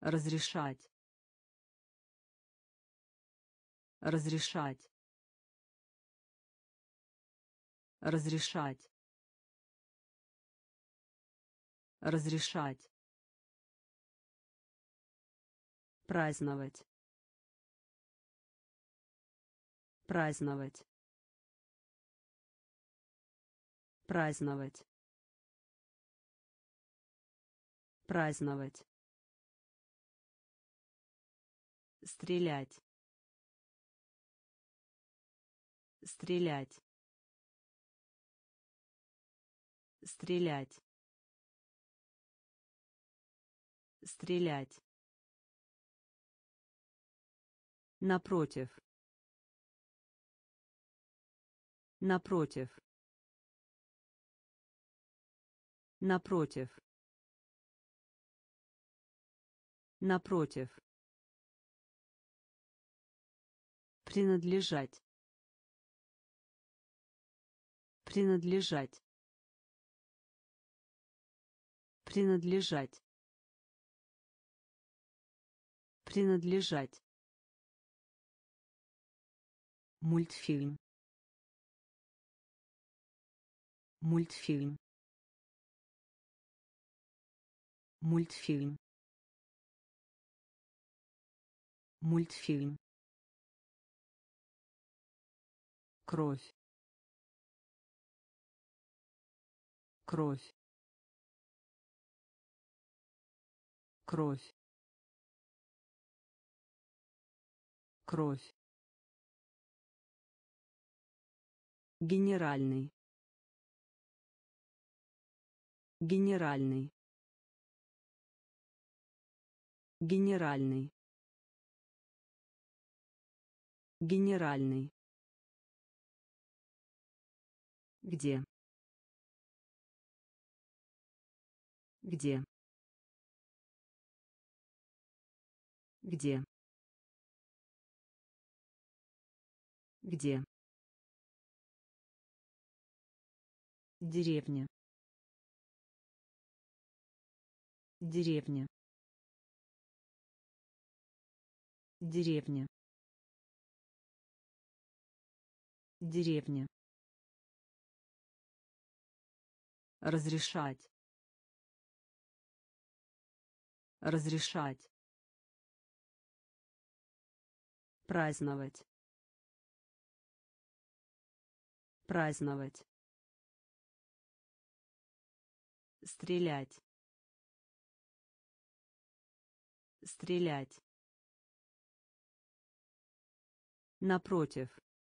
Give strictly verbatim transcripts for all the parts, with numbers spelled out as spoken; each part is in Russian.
разрешать, разрешать, разрешать, разрешать, праздновать, праздновать, праздновать, праздновать, стрелять, стрелять, стрелять, стрелять, напротив, напротив, напротив, напротив, принадлежать, принадлежать, принадлежать, принадлежать, мультфильм, мультфильм, мультфильм, мультфильм, кровь, кровь, кровь, кровь, генеральный, генеральный, генеральный, генеральный, где, где, где, где, деревня, деревня, деревня, деревня, разрешать, разрешать, праздновать, праздновать, стрелять, стрелять, напротив,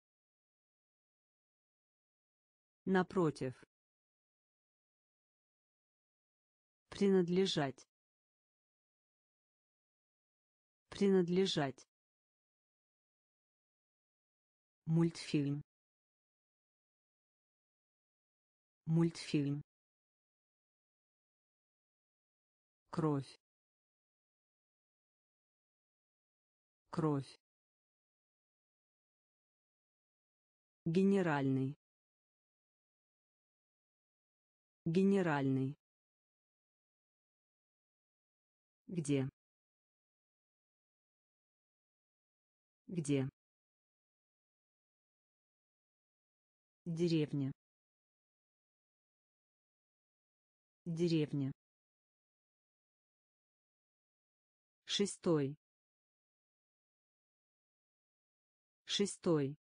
напротив, принадлежать, принадлежать, мультфильм, мультфильм, кровь, кровь, генеральный, генеральный, где, где, деревня, деревня, шестой, шестой,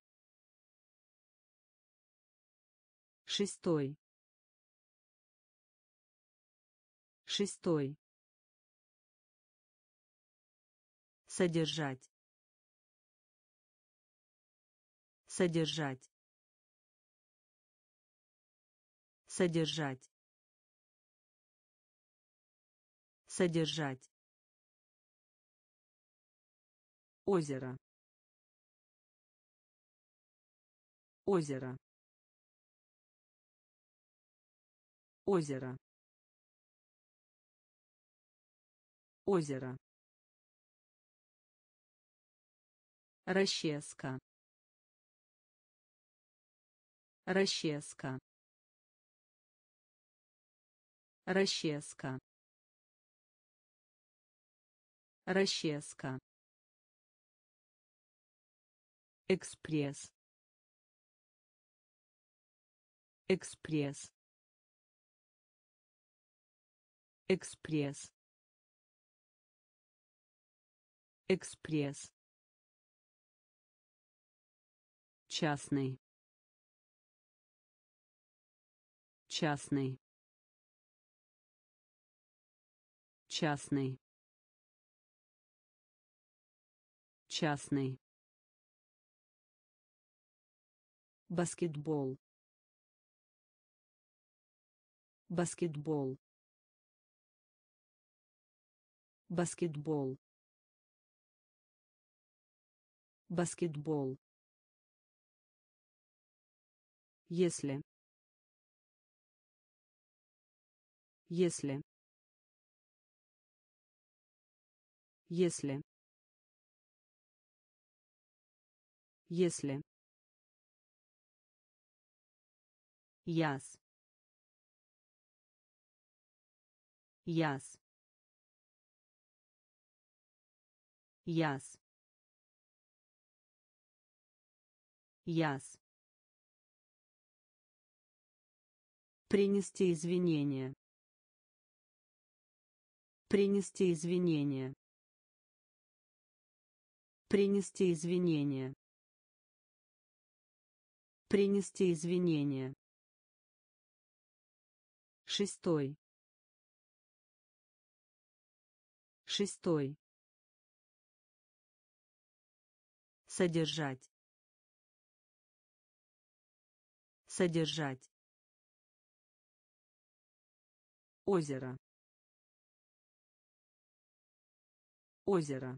шестой, шестой, содержать, содержать, содержать, содержать, озеро, озеро, озеро, озеро, расческа, расческа, расческа, Расческа. Экспресс. Экспресс. Экспресс. Экспресс. Частный. Частный. Частный. Частный. Баскетбол. Баскетбол. Баскетбол. Баскетбол. Если. Если. Если. Если. Яс. Яс. Яс. Яс. Принести извинения. Принести извинения. Принести извинения. Принести извинения. Шестой. Шестой. Содержать. Содержать. Озеро. Озеро.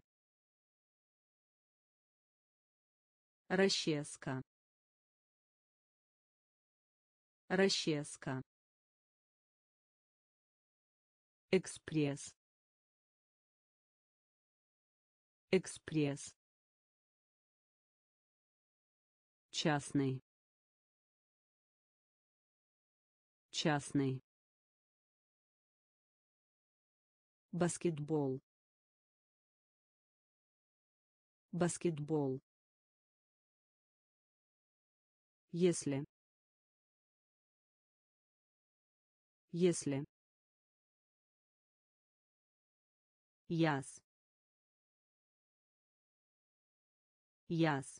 Расческа. Расческа. Экспресс. Экспресс. Частный. Частный. Баскетбол. Баскетбол. Если. Если. Яс. Яс.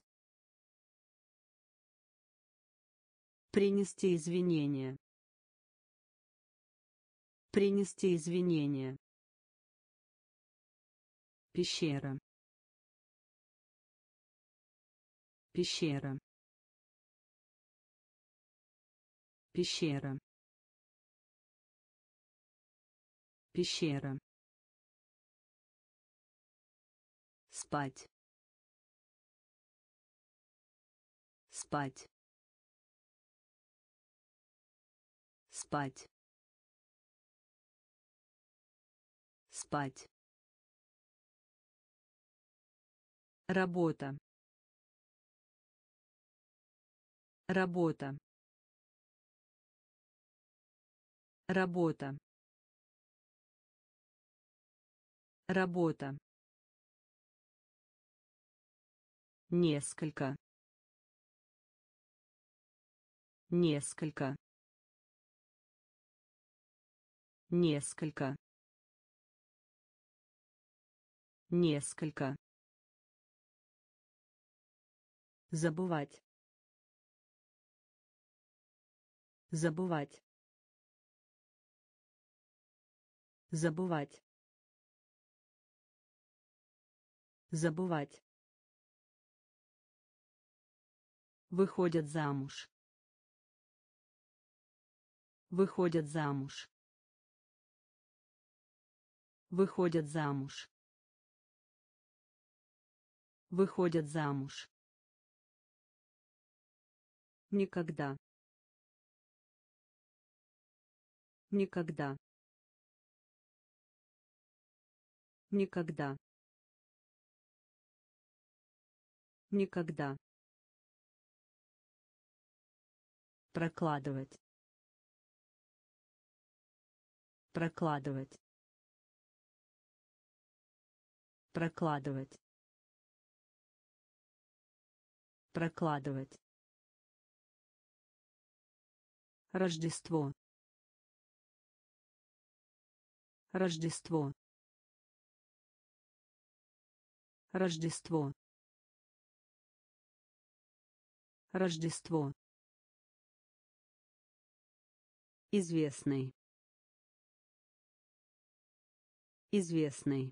Принести извинения. Принести извинения. Пещера. Пещера. Пещера. Пещера. Спать. Спать. Спать. Спать. Работа. Работа. Работа. Работа. Несколько. Несколько. Несколько. Несколько. Забывать. Забывать. Забывать. Забывать. Выходят замуж. Выходят замуж. Выходят замуж. Выходят замуж. Никогда. Никогда. Никогда. Никогда. Прокладывать. Прокладывать. Прокладывать. Прокладывать. Рождество. Рождество. Рождество. Рождество. Известный. Известный.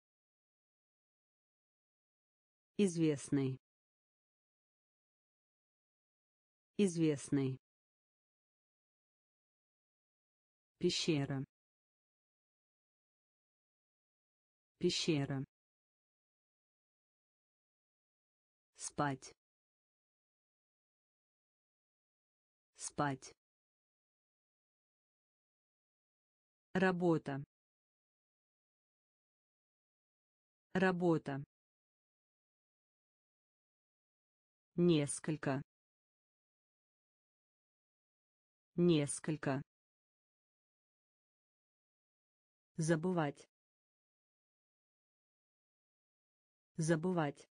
Известный. Известный. Пещера. Пещера. Спать. Спать. Работа. Работа. Несколько. Несколько. Забывать. Забывать.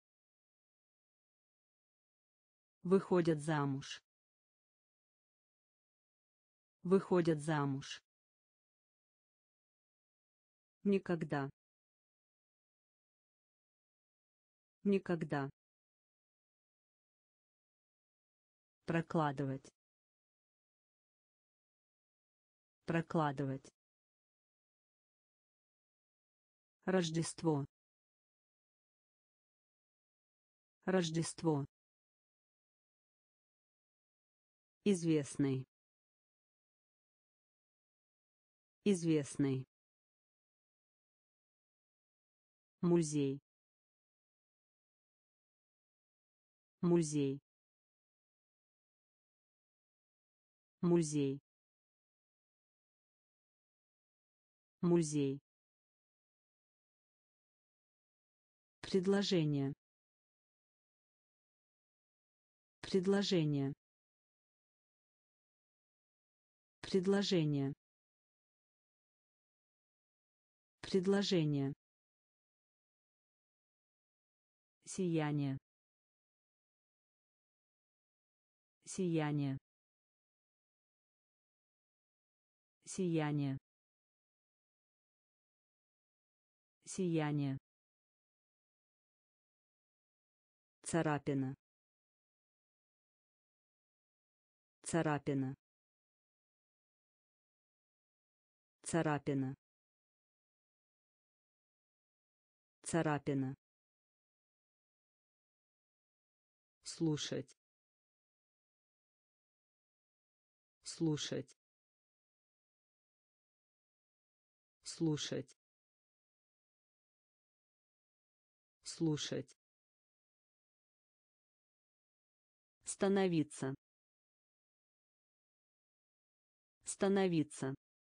Выходят замуж. Выходят замуж. Никогда. Никогда. Прокладывать. Прокладывать. Рождество. Рождество. Известный. Известный. Музей. Музей. Музей. Музей. Предложение. Предложение. Предложение. Предложение. Сияние. Сияние. Сияние. Сияние. Царапина. Царапина. Царапина. Царапина. Слушать. Слушать. Слушать. Слушать. Становиться. Становиться.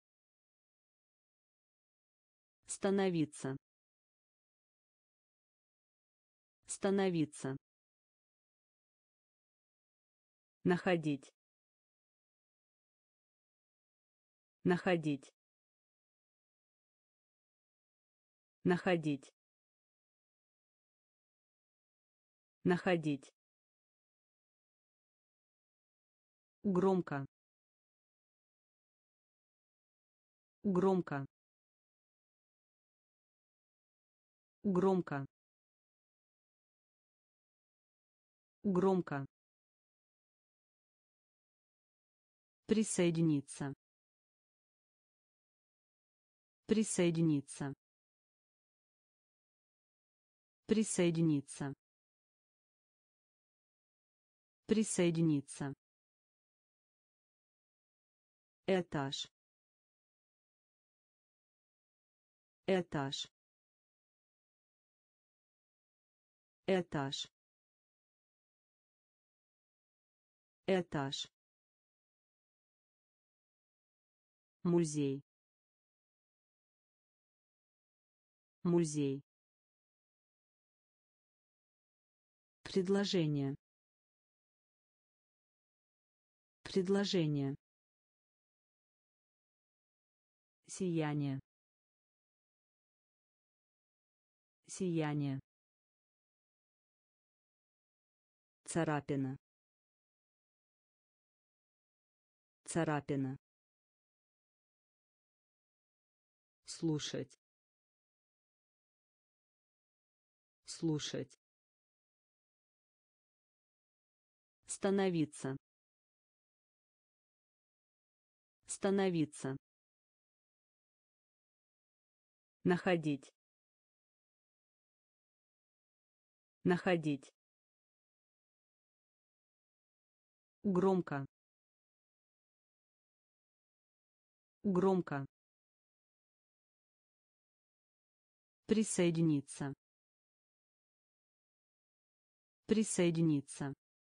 Становиться. Становиться. Находить. Находить. Находить. Находить. Громко. Громко. Громко. Громко. Присоединиться. Присоединиться. Присоединиться. Присоединиться. Этаж. Этаж. Этаж. Этаж. Музей. Музей. Предложение. Предложение. Сияние. Сияние. Царапина. Царапина. Слушать. Слушать. Становиться. Становиться. Находить. Находить. Громко. Громко. Присоединиться. Присоединиться.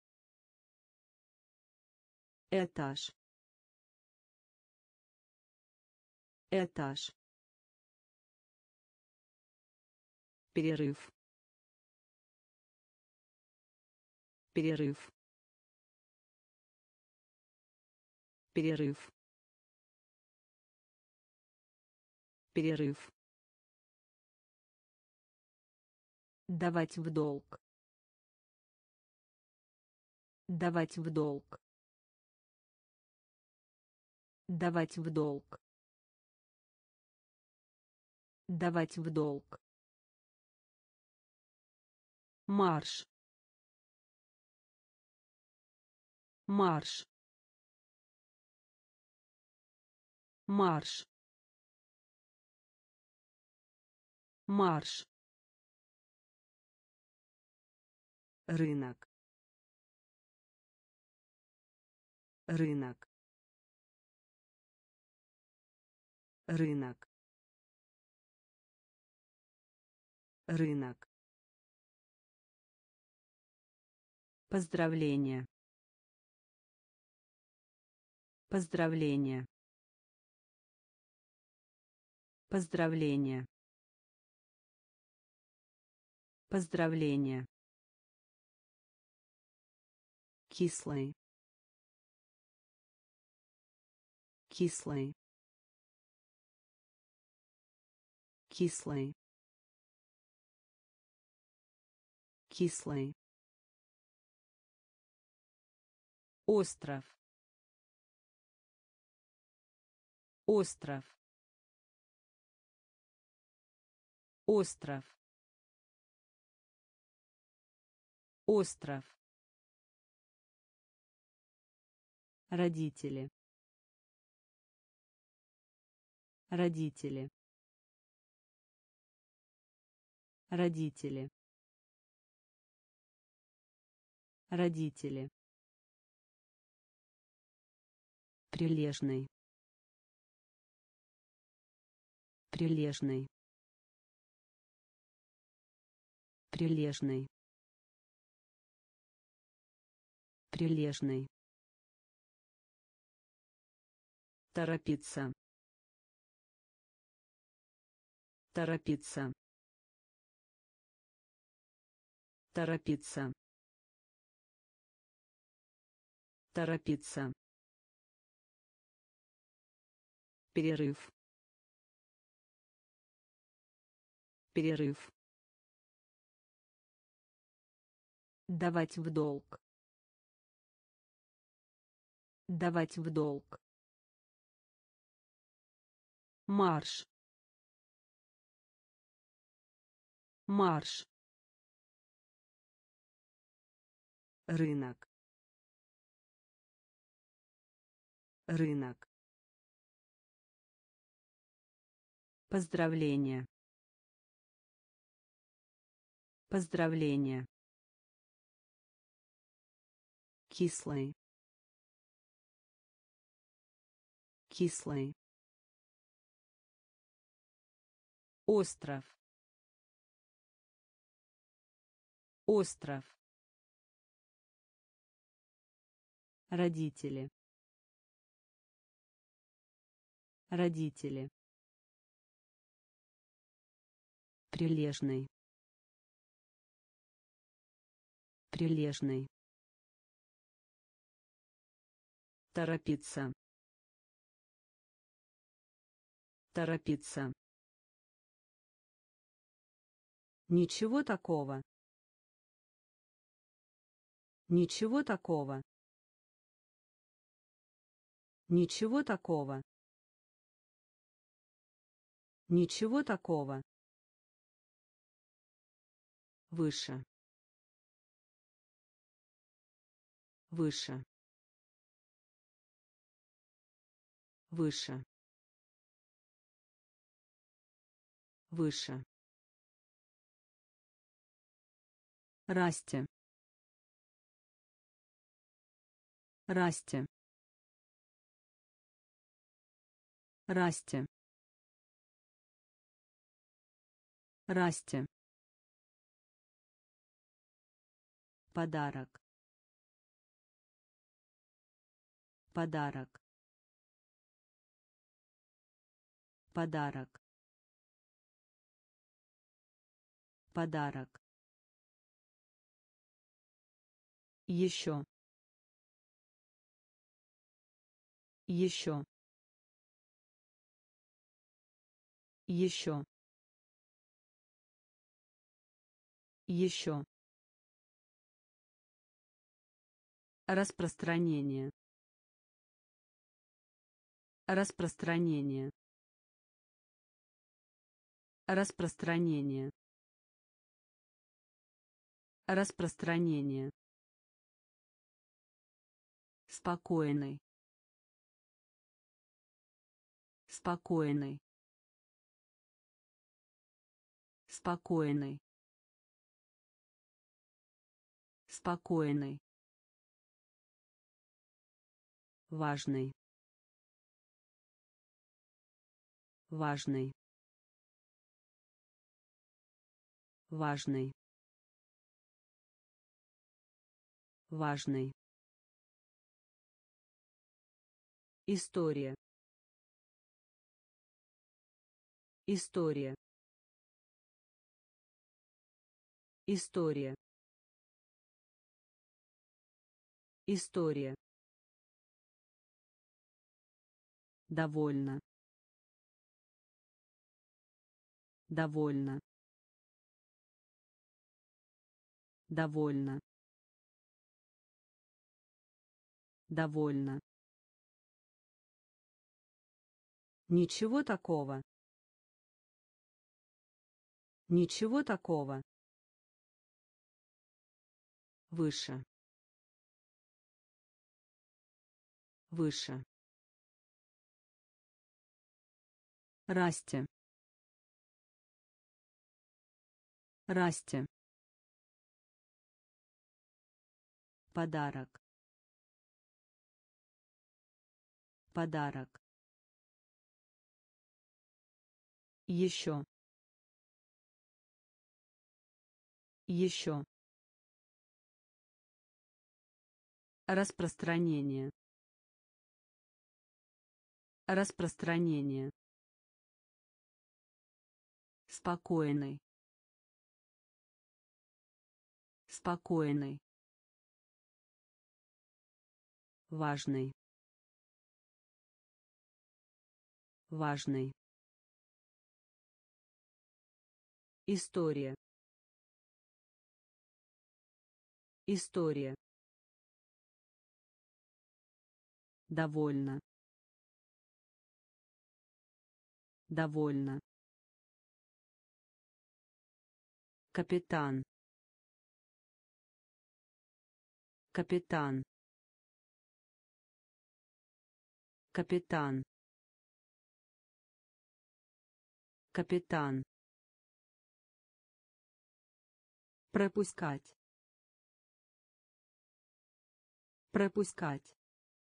Этаж. Этаж. Перерыв. Перерыв. Перерыв. Перерыв. Давать в долг. Давать в долг. Давать в долг. Давать в долг. Марш. Марш. Марш. Марш. Рынок. Рынок. Рынок. Рынок. Поздравление. Поздравление. Поздравление. Поздравление. Кислый. Кислый. Кислый. Кислый. Остров. Остров. Остров. Остров. Родители. Родители. Родители. Родители. Прилежный. Прилежный. Прилежный. Прилежный. Торопиться. Торопиться. Торопиться. Торопиться. Перерыв. Перерыв. Давать в долг. Давать в долг. Марш. Марш. Рынок. Рынок. Поздравление. Поздравление. Кислый. Кислый. Остров. Остров. Родители. Родители. Прилежный. Прилежный. Торопиться. Торопиться. Ничего такого. Ничего такого. Ничего такого. Ничего такого. Выше. Выше. Выше. Выше. Расти. Расти. Расти. Расти. Подарок. Подарок. Подарок. Подарок. Еще. Еще. Еще. Еще. Распространение. Распространение. Распространение. Распространение. Спокойный. Спокойный. Спокойный. Спокойный. Важный. Важный. Важный. Важный. История. История. История. История. Довольно. Довольно. Довольно. Довольно. Ничего такого. Ничего такого. Выше. Выше. Расти. Расти. Подарок. Подарок. Еще. Еще. Распространение. Распространение. Спокойный. Спокойный. Важный. Важный. История. История. Довольно. Довольно. Капитан. Капитан. Капитан. Капитан. Пропускать. Пропускать.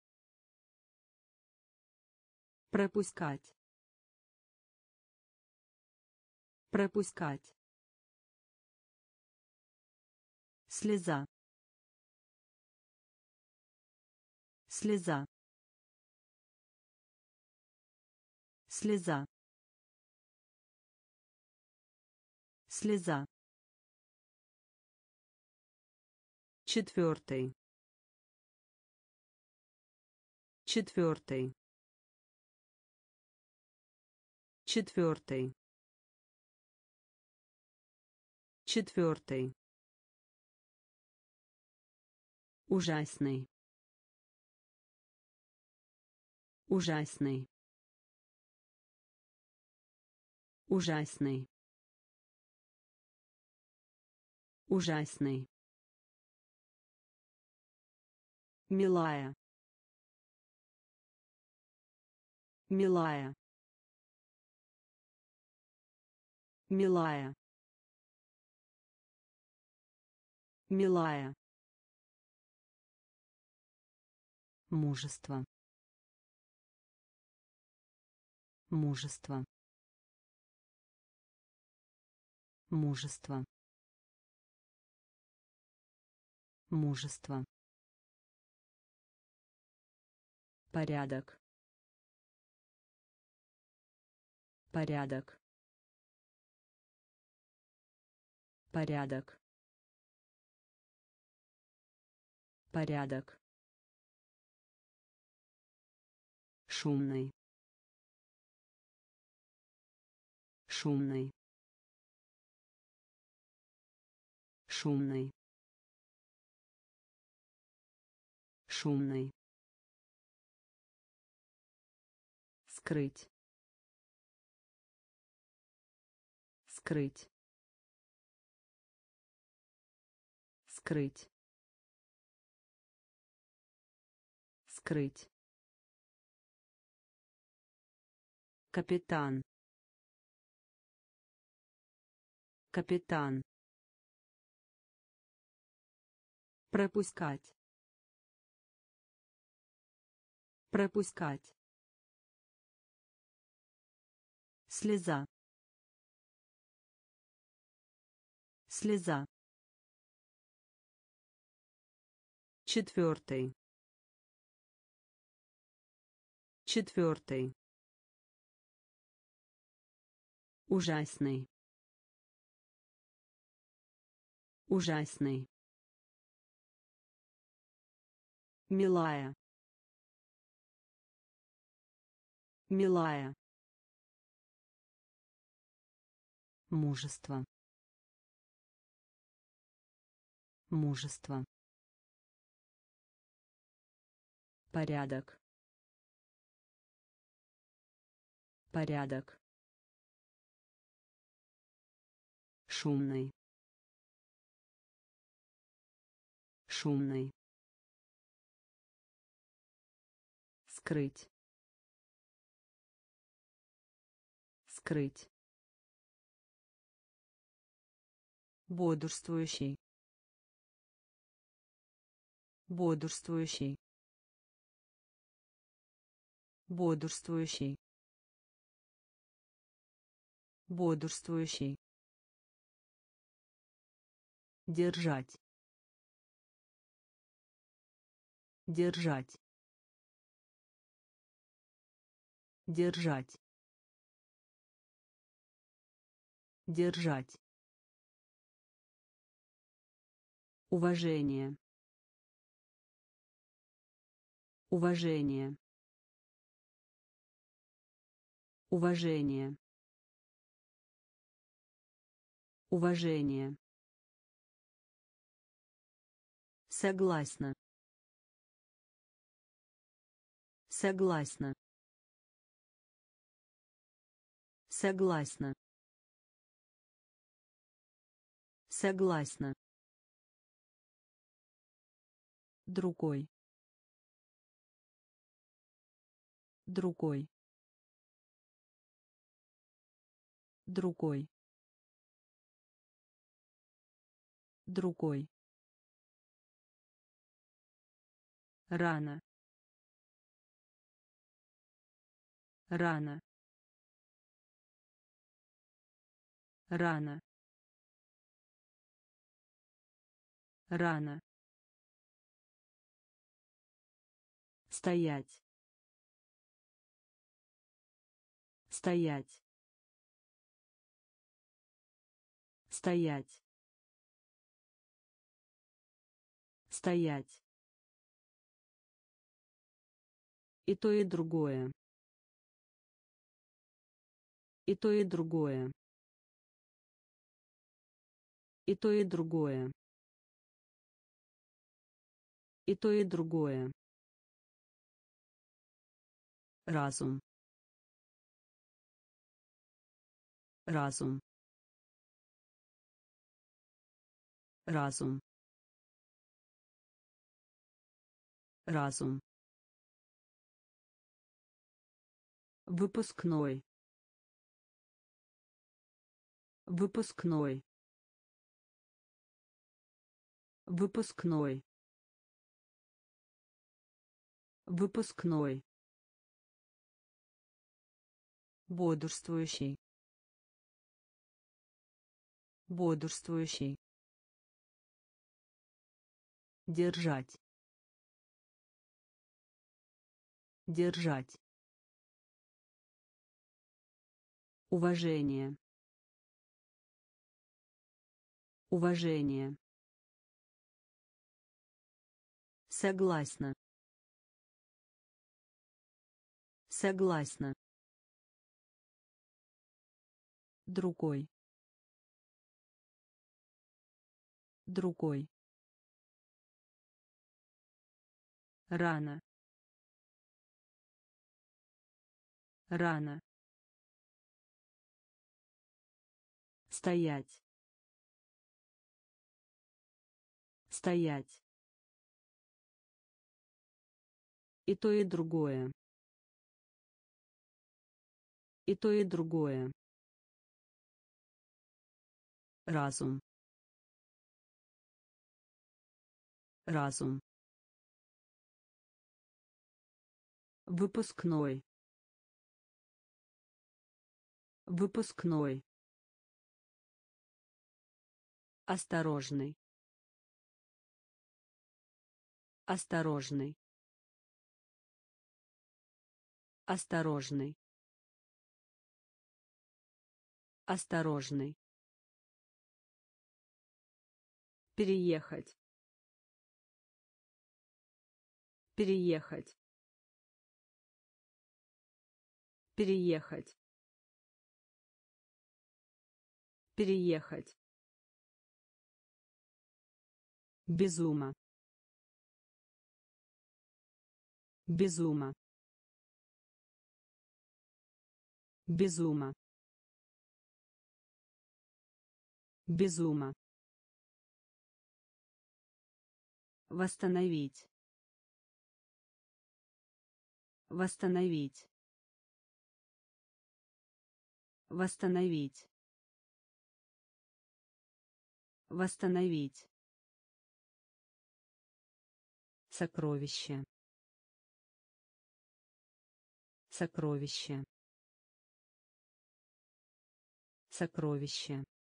Пропускать. Пропускать. Слеза. Слеза. Слеза. Слеза. Четвертый. Четвертый. Четвертый. Четвертый. Ужасный. Ужасный. Ужасный. Ужасный. Милая. Милая. Милая. Милая. Мужество. Мужество. Мужество. Мужество. Порядок. Порядок. Порядок. Порядок. Шумный. Шумный. Шумный. Шумный. Скрыть. Скрыть. Скрыть. Скрыть. Капитан. Капитан. Пропускать. Пропускать. Слеза. Слеза. Четвертый. Четвертый. Ужасный. Ужасный. Милая. Милая. Мужество. Мужество. Порядок. Порядок. Шумный. Шумный. Скрыть. Скрыть. Бодрствующий. Бодрствующий. Бодрствующий. Бодрствующий. Держать. Держать. Держать. Держать. Уважение. Уважение. Уважение. Уважение. Согласна. Согласна. Согласна. Согласна. Другой. Другой. Другой. Другой. Рано. Рано. Рано. Рано. Стоять. Стоять. Стоять. Стоять. И то, и другое. И то, и другое. И то, и другое. И то, и другое. Разум. Разум. Разум. Разум. Выпускной. Выпускной. Выпускной. Выпускной. Бодрствующий. Бодрствующий. Держать. Держать. Уважение. Уважение. Согласна. Согласна. Другой. Другой. Рано. Рано. Стоять. Стоять. И то, и другое. И то, и другое. Разум. Разум. Выпускной. Выпускной. Осторожный. Осторожный. Осторожный. Осторожный. Переехать. Переехать. Переехать. Переехать. Безума. Безума. Безума. Безума. Восстановить. Восстановить. Восстановить. Восстановить. Сокровище. Сокровище. Сокровище.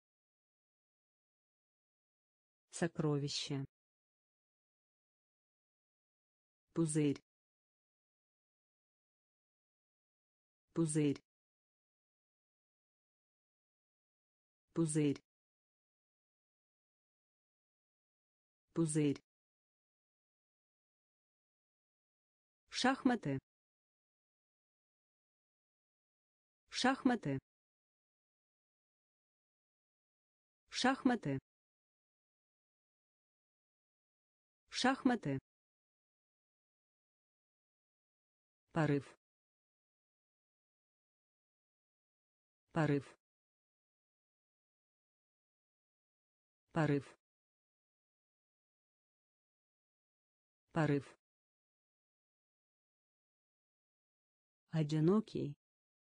Сокровище. Пузырь. Пузырь. Пузырь. Пузырь. Шахматы. Шахматы. Шахматы. Шахматы. Порыв. Порыв. Порыв. Порыв. Одинокий.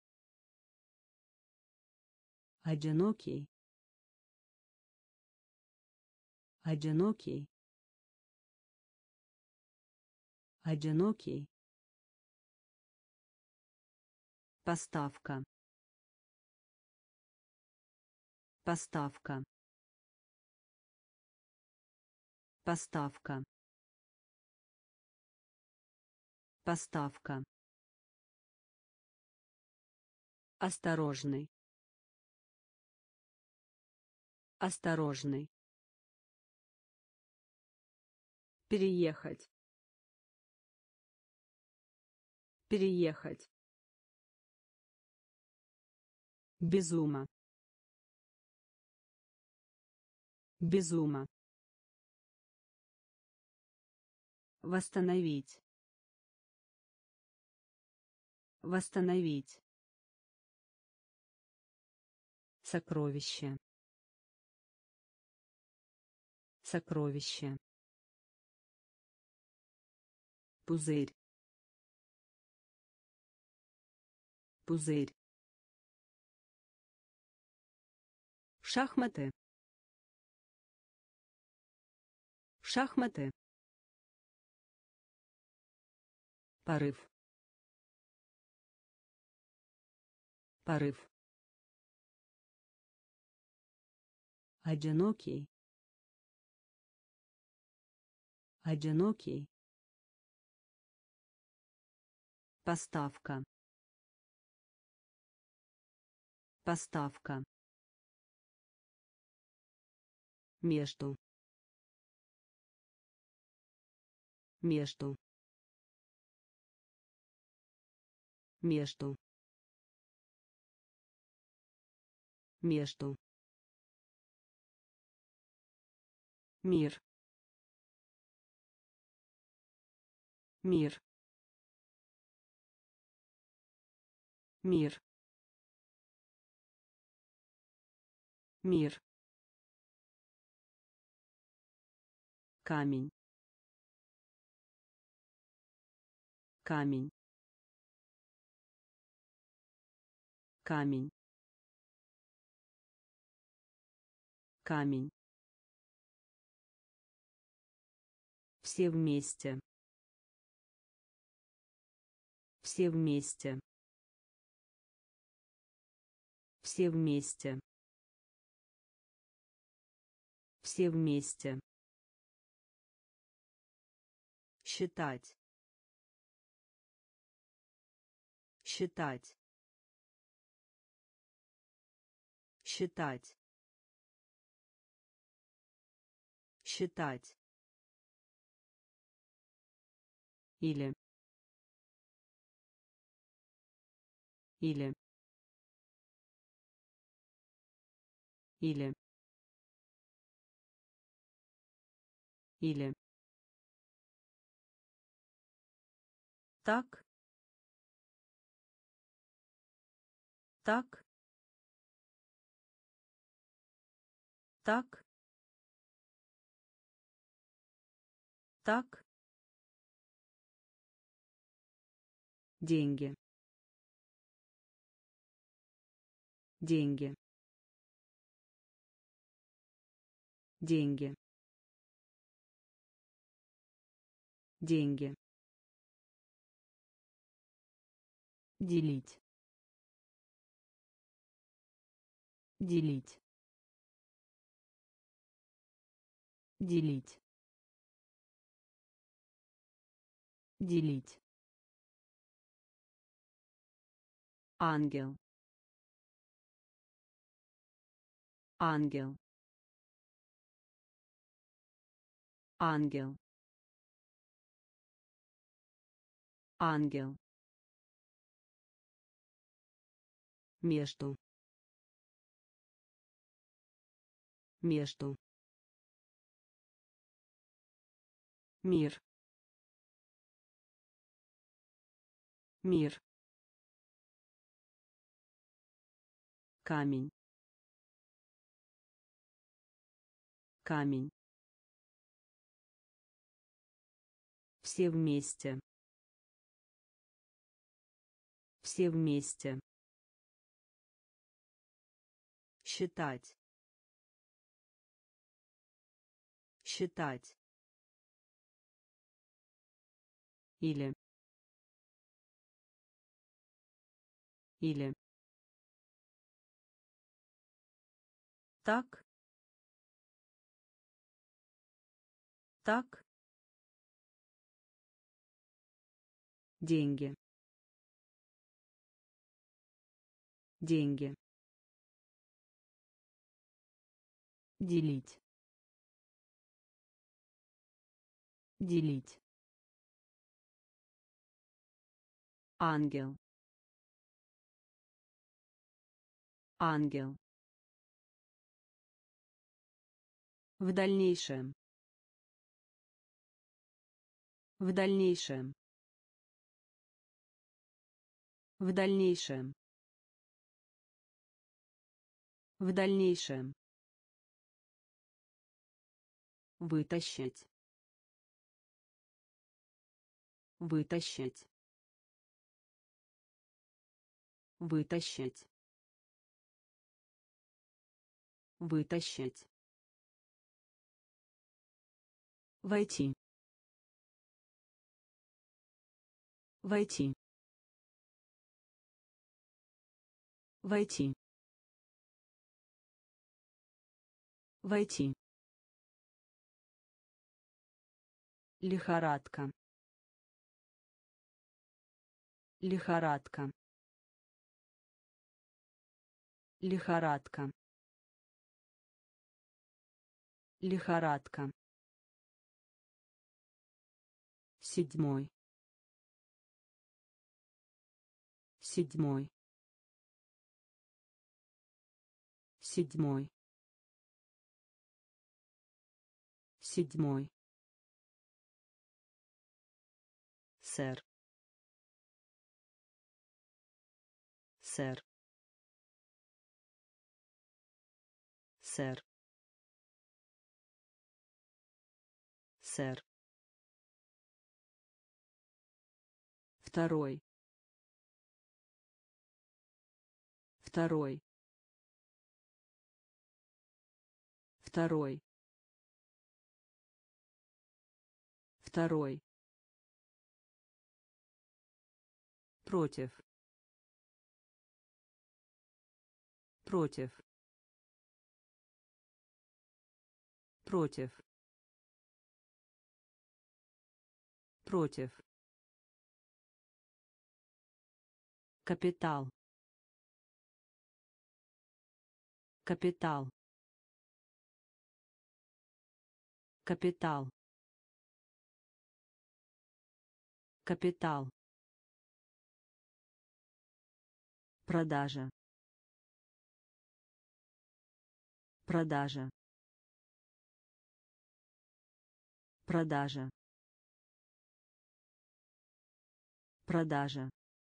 Одинокий. Одинокий. Одинокий. Поставка. Поставка. Поставка. Поставка. Осторожный. Осторожный. Переехать. Переехать. Безума. Без ума. Восстановить. Восстановить. Сокровище. Сокровище. Пузырь. Пузырь. Шахматы. Шахматы. Порыв. Порыв. Одинокий. Одинокий. Поставка. Поставка. Между. Между. Между. Между. Мир. Мир. Мир. Мир. Камень. Камень. Камень. Камень. Все вместе. Все вместе. Все вместе. Все вместе. Считать. Считать. Считать. Считать. Или. Или. Или. Или. Так. Так. Так. Так. Деньги. Деньги. Деньги. Деньги. Делить. Делить. Делить. Делить. Ангел. Ангел. Ангел. Ангел. Между. Между. Мир. Мир. Камень. Камень. Все вместе. Все вместе. Считать. Считать. Или. Или. Так. Так. Деньги. Деньги. Делить. Делить. Ангел. Ангел. В дальнейшем. В дальнейшем. В дальнейшем. В дальнейшем. Вытащить. Вытащить. Вытащить. Вытащить. Войти. Войти. Войти. Войти. Лихорадка. Лихорадка. Лихорадка. Лихорадка. Седьмой. Седьмой. Седьмой. Седьмой. Сэр. Сэр. Сэр. Сэр. Второй. Второй. Второй. Второй. Против. Против. Против. Против. Капитал. Капитал. Капитал. Капитал. Продажа. Продажа. Продажа. Продажа.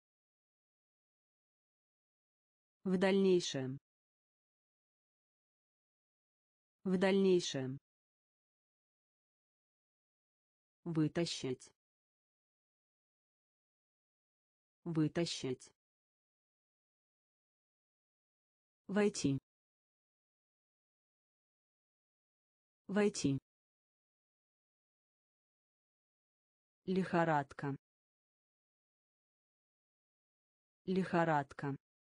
В дальнейшем. В дальнейшем. Вытащить. Вытащить. Войти. Войти. Лихорадка. Лихорадка.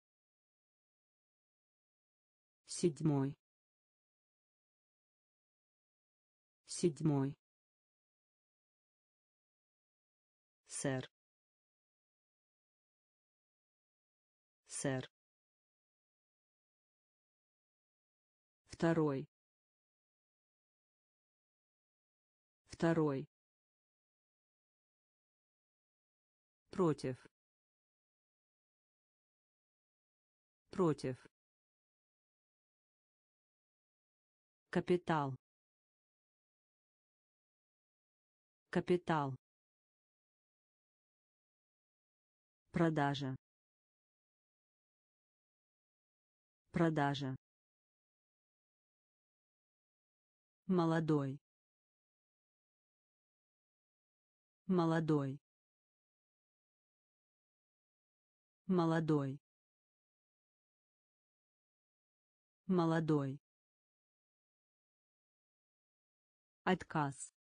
Седьмой. Седьмой. Сэр. Сэр. Второй. Второй. Против. Против. Капитал. Капитал. Продажа. Продажа. Молодой. Молодой. Молодой. Молодой. Отказ.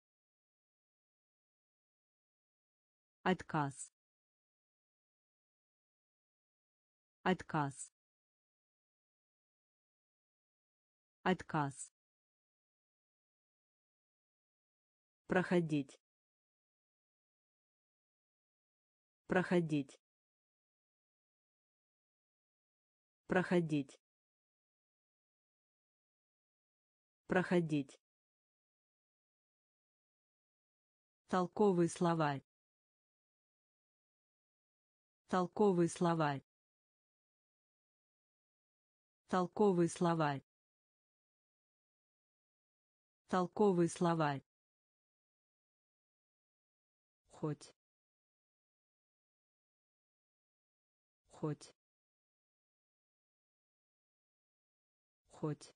Отказ. Отказ. Отказ. Проходить. Проходить. Проходить. Проходить. Толковый словарь. Толковый словарь. Толковый словарь. Толковый словарь. Хоть. Хоть. Хоть.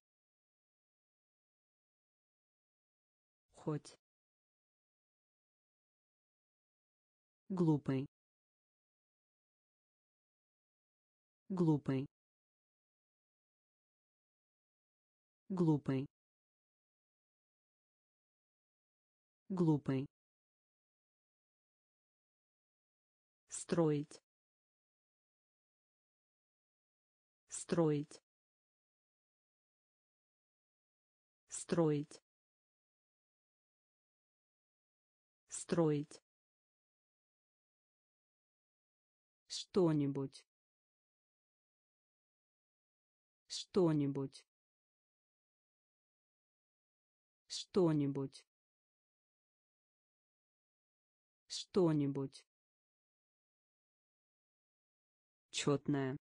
Хоть. Глупый. Глупый. Глупый. Глупый. Строить. Строить. Строить. Строить. Что-нибудь. Что-нибудь. Что-нибудь. Что-нибудь. Четная.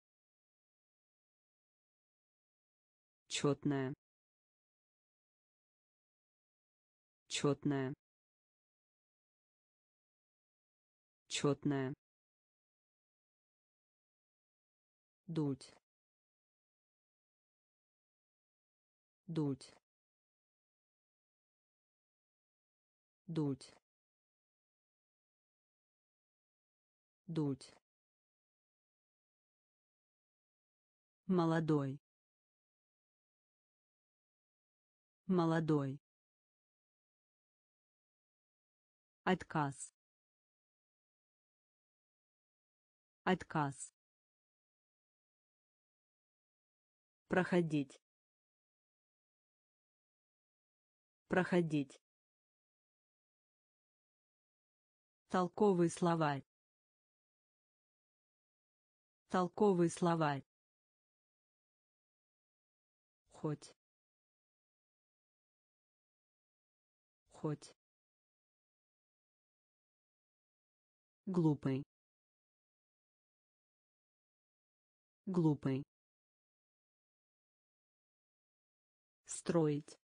Четная. Четная. Четная. Дуть. Дуть. Дуть. Дуть. Молодой. Молодой. Отказ. Отказ. Проходить. Проходить. Толковый словарь. Толковый словарь. Хоть. Хоть. Глупый. Глупый. Строить.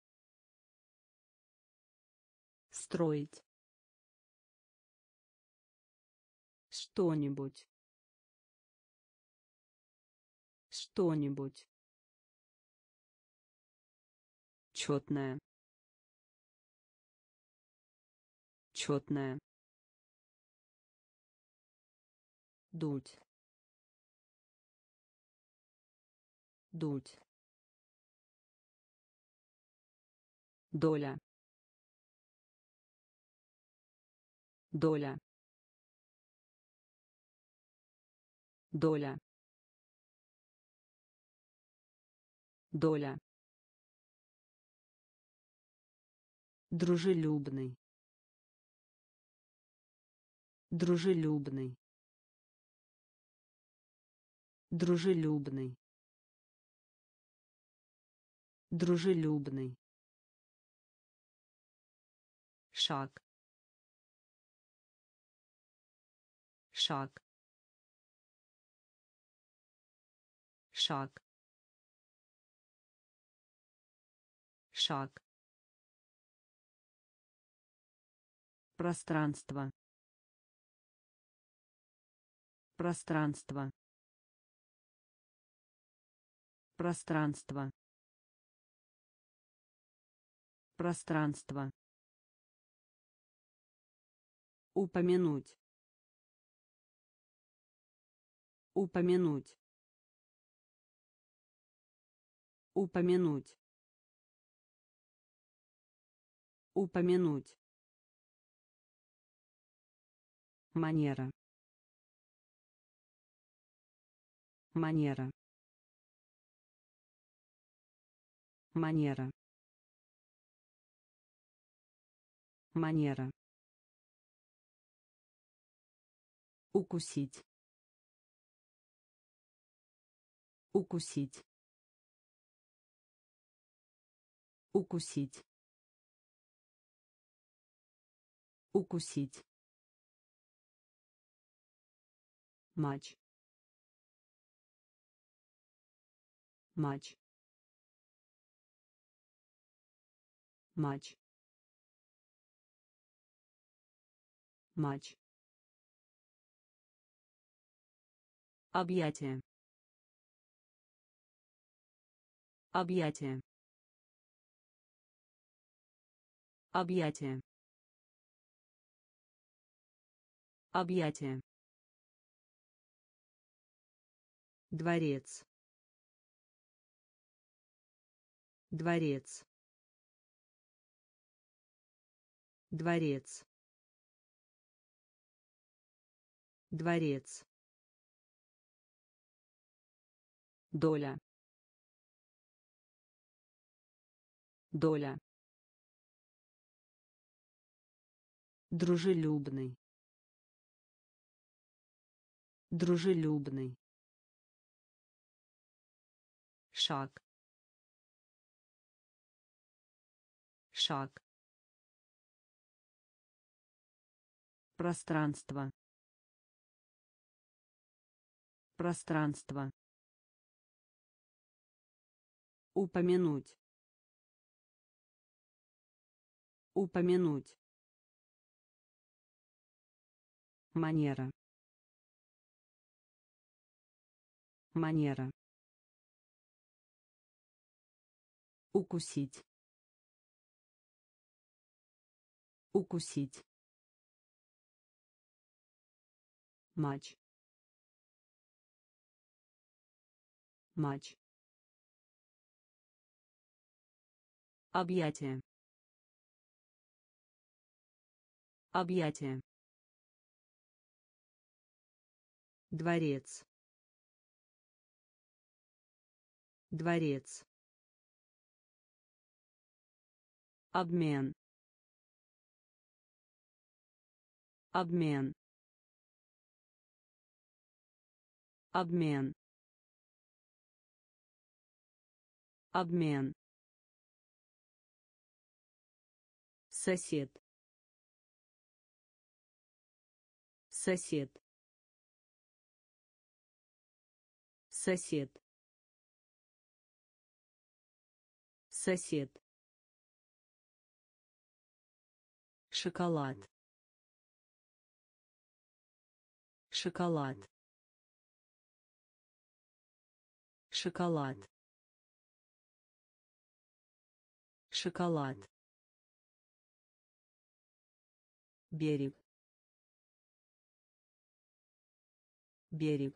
Строить. Что-нибудь. Что-нибудь. Четная. Четная. Дуть. Дуть. Доля. Доля. Доля. Доля. Дружелюбный. Дружелюбный. Дружелюбный. Дружелюбный. Шаг. Шаг. Шаг. Шаг. Пространство. Пространство. Пространство. Пространство. Упомянуть. Упомянуть. Упомянуть. Упомянуть. Манера. Манера. Манера. Манера. Укусить. Укусить. Укусить. Укусить. Матч. Матч. матч, матч, объятие, объятие, объятие, объятие, дворец, дворец, дворец, дворец, доля, доля, дружелюбный, дружелюбный, шаг, шаг, пространство, пространство, упомянуть, упомянуть, манера, манера, укусить, укусить, матч, матч, объятие, объятие, дворец, дворец, обмен, обмен, обмен, обмен, сосед, сосед, сосед, сосед, шоколад, шоколад, шоколад, шоколад, берег, берег,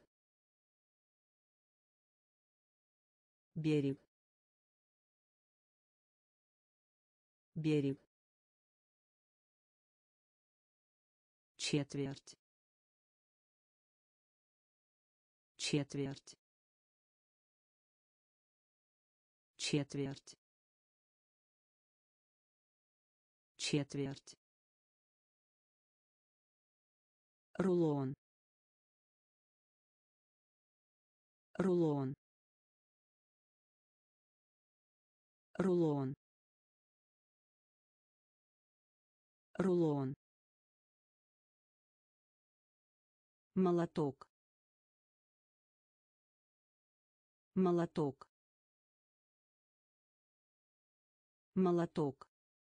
берег, берег, четверть, четверть, четверть, четверть, рулон, рулон, рулон, рулон, молоток, молоток, молоток,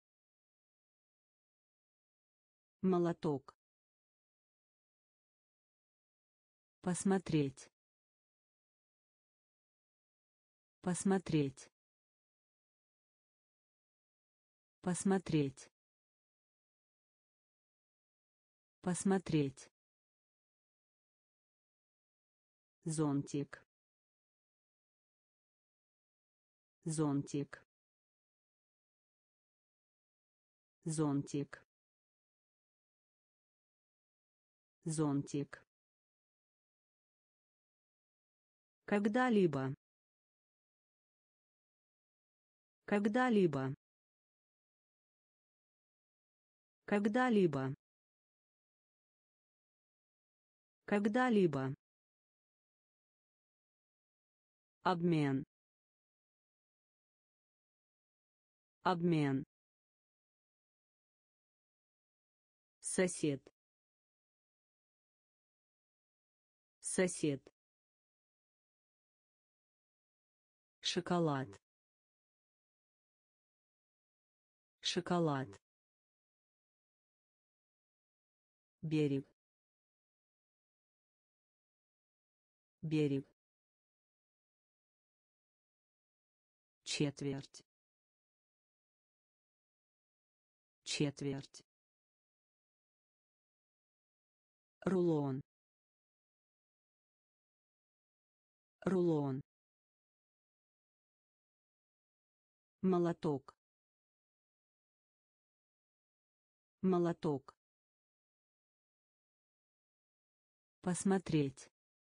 молоток, посмотреть, посмотреть, посмотреть, посмотреть, зонтик, зонтик, зонтик, зонтик, когда-либо, когда-либо, когда-либо, когда-либо, обмен, обмен, сосед, сосед, шоколад, шоколад, берег, берег, четверть, четверть, рулон, рулон, молоток, молоток, посмотреть,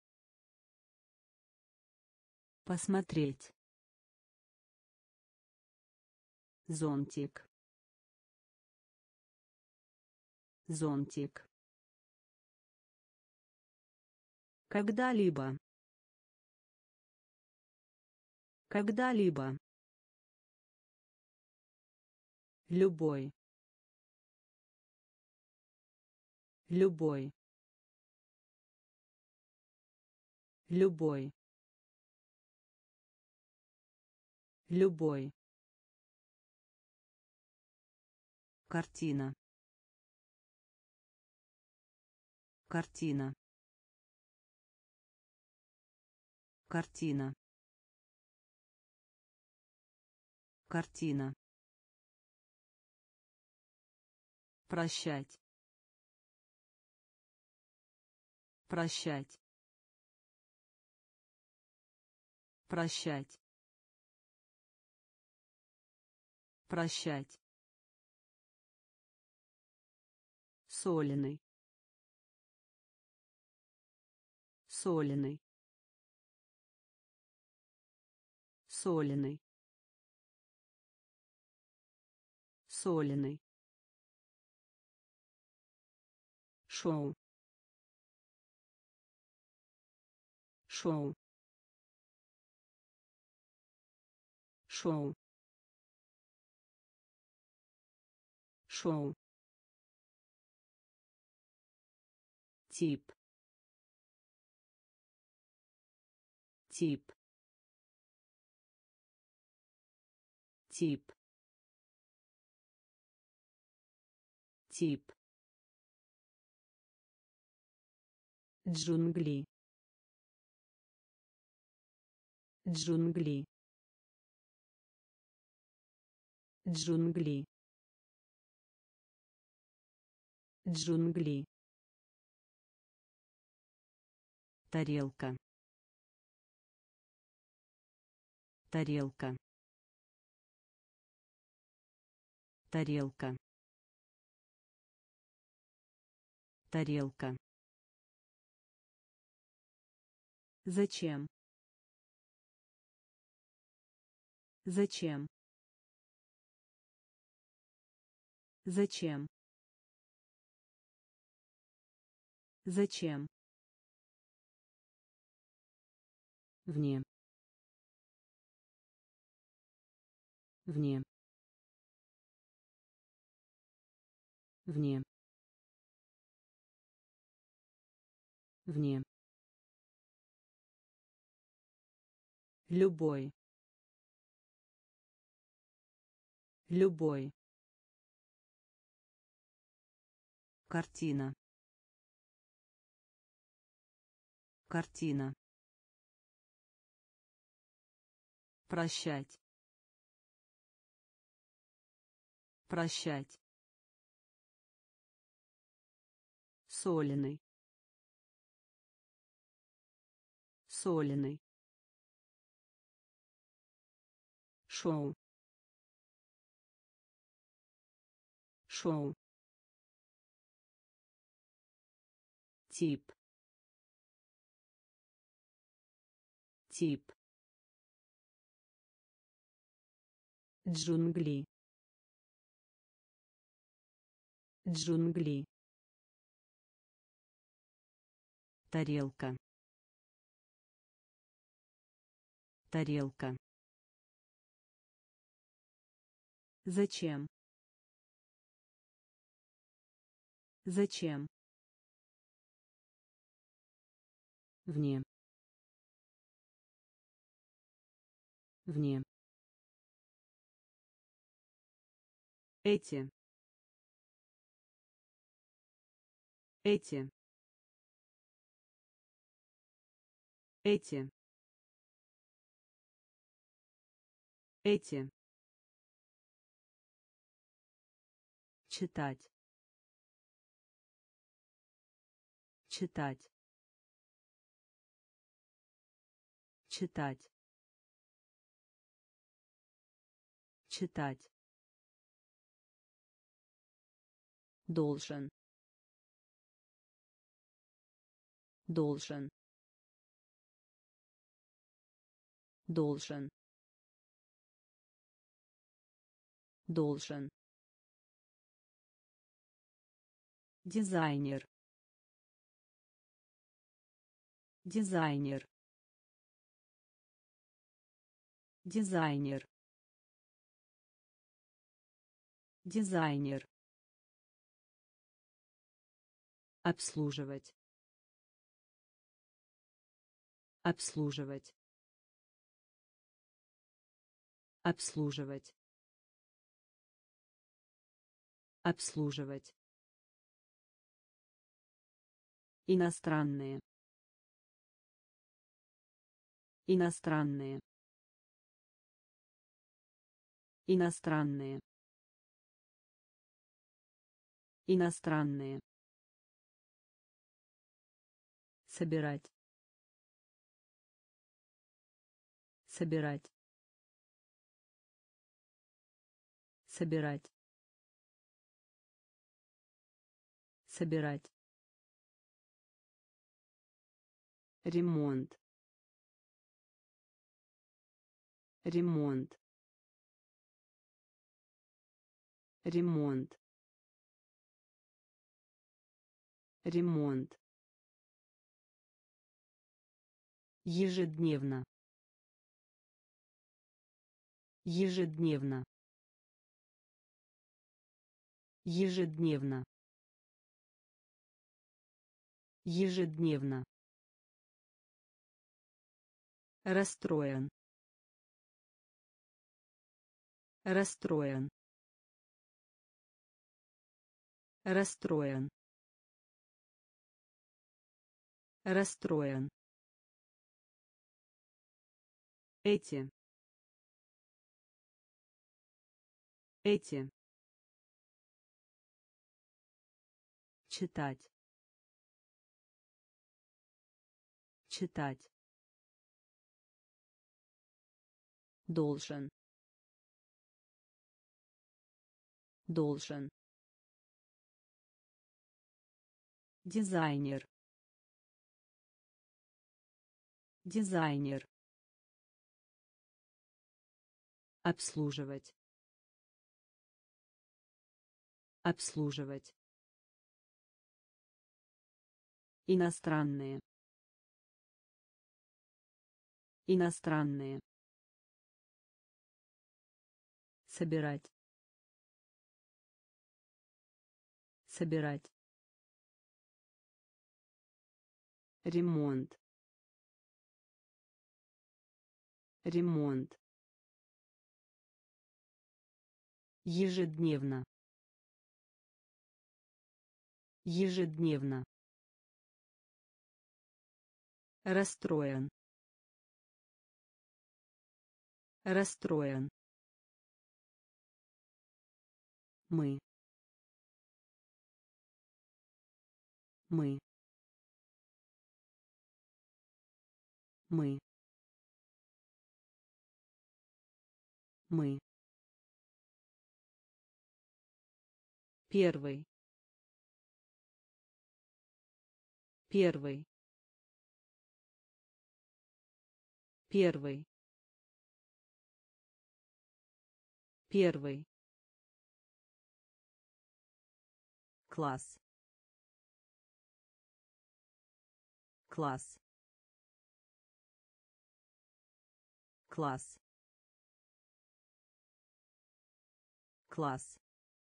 посмотреть, зонтик, зонтик, когда-либо, когда-либо, любой, любой, любой, любой, картина, картина, картина, картина, прощать, прощать, прощать, прощать, соленый, соленый, соленый, соленый, шоу, шоу, шоу, шоу, тип, тип, тип, тип, джунгли, джунгли, джунгли, джунгли, тарелка, тарелка, тарелка, тарелка, зачем, зачем, зачем, зачем, вне, вне, вне, вне, любой, любой, картина, картина, прощать, прощать, соленый, соленый, шоу, шоу, тип, тип, джунгли, джунгли, тарелка, тарелка, зачем, зачем, вне, вне, Эти. Эти. Эти. Эти. Читать. Читать. Читать. Читать. Должен. Должен. Должен. Должен. Дизайнер. Дизайнер. Дизайнер. Дизайнер. Обслуживать. Обслуживать. Обслуживать. Обслуживать. Иностранные. Иностранные. Иностранные. Иностранные. Собирать. Собирать. Собирать. Собирать. Ремонт. Ремонт. Ремонт. Ремонт. Ежедневно. Ежедневно. Ежедневно. Ежедневно. Расстроен. Расстроен. Расстроен. Расстроен. Эти. Эти. Читать. Читать. Должен. Должен. Дизайнер. Дизайнер. Обслуживать. Обслуживать. Иностранные. Иностранные. Собирать. Собирать. Ремонт. Ремонт. Ежедневно. Ежедневно. Расстроен. Расстроен. Мы. Мы. Мы. Мы. Первый. Первый. Первый. Первый. Класс. Класс. Класс. Класс.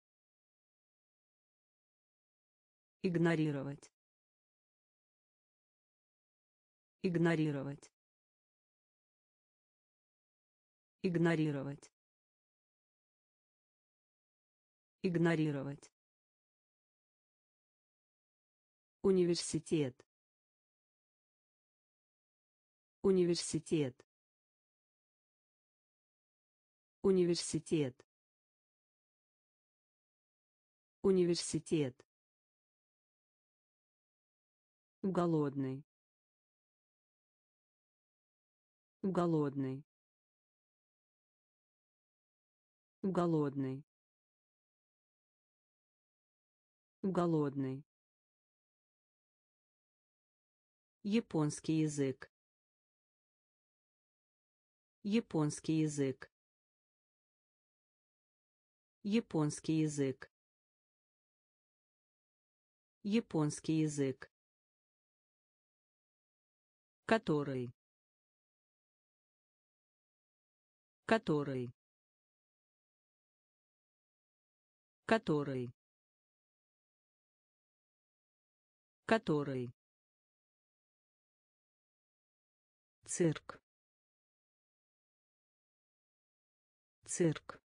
Игнорировать. Игнорировать. Игнорировать. Игнорировать. Университет. Университет. Университет. Университет. Голодный. Голодный. Голодный. Голодный. Японский язык. Японский язык. Японский язык. Японский язык. Который. Который. Который. Который. Цирк. Цирк.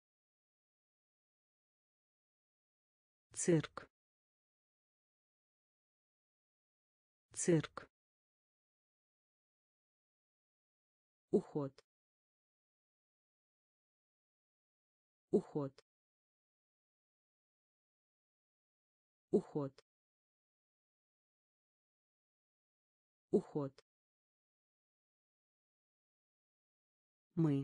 Цирк. Цирк. Уход. Уход. Уход. Уход. Мы.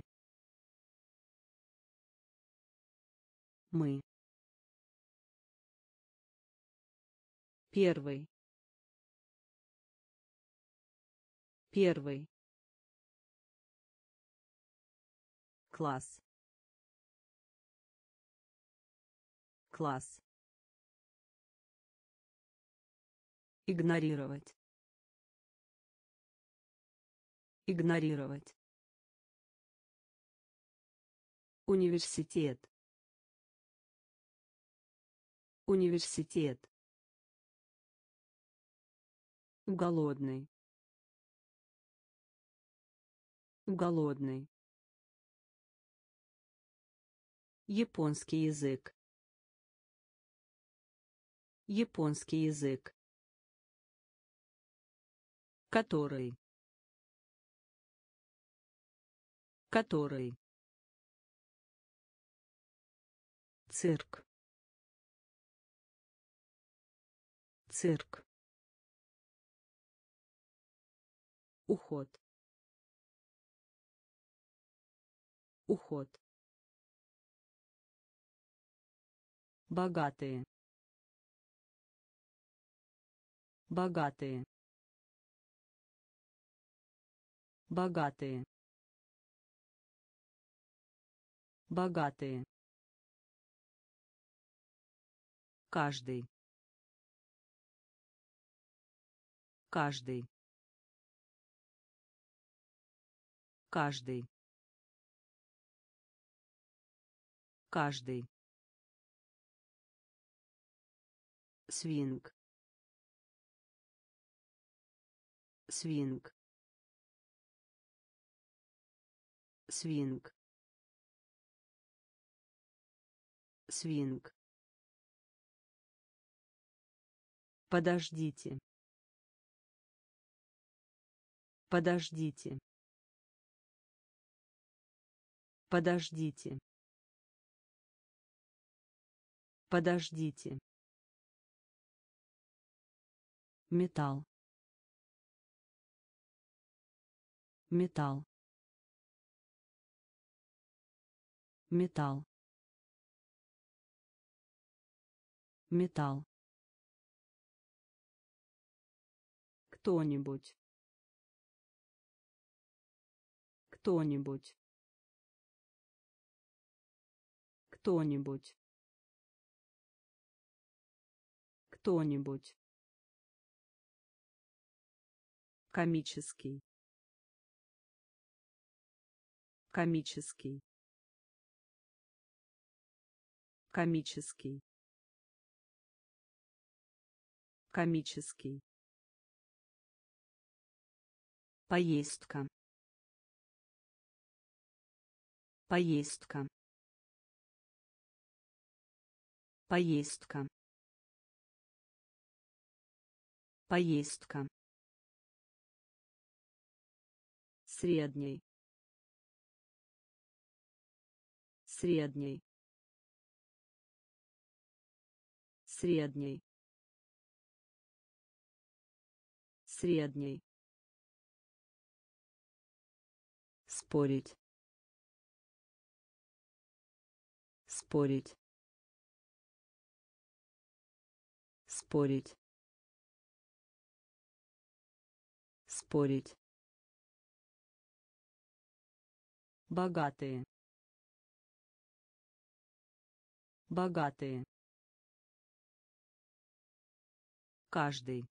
Мы. Первый. Первый. Класс. Класс. Игнорировать. Игнорировать. Университет. Университет. Голодный. Голодный. Японский язык. Японский язык. Который. Который. Цирк. Цирк. Уход. Уход. Богатые. Богатые. Богатые. Богатые. Каждый. Каждый. Каждый. Каждый. Свинг. Свинг. Свинг. Свинг. Подождите. Подождите. Подождите. Подождите. Металл. Металл. Металл. Металл. Кто-нибудь. Кто-нибудь. Кто-нибудь. Кто-нибудь. Комический. Комический. Комический. Комический. Поездка. Поездка. Поездка. Поездка. Средний. Средний. Средний. Средний. Спорить. Спорить. Спорить. Спорить. Богатые. Богатые. Каждый.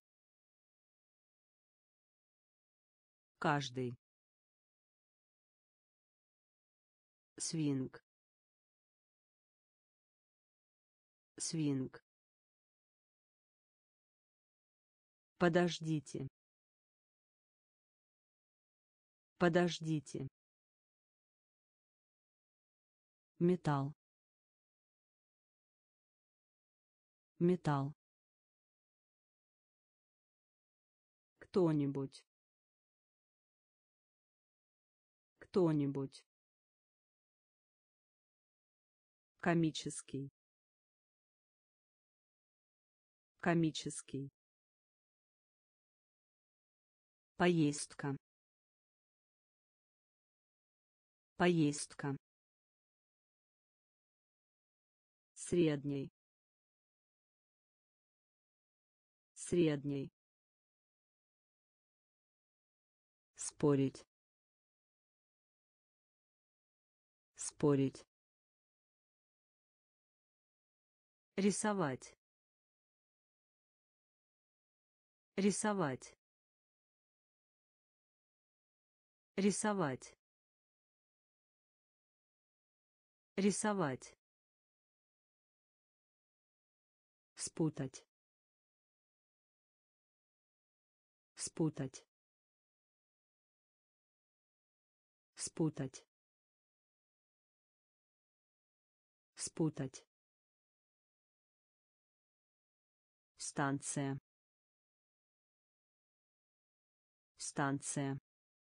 Каждый. Свинг. Свинг. Подождите. Подождите. Металл. Металл. Кто-нибудь. Кто-нибудь. Комический. Комический. Поездка. Поездка. Средний. Средний. Спорить. Спорить. Рисовать. Рисовать. Рисовать. Рисовать. Спутать. Спутать. Спутать. Спутать. Станция. Станция.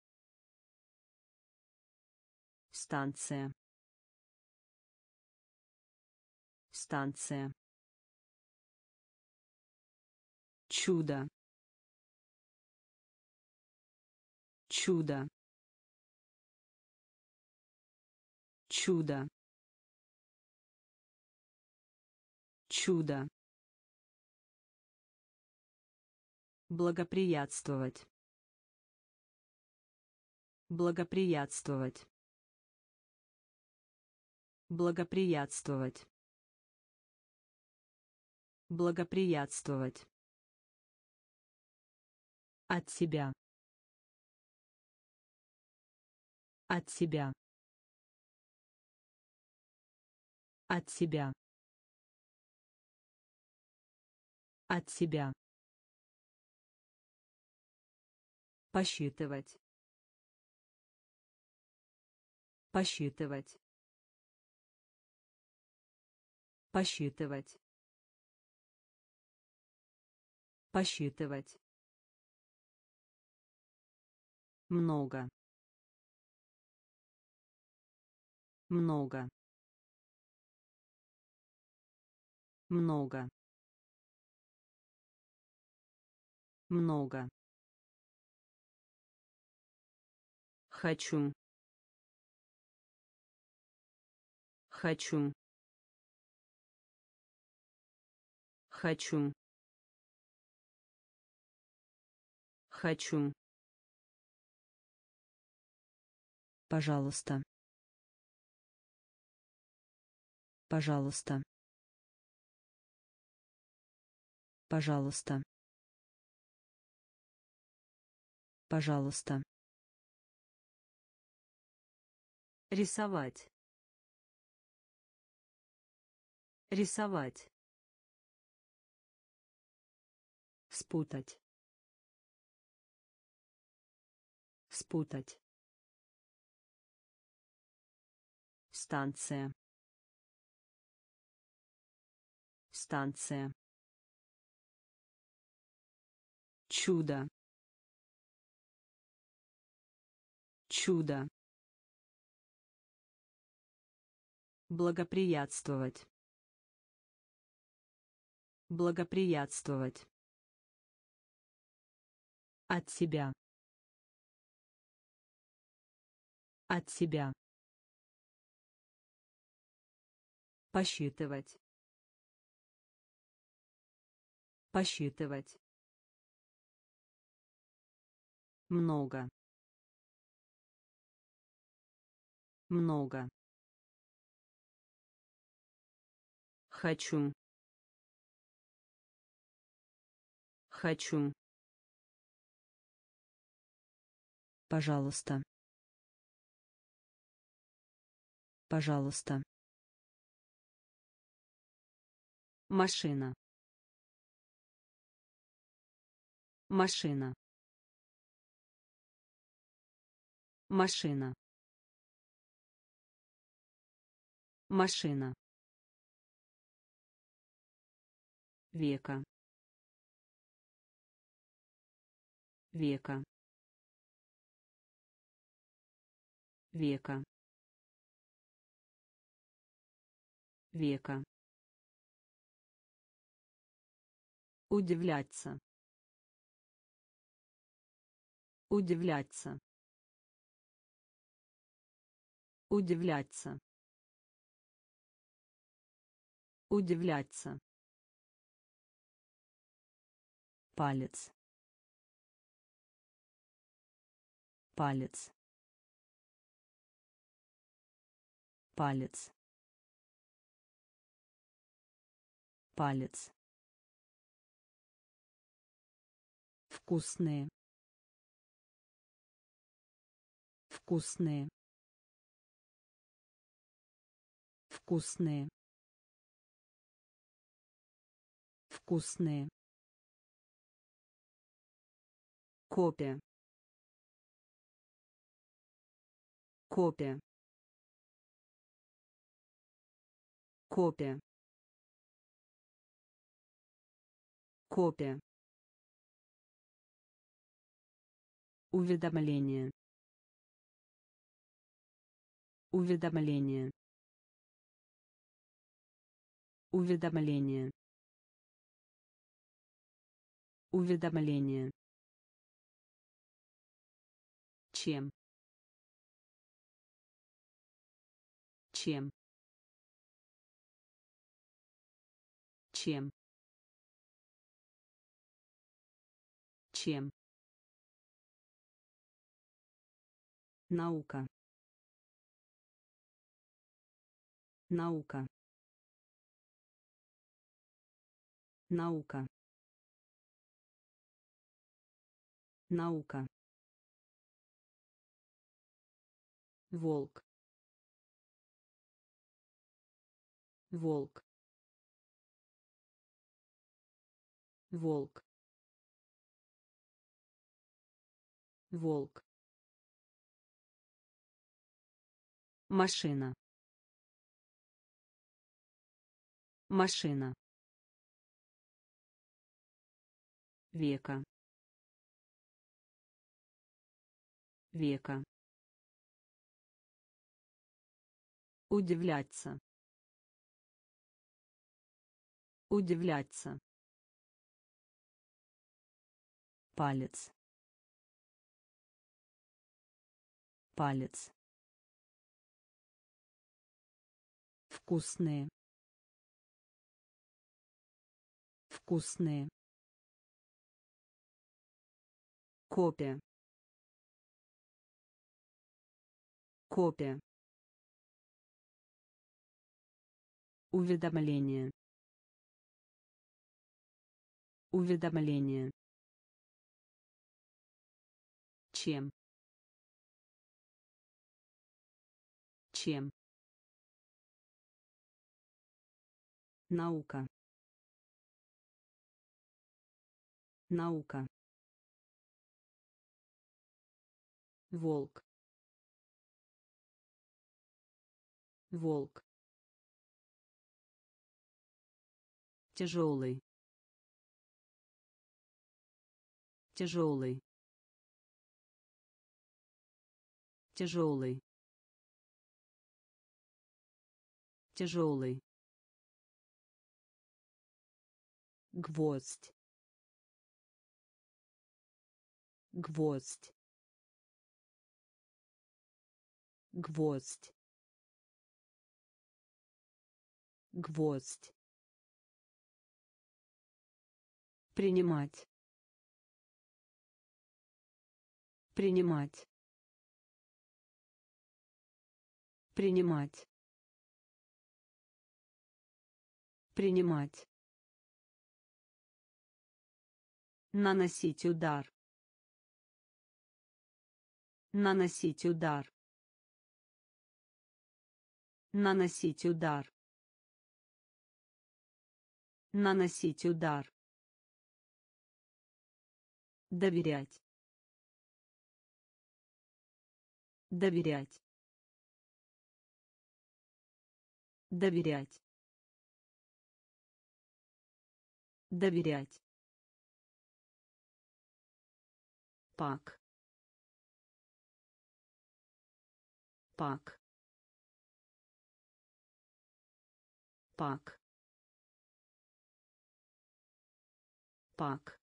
Станция. Станция. Чудо. Чудо. Чудо. Чудо. Благоприятствовать. Благоприятствовать. Благоприятствовать. Благоприятствовать. От себя. От себя. От себя. От себя. Посчитывать. Посчитывать. Посчитывать. Посчитывать. Много. Много. Много. Много. Хочу. Хочу. Хочу. Хочу. Пожалуйста. Пожалуйста. Пожалуйста. Пожалуйста. Рисовать. Рисовать. Спутать. Спутать. Станция. Станция. Чудо. Чудо. Благоприятствовать. Благоприятствовать. От себя. От себя. Посчитывать. Посчитывать. Много. Много. Хочу. Хочу. Пожалуйста. Пожалуйста. Машина. Машина. Машина. Машина. Века. Века. Века. Века. Удивляться. Удивляться. Удивляться. Удивляться. Палец. Палец. Палец. Палец. Вкусные. Вкусные. Вкусные. Вкусные. Копия. Копия. Копия. Копия. Уведомление. Уведомление. Уведомление. Уведомление. Чем? Чем? Чем? Чем? Наука. Наука. Наука. Наука. Волк. Волк. Волк. Волк. Машина. Машина. Века. Века. Удивляться. Удивляться. Палец. Палец. Вкусные. Вкусные. Копия. Копия. Уведомление. Уведомление. Чем? Чем? Наука. Наука. Волк. Волк. тяжелый, тяжелый, тяжелый, тяжелый, гвоздь, гвоздь, гвоздь, гвоздь, принимать, принимать, принимать, принимать, наносить удар, наносить удар, наносить удар, наносить удар, доверять, доверять, доверять, доверять, пак, пак, пак, пак,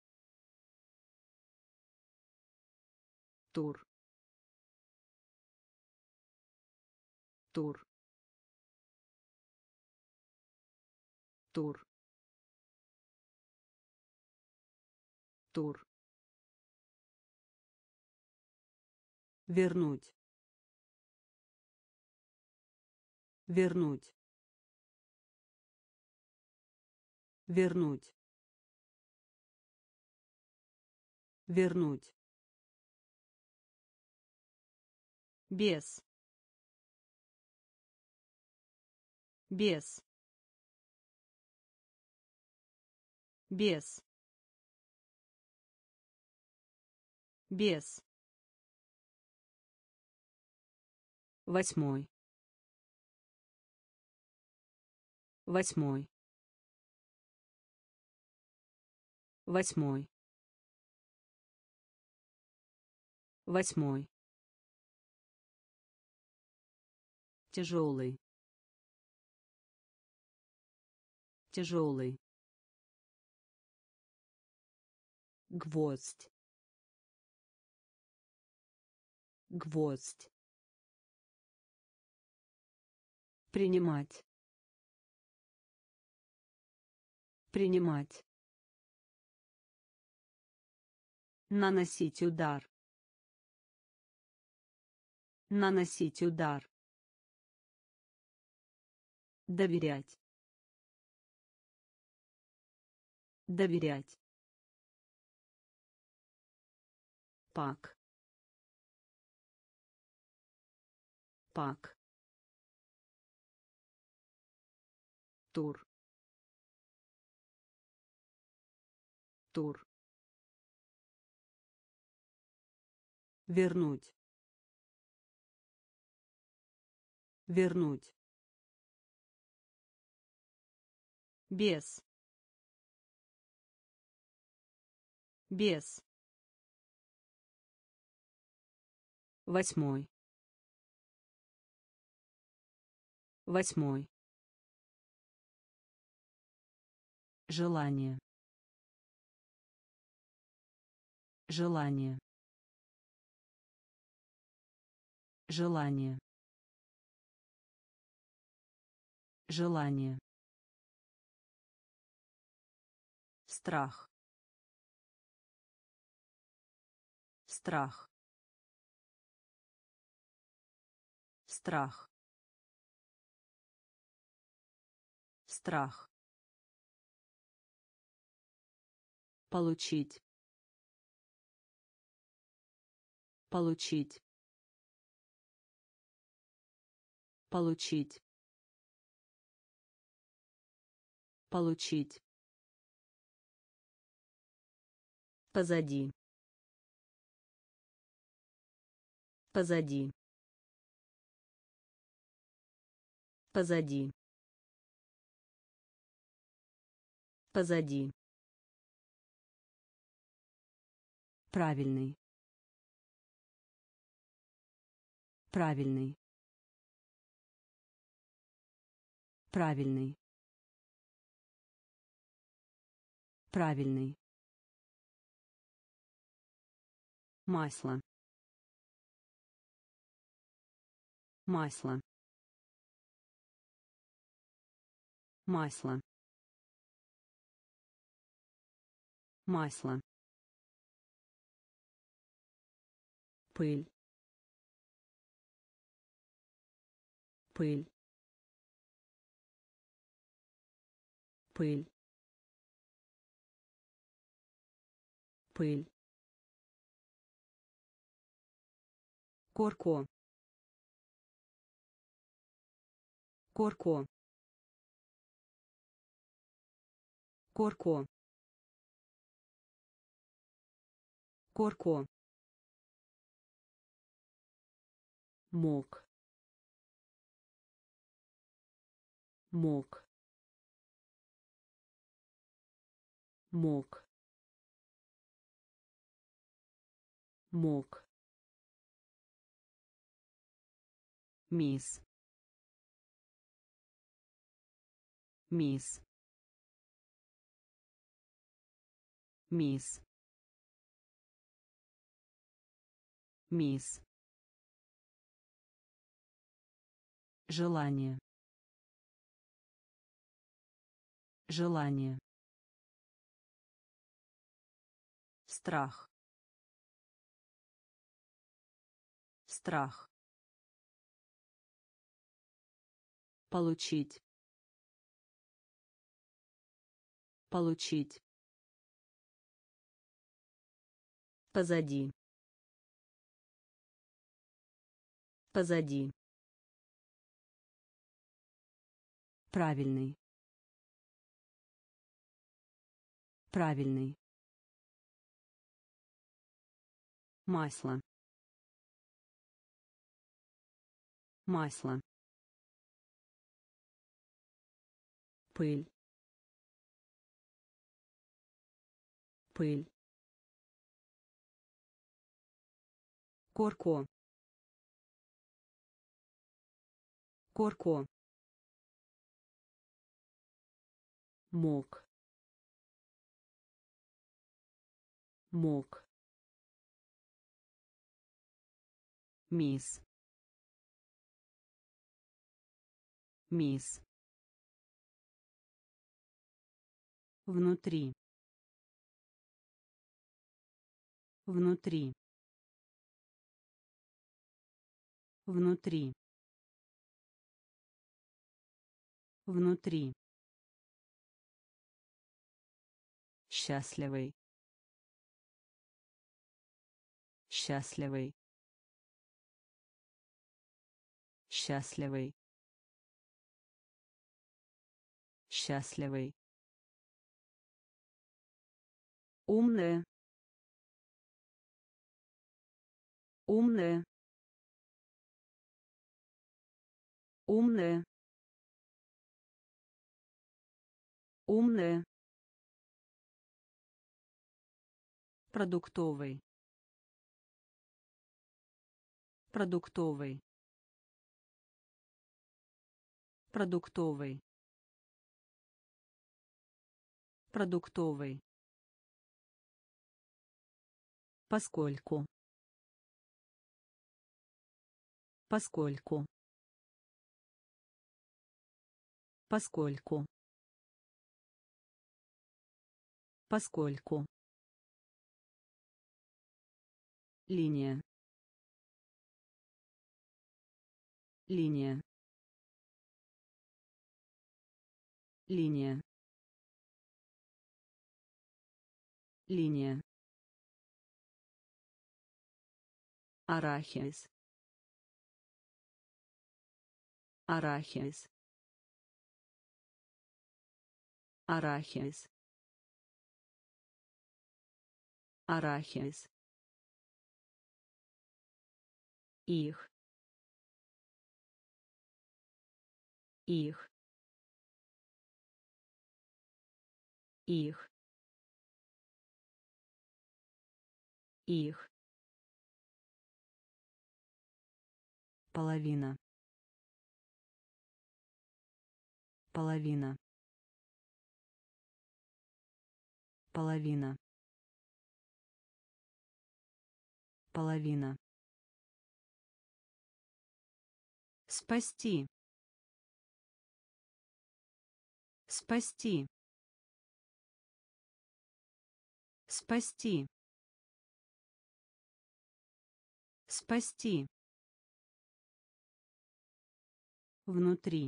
тур, тур, тур, тур, вернуть, вернуть, вернуть, вернуть, без, без, без, без, восьмой, восьмой, восьмой, восьмой, тяжелый, тяжелый, гвоздь, гвоздь, принимать, принимать, наносить удар, наносить удар, доверять, доверять, пак, пак, тур, тур, вернуть, вернуть, без, без, восьмой, восьмой, желание, желание, желание, желание, страх, страх, страх, страх, получить, получить, получить, получить, позади, позади, позади, Позади. Правильный. Правильный. Правильный. Правильный. Масло. Масло. Масло. Масло. Пыль. Пыль. Пыль. Пыль. Корко. Корко. Корко. Корко. Мог. Мог. Мог. Мог. Мисс. Мисс. Мисс. Мисс. Желание. Желание. Страх. Страх. Получить. Получить. Позади. Позади. Правильный. Правильный. Масло. Масло. Пыль. Пыль. Корко. Корко. Мог. Мог. Мисс. Мисс. Внутри. Внутри. Внутри. Внутри. Счастливый. Счастливый. Счастливый. Счастливый. Умная. Умная. Умная. Умная. Продуктовый. Продуктовый. Продуктовый. Продуктовый. Поскольку. Поскольку. Поскольку. Поскольку. Линия. Линия. Линия. Линия. Арахис. Арахис. Арахис. Арахис. Их. Их. их, их, половина, половина, половина, половина. Спасти. Спасти. Спасти. Спасти. Внутри.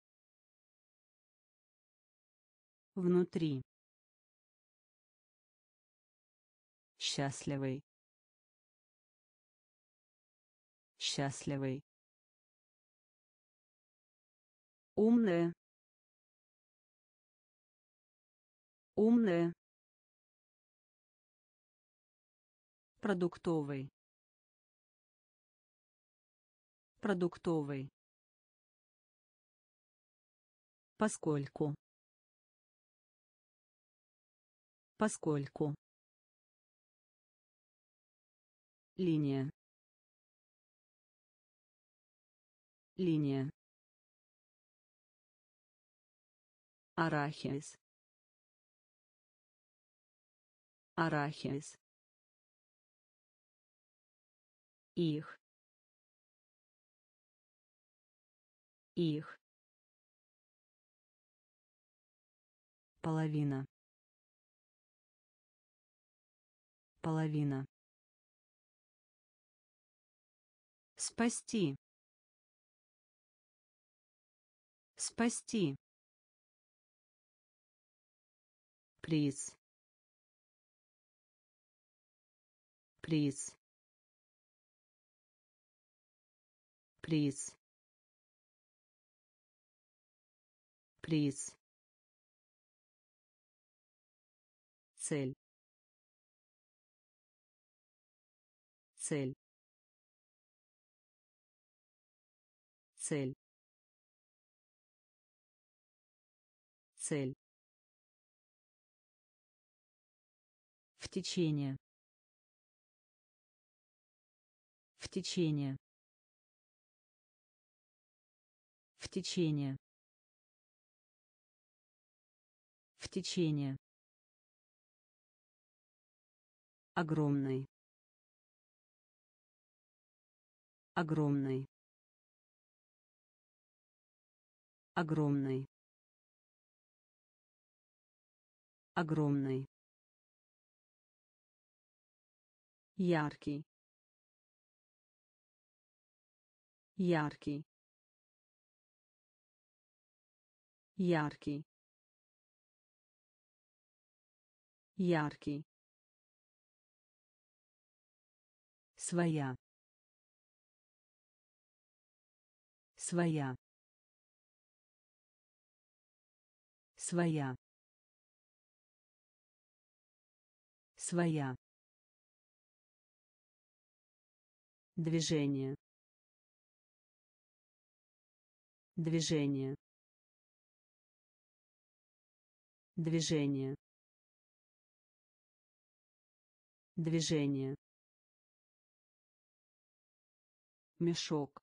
Внутри. Счастливый. Счастливый. Умная. Умная. Продуктовый. Продуктовый. Поскольку. Поскольку. Линия. Линия. Арахис. Арахис. Их. Их. Половина. Половина. Спасти. Спасти. Приз. Приз. Приз. Приз. Цель. Цель. Цель. Цель. В течение. В течение. В течение. В течение. Огромный. Огромный. Огромный. Огромный. Яркий. Яркий. Яркий. Яркий. Своя. Своя. Своя. Своя. Движение. Движение. Движение. Движение. Мешок.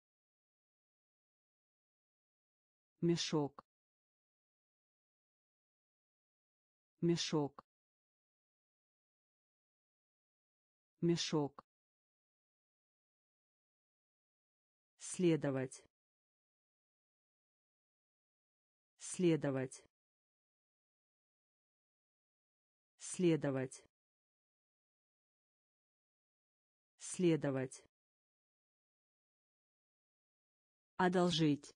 Мешок. Мешок. Мешок. Следовать. Следовать. Следовать. Следовать. Одолжить.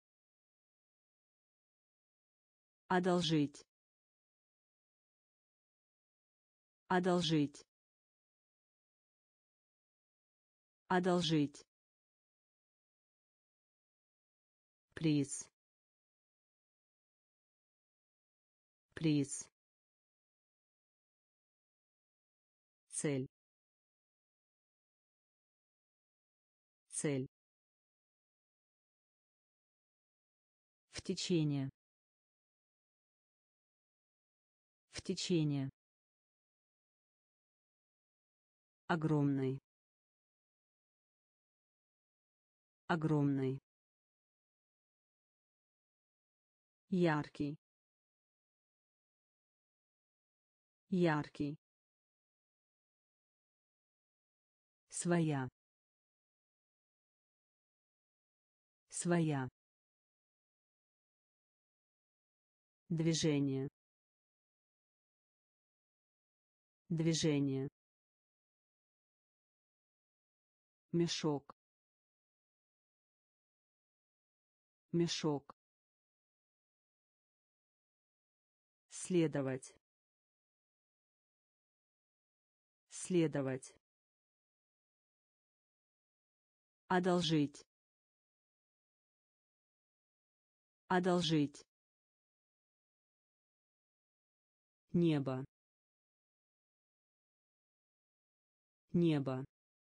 Одолжить. Одолжить. Одолжить. Приз. Приз. Цель. Цель. В течение. течение. Огромный. Огромный. Яркий. Яркий. Своя. Своя. Движение. Движение. Мешок. Мешок. Следовать. Следовать. Одолжить. Одолжить. Небо. Небо.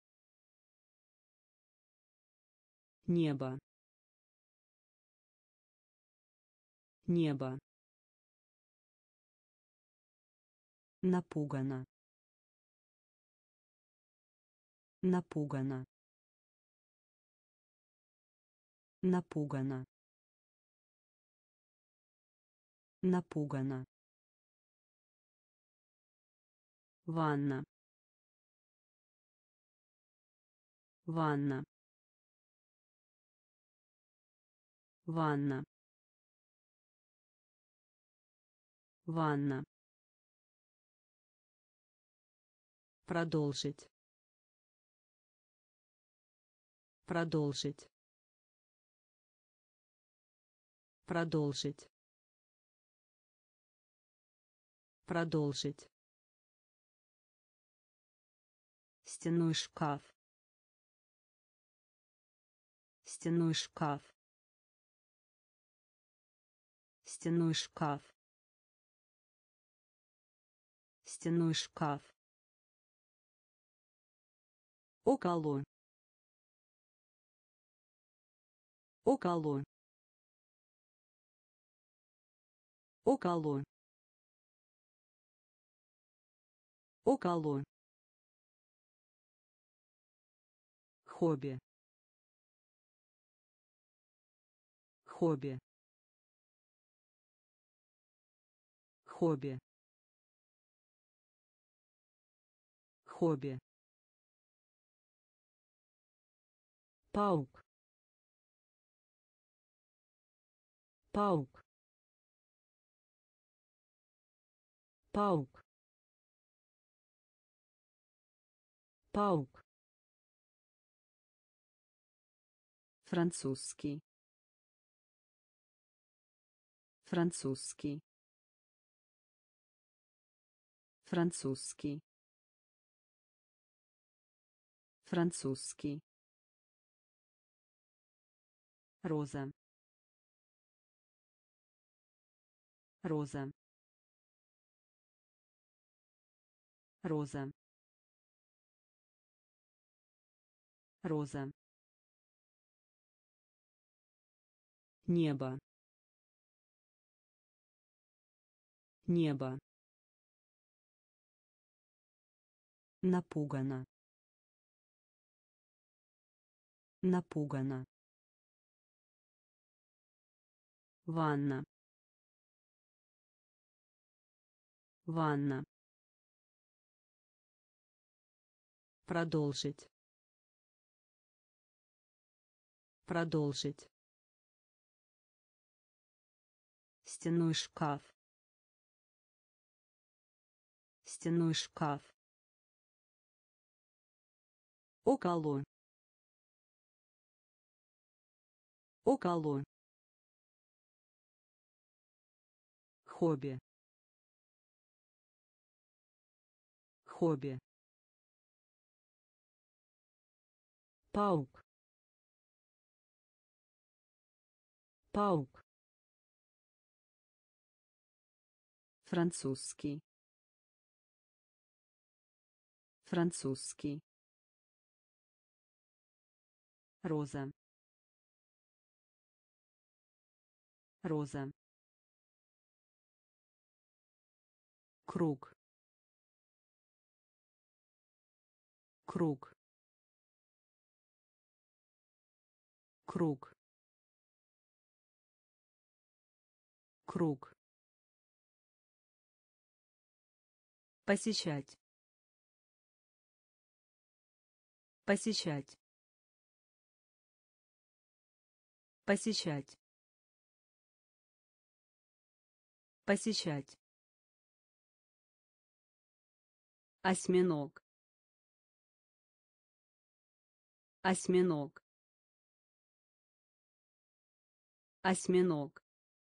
Небо. Небо. Напугано. Напугано. Напугано. Напугано. Ванна. Ванна. Ванна. Ванна. Продолжить. Продолжить. Продолжить. Продолжить. Стенной шкаф. Стенной шкаф. Стенной шкаф. Стенной шкаф. Около. Около. Около. Около. Хобби. Хобби. Хобби. Хобби. Паук. Паук. Паук. Паук. Французский. Французский. Французский. Французский. Роза. Роза. Роза. Роза. Небо. Небо. Напугано. Напугано. Ванна. Ванна. Продолжить. Продолжить. Стенной шкаф. Стенной шкаф. Около. Около. Хобби. Хобби. Паук. Паук. Французский. Французский. Роза. Роза. круг, круг, круг, круг. Посещать. Посещать. Посещать. Посещать. Осьминог. Осьминог. Осьминог.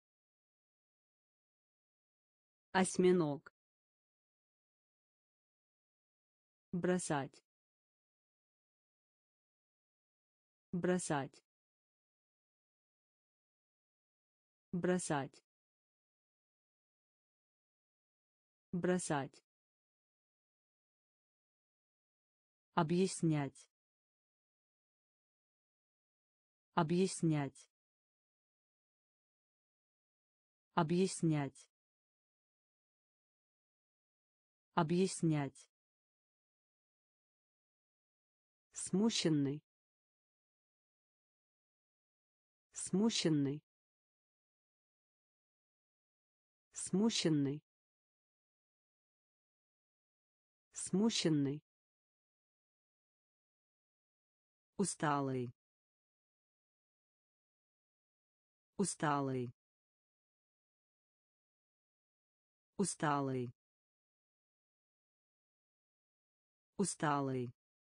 Осьминог. Бросать. Бросать. Бросать. Бросать. Объяснять. Объяснять. Объяснять. Объяснять. Смущенный. Смущенный. Смущенный. Смущенный. Усталый. Усталый. Усталый. Усталый.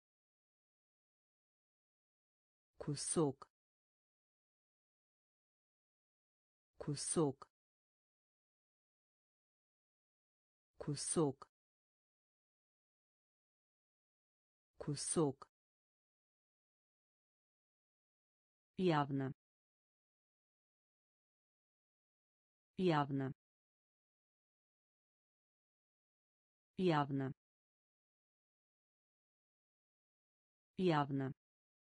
Кусок. Кусок. Кусок. Кусок. Явно. Явно. Явно. Явно.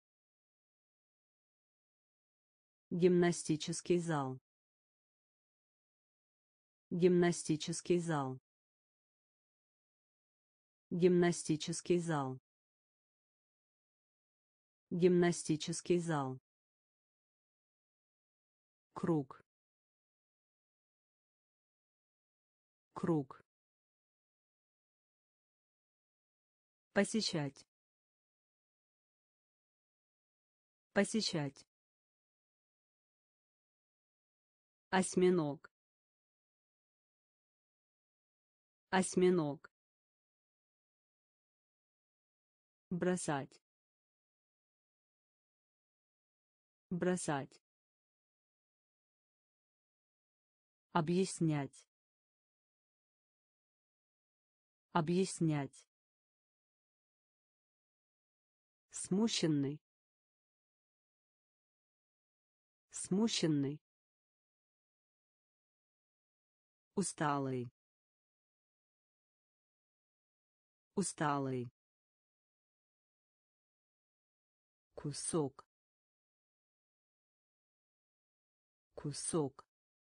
Гимнастический зал. Гимнастический зал. Гимнастический зал. Гимнастический зал. Круг. Круг. Посещать. Посещать. Осьминог. Осьминог. Бросать. Бросать. Объяснять. Объяснять. Смущенный. Смущенный. Усталый. Усталый. Кусок. Кусок.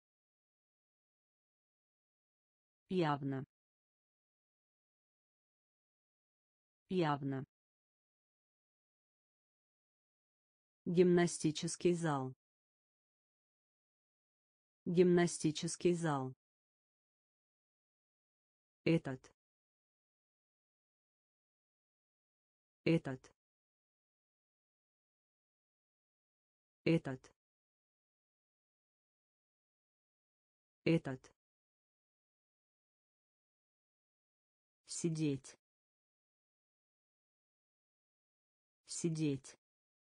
Явно. Явно. Гимнастический зал. Гимнастический зал. Этот. Этот. Этот. Этот. Сидеть. Сидеть.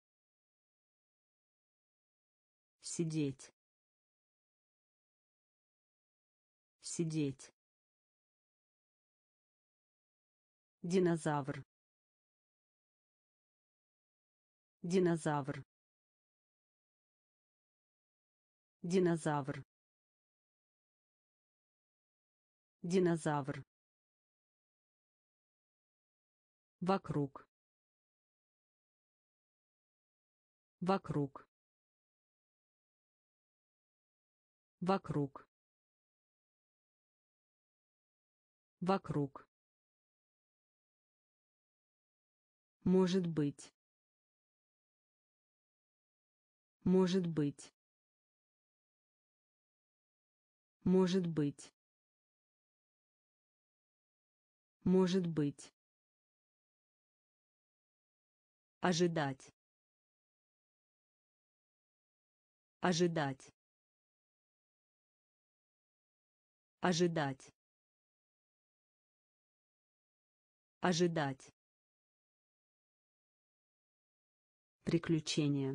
Сидеть. Сидеть. Динозавр. Динозавр. Динозавр. Динозавр. Вокруг. Вокруг. Вокруг. Вокруг. Может быть. Может быть. Может быть. Может быть. Ожидать. Ожидать. Ожидать. Ожидать. Приключения.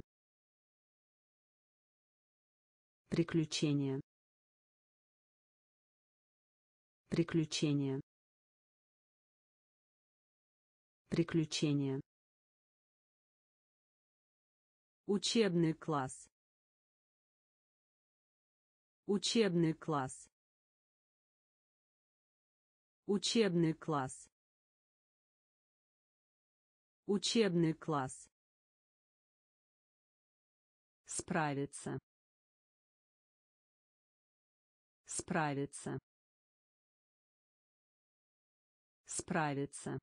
Приключения. Приключения. Приключения. Учебный класс. Учебный класс. Учебный класс. Учебный класс. Справиться. Справиться. Справиться.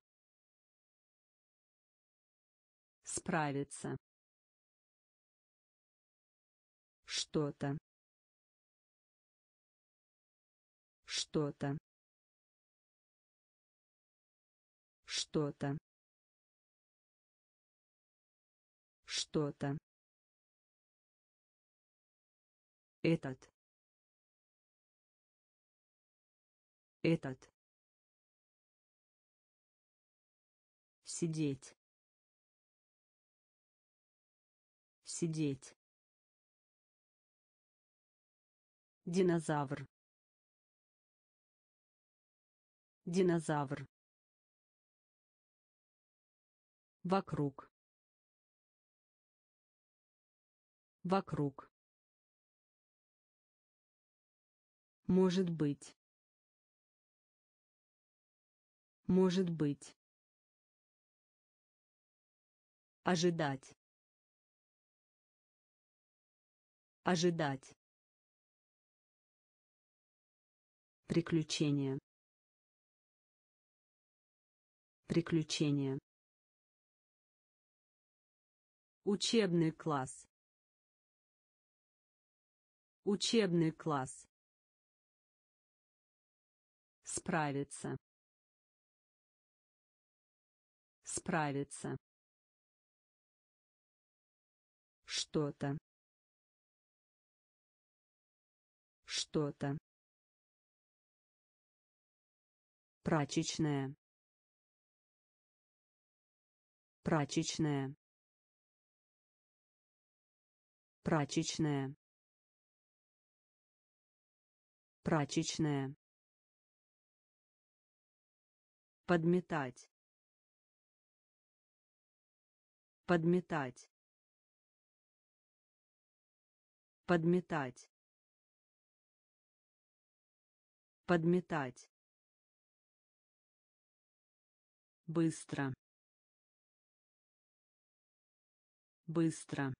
Справиться. Что-то. Что-то. Что-то. Что-то. Этот. Этот. Сидеть. Сидеть. Динозавр. Динозавр. Вокруг. Вокруг. Может быть. Может быть. Ожидать. Ожидать. Приключения. Приключения. Учебный класс. Учебный класс. Справиться. Справиться. Что-то. Что-то. Прачечная. Прачечная. Прачечная. Прачечная. Подметать. Подметать. Подметать. Подметать. Быстро. Быстро.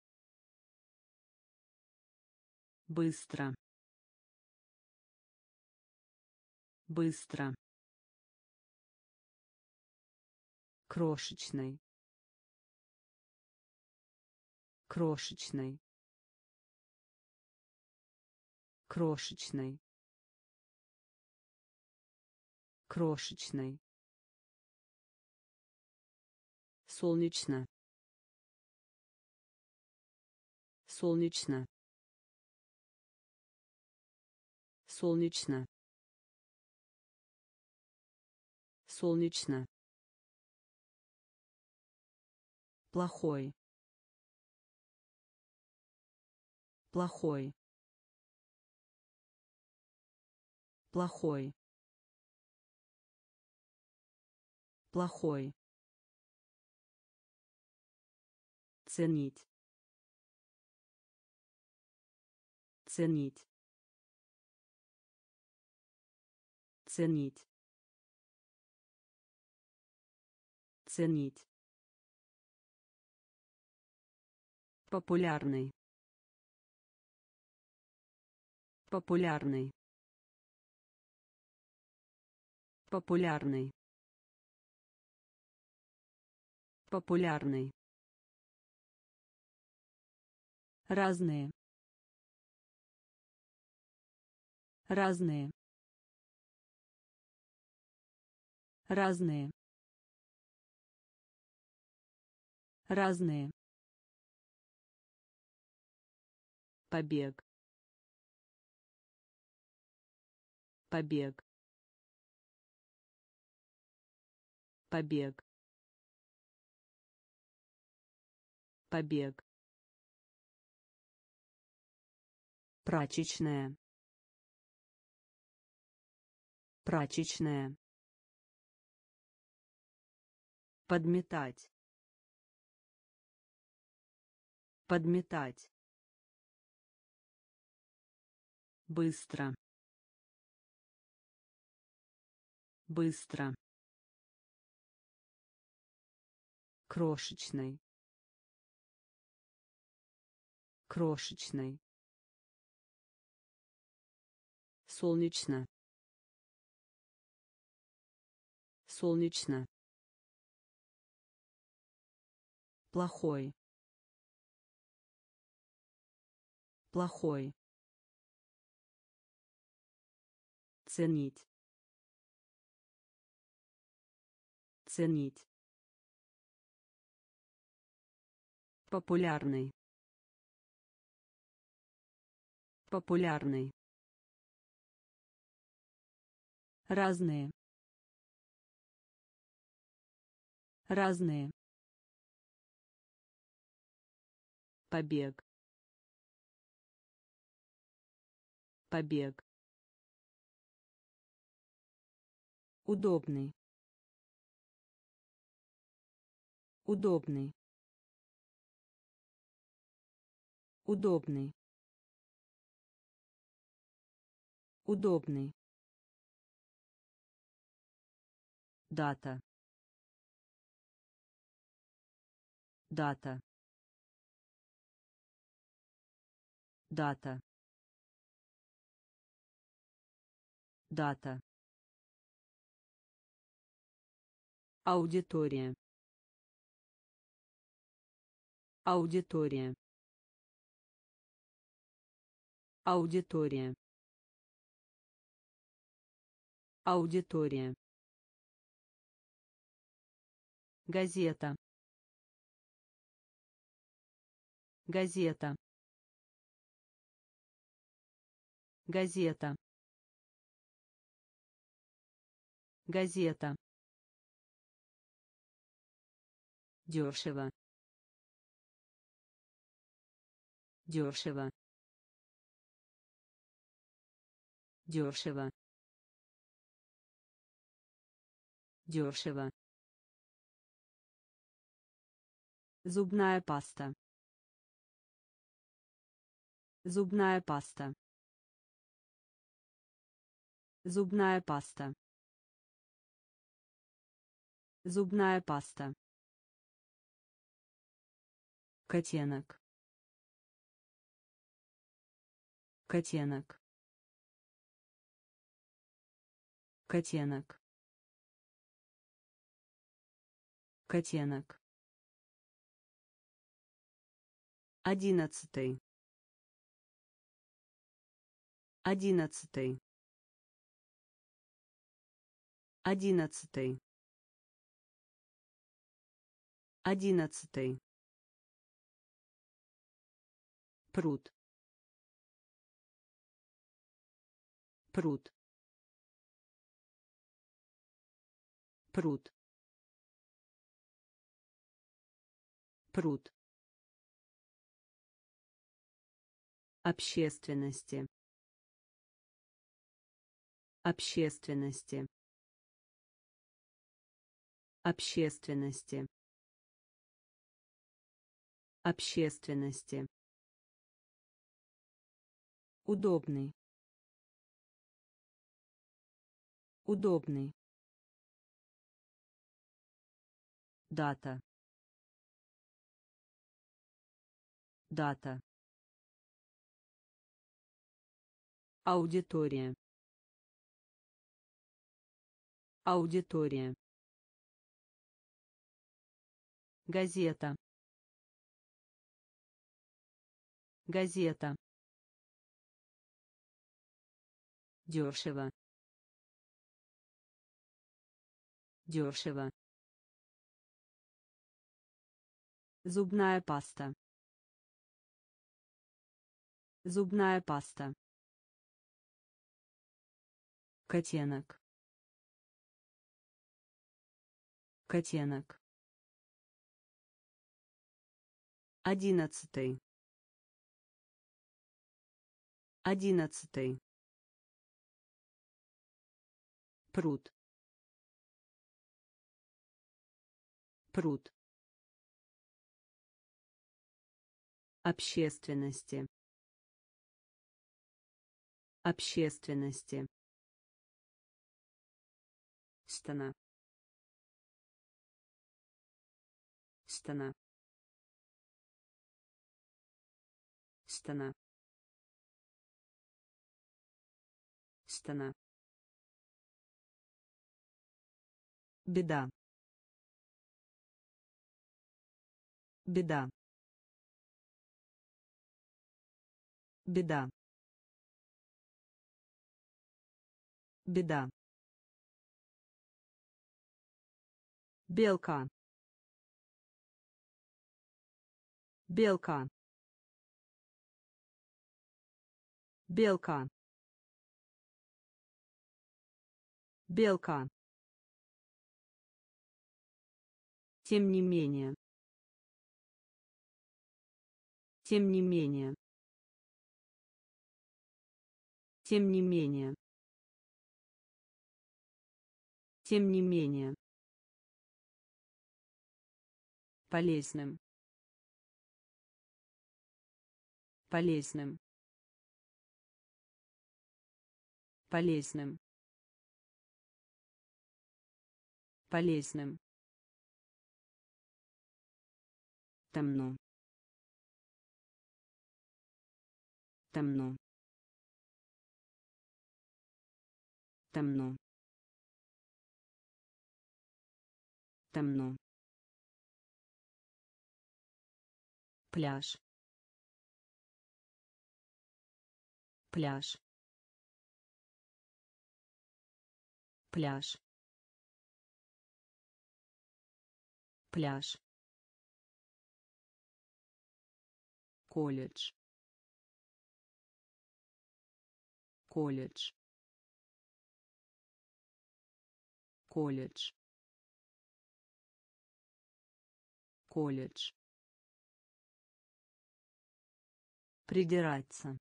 Быстро. Быстро. Крошечный. Крошечный. Крошечный. Крошечный. Солнечно. Солнечно. Солнечно. Солнечно. Плохой. Плохой. Плохой. Плохой. Ценить. Ценить. Ценить. Ценить. Популярный. Популярный. Популярный. Популярный. Разные. Разные. Разные. Разные. Побег. Побег. Побег. Побег. Прачечная. Прачечная. Подметать. Подметать. Быстро. Быстро. Крошечный. Крошечный. Солнечно. Солнечно. Плохой. Плохой. Ценить. Ценить. Популярный. Популярный. Разные. Разные. Побег. Побег. Удобный. Удобный. Удобный. Удобный. Дата. Дата. Дата. Дата. Аудитория. Аудитория. Аудитория. Аудитория. Газета. Газета. Газета. Газета. Дешево. Дешево. Дешево. Дешево. Зубная паста. Зубная паста. Зубная паста. Зубная паста. Котенок. Котенок. Котенок. Котенок. Одиннадцатый. Одиннадцатый. Одиннадцатый. Одиннадцатый. Пруд. Пруд. Пруд. Пруд. Общественности. Общественности. Общественности. Общественности. Удобный. Удобный. Дата. Дата. Аудитория. Аудитория. Газета. Газета. Дешево. Дешево. Зубная паста. Зубная паста. Котенок. Котенок. Одиннадцатый. Одиннадцатый. Пруд. Пруд. Общественности. Общественности. Стена. Стена. Стена. Стена. Беда. Беда. Беда. Беда. Белка. Белка. Белка. Белка. Тем не менее. Тем не менее. Тем не менее. Тем не менее. Полезным. Полезным. Полезным. Полезным. Темно. Темно. Темно. Темно. Пляж. Пляж. Пляж. Пляж. Колледж. Колледж. Колледж. Колледж. Придираться.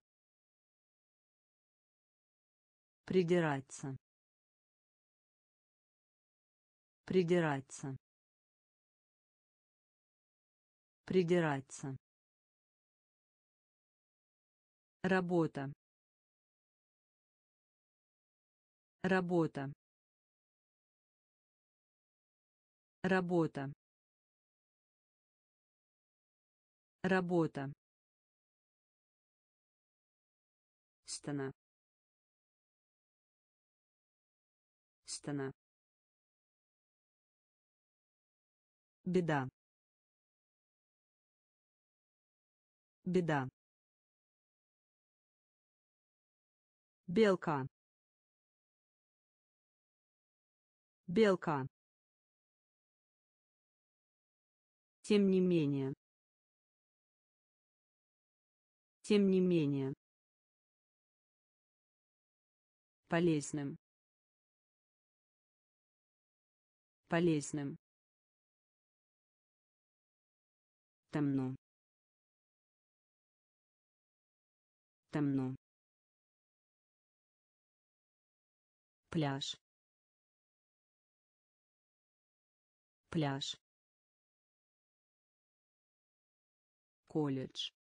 Придираться. Придираться. Придираться. Работа. Работа. Работа. Работа. Стена. Стена. Беда. Беда. Белка. Белка. Тем не менее. Тем не менее. Полезным. Полезным. Темно. Темно. Пляж. Пляж. Колледж.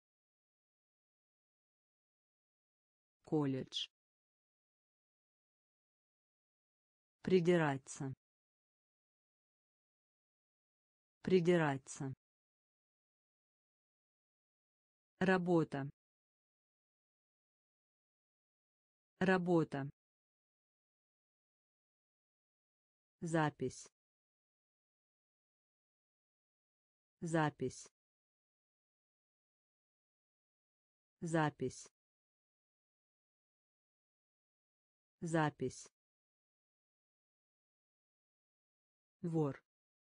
Колледж. Придираться. Придираться. Работа. Работа. Запись. Запись. Запись. Запись. Вор.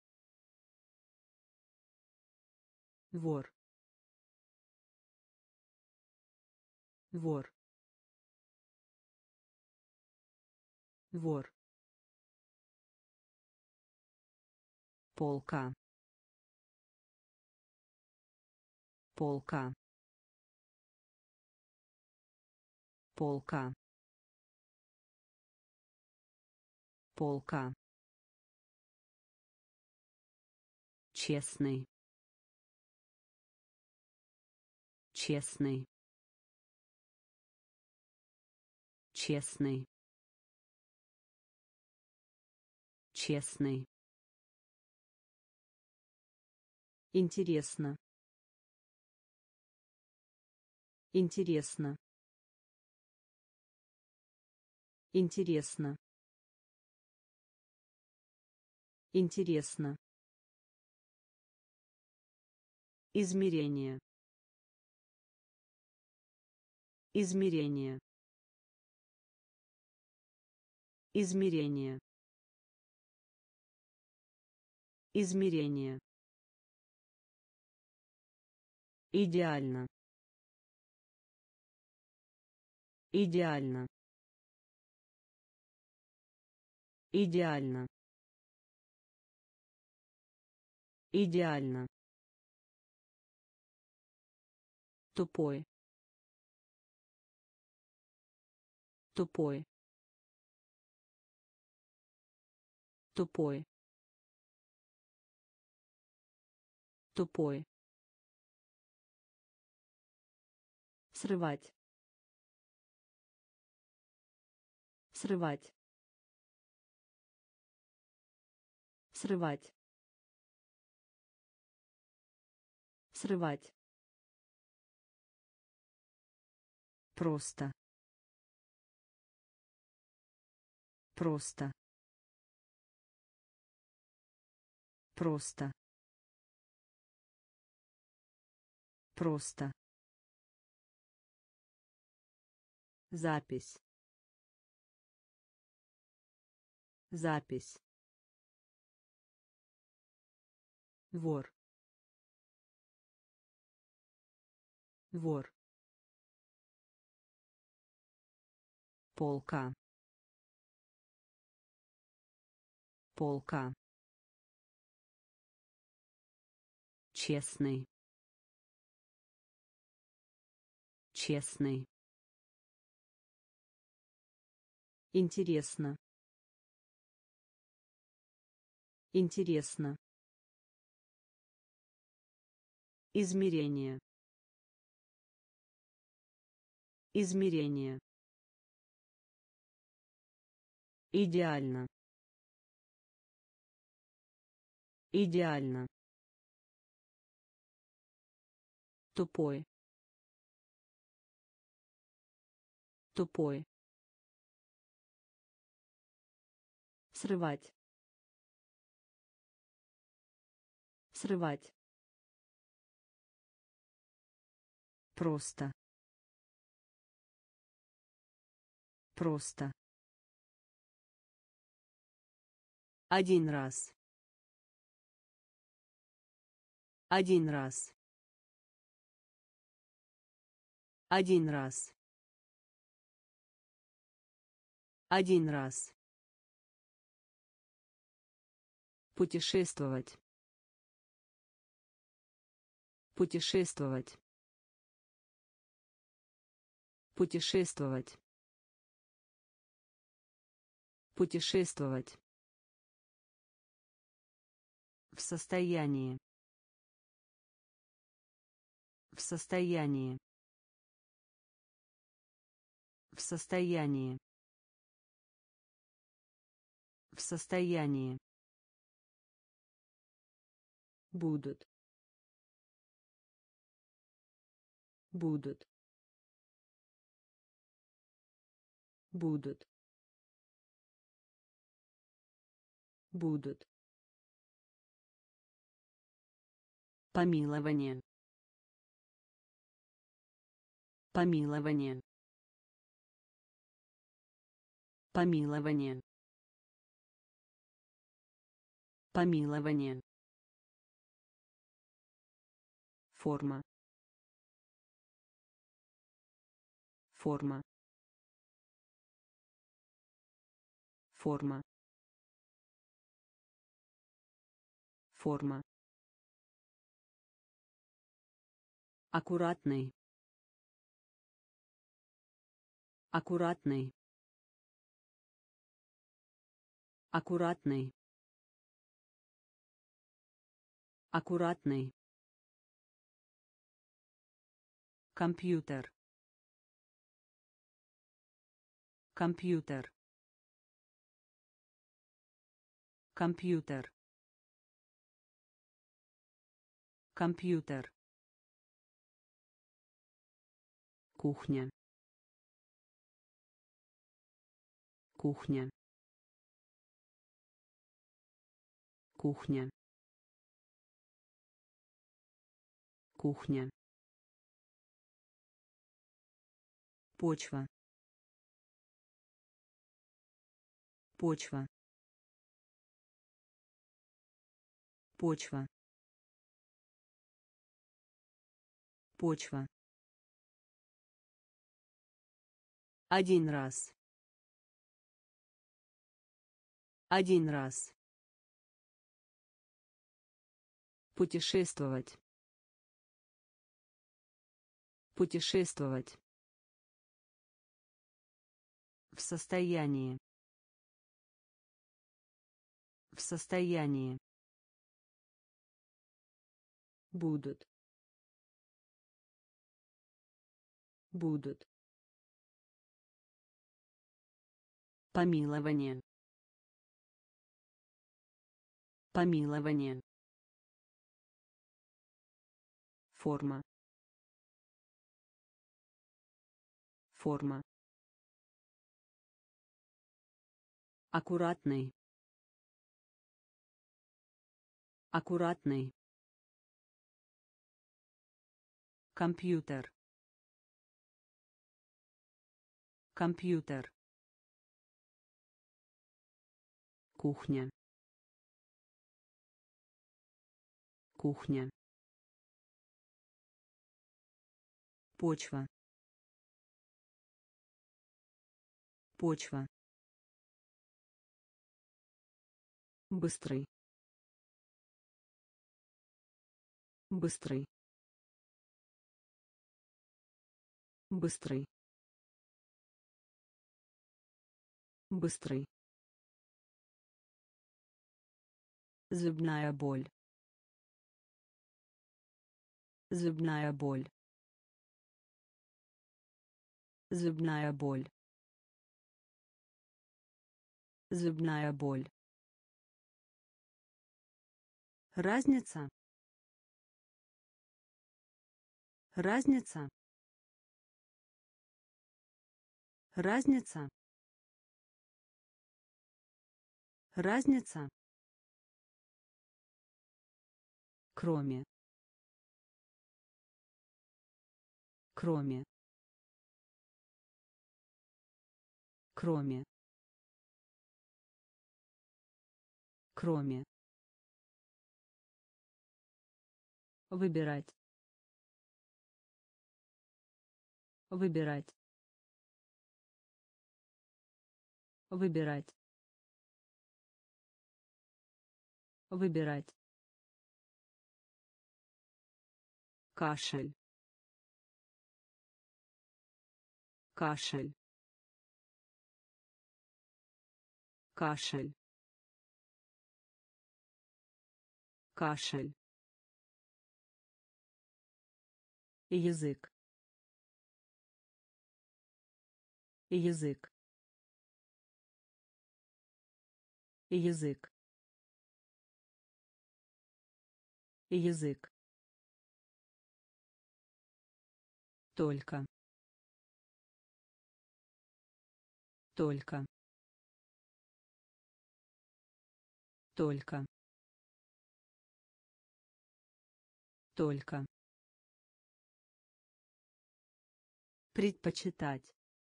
Вор. Вор. Вор. Полка. Полка. Полка. Полка. Честный. Честный. Честный. Честный. Интересно. Интересно. Интересно. Интересно. Измерение. Измерение. Измерение. Измерение. Идеально. Идеально. Идеально. Идеально. Тупой. Тупой. Тупой. Тупой. Срывать. Срывать. Срывать. Срывать. Просто. Просто. Просто. Просто. Запись. Запись. Вор. Вор. Полка. Полка. Честный. Честный. Интересно. Интересно. Измерение. Измерение. Идеально. Идеально. Тупой. Тупой. Срывать. Срывать. Просто. Просто. Один раз. Один раз. Один раз. Один раз. Путешествовать. Путешествовать. Путешествовать. Путешествовать. В состоянии. В состоянии. В состоянии. В состоянии. Будут. Будут. Будут. будут, помилование, помилование, помилование, помилование, форма, форма, форма, форма, аккуратный, аккуратный, аккуратный, аккуратный, компьютер, компьютер, компьютер, компьютер, кухня, кухня, кухня, кухня, почва, почва, почва, почва, один раз, один раз, путешествовать, путешествовать, в состоянии, в состоянии, будут, будут, помилование, помилование, форма, форма, аккуратный, аккуратный, компьютер, компьютер, кухня, кухня, почва, почва, быстрый, быстрый, быстрый, быстрый, зубная боль, зубная боль, зубная боль, зубная боль, разница, разница, разница, разница, кроме, кроме, кроме, кроме, выбирать, выбирать, выбирать, выбирать, кашель, кашель, кашель, кашель, язык, язык, язык, язык, только, только, Только. Только. Предпочитать.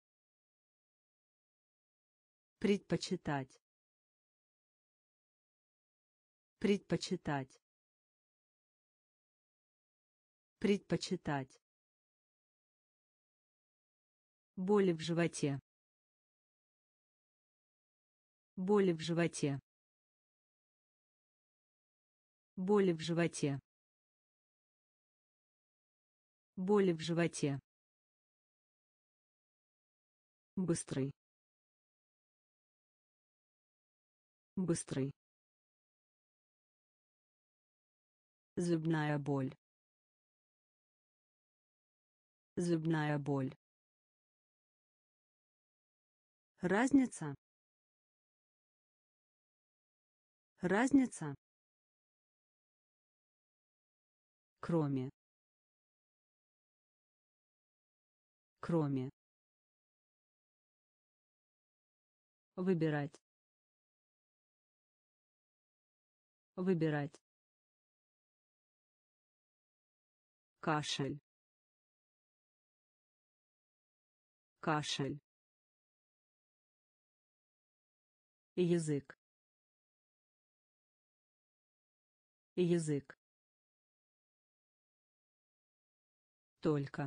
Предпочитать. Предпочитать. Предпочитать. Боли в животе. Боли в животе. Боли в животе. Боли в животе. Быстрый. Быстрый. Зубная боль. Зубная боль. Разница. Разница. Кроме. Кроме. Выбирать. Выбирать. Кашель. Кашель. Язык. Язык. Только.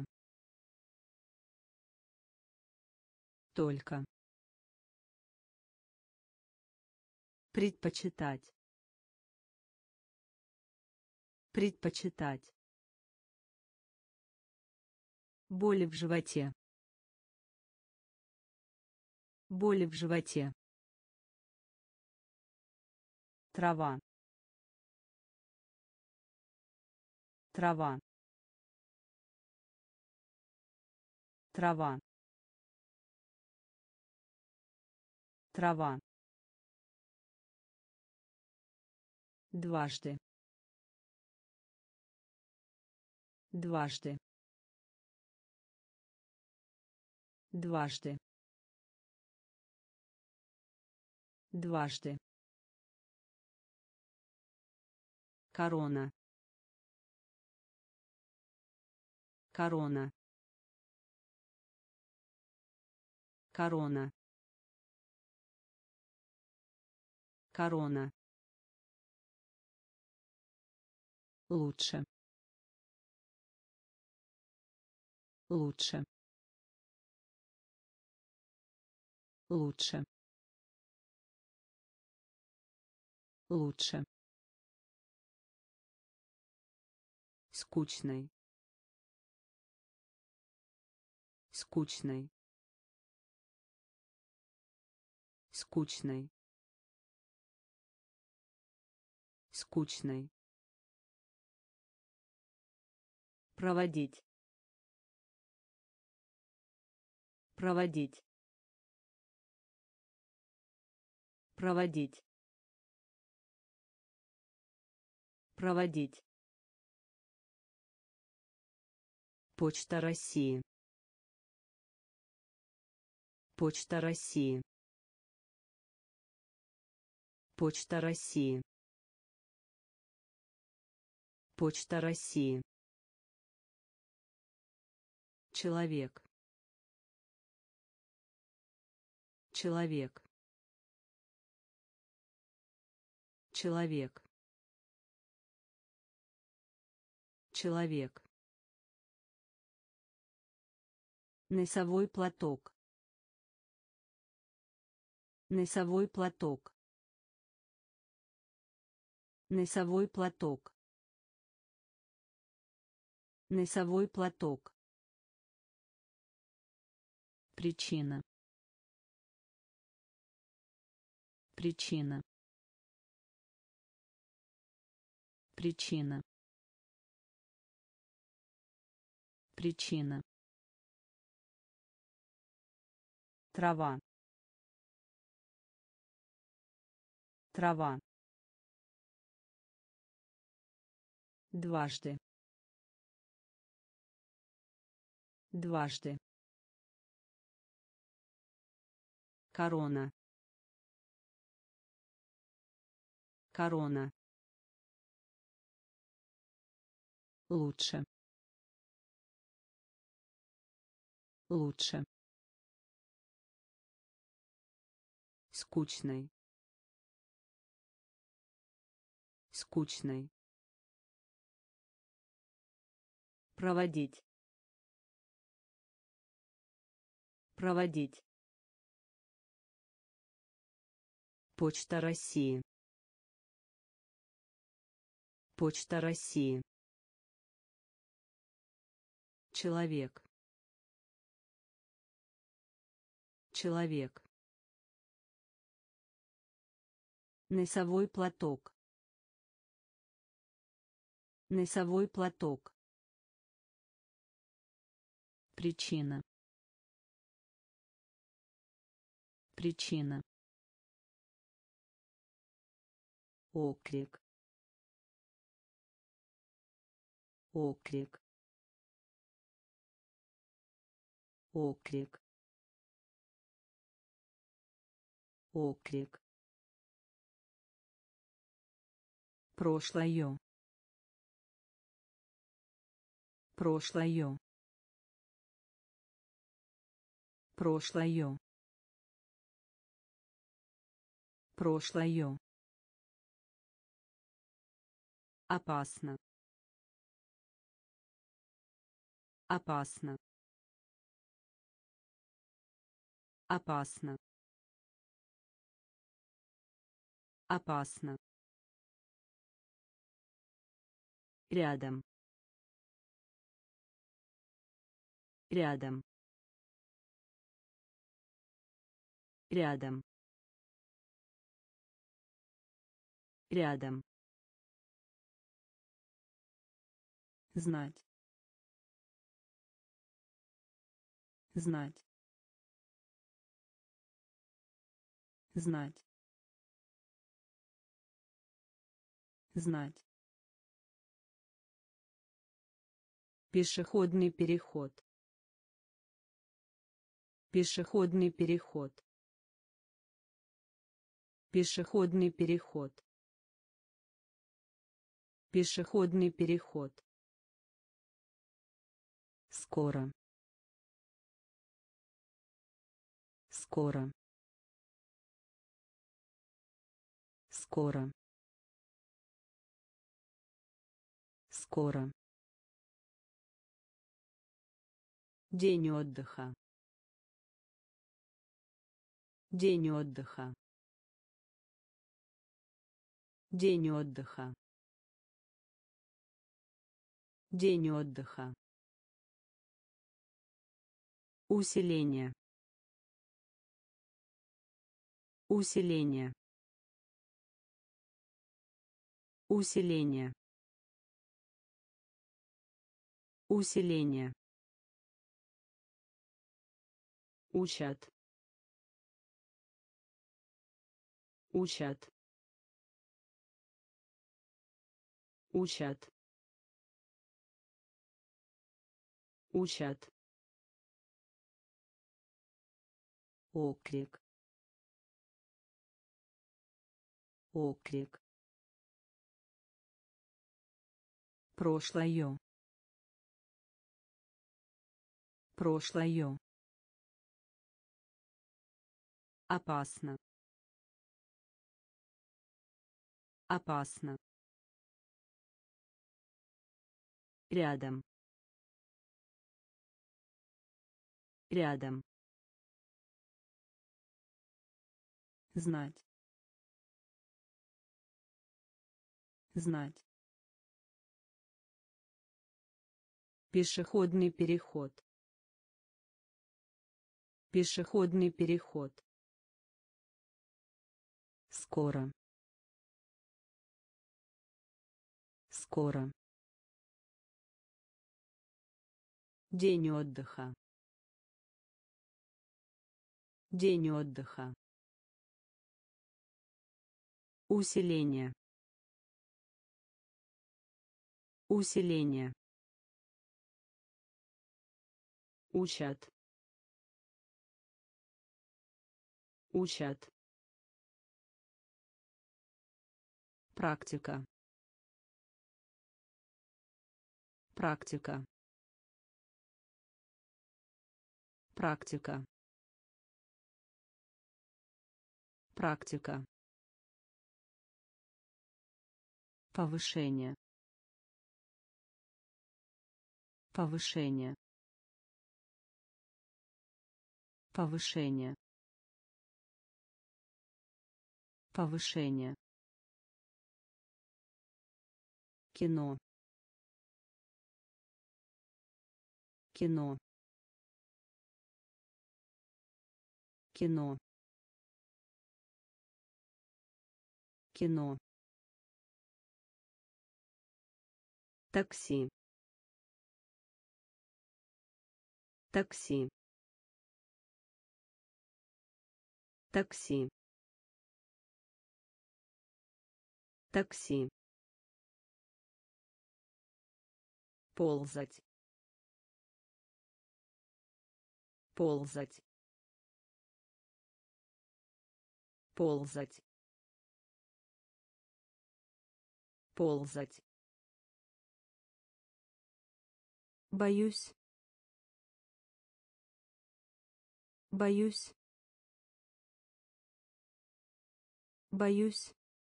Только. Предпочитать. Предпочитать. Боли в животе. Боли в животе. Трава. Трава. Трава. Трава. Дважды. Дважды. Дважды. Дважды. Корона. Корона. Корона. Корона. Лучше. Лучше. Лучше. Лучше. Скучный. Скучный. Скучный. Скучный. Проводить. Проводить. Проводить. Проводить. Почта России. Почта России. Почта России. Почта России. Человек. Человек. Человек. Человек. Носовой платок. Носовой платок. Носовой платок. Носовой платок. Причина. Причина. Причина. Причина. Трава. Трава. Дважды. Дважды. Корона. Корона. Лучше. Лучше. Скучный. Скучный. Проводить. Проводить. Почта России. Почта России. Человек. Человек. Носовой платок. Носовой платок. Причина. Причина. Оклик. Оклик. Оклик. Оклик. Прошлое. Прошлое. Прошлое. Прошлое. Опасно. Опасно. Опасно. Опасно. Рядом. Рядом. Рядом. Рядом. Знать. Знать. Знать. Знать. Пешеходный переход. Пешеходный переход. Пешеходный переход. Пешеходный переход. Скоро. Скоро. Скоро. Скоро. День отдыха. День отдыха. День отдыха. День отдыха. Усиление. Усиление. Усиление. Усиление. Учат. Учат. Учат. Учат. Оклик. Оклик. Прошлое. Прошлое. Опасно. Опасно. Рядом. Рядом. Знать. Знать. Пешеходный переход. Пешеходный переход. Скоро. Скоро. День отдыха. День отдыха. Усиление. Усиление. Учат. Учат. Практика. Практика. Практика. Практика. Повышение. Повышение. Повышение. Повышение. Кино. Кино. Кино. Кино. Такси. Такси. Такси. Такси. Ползать. Ползать. Ползать. Ползать. Боюсь. Боюсь. Боюсь.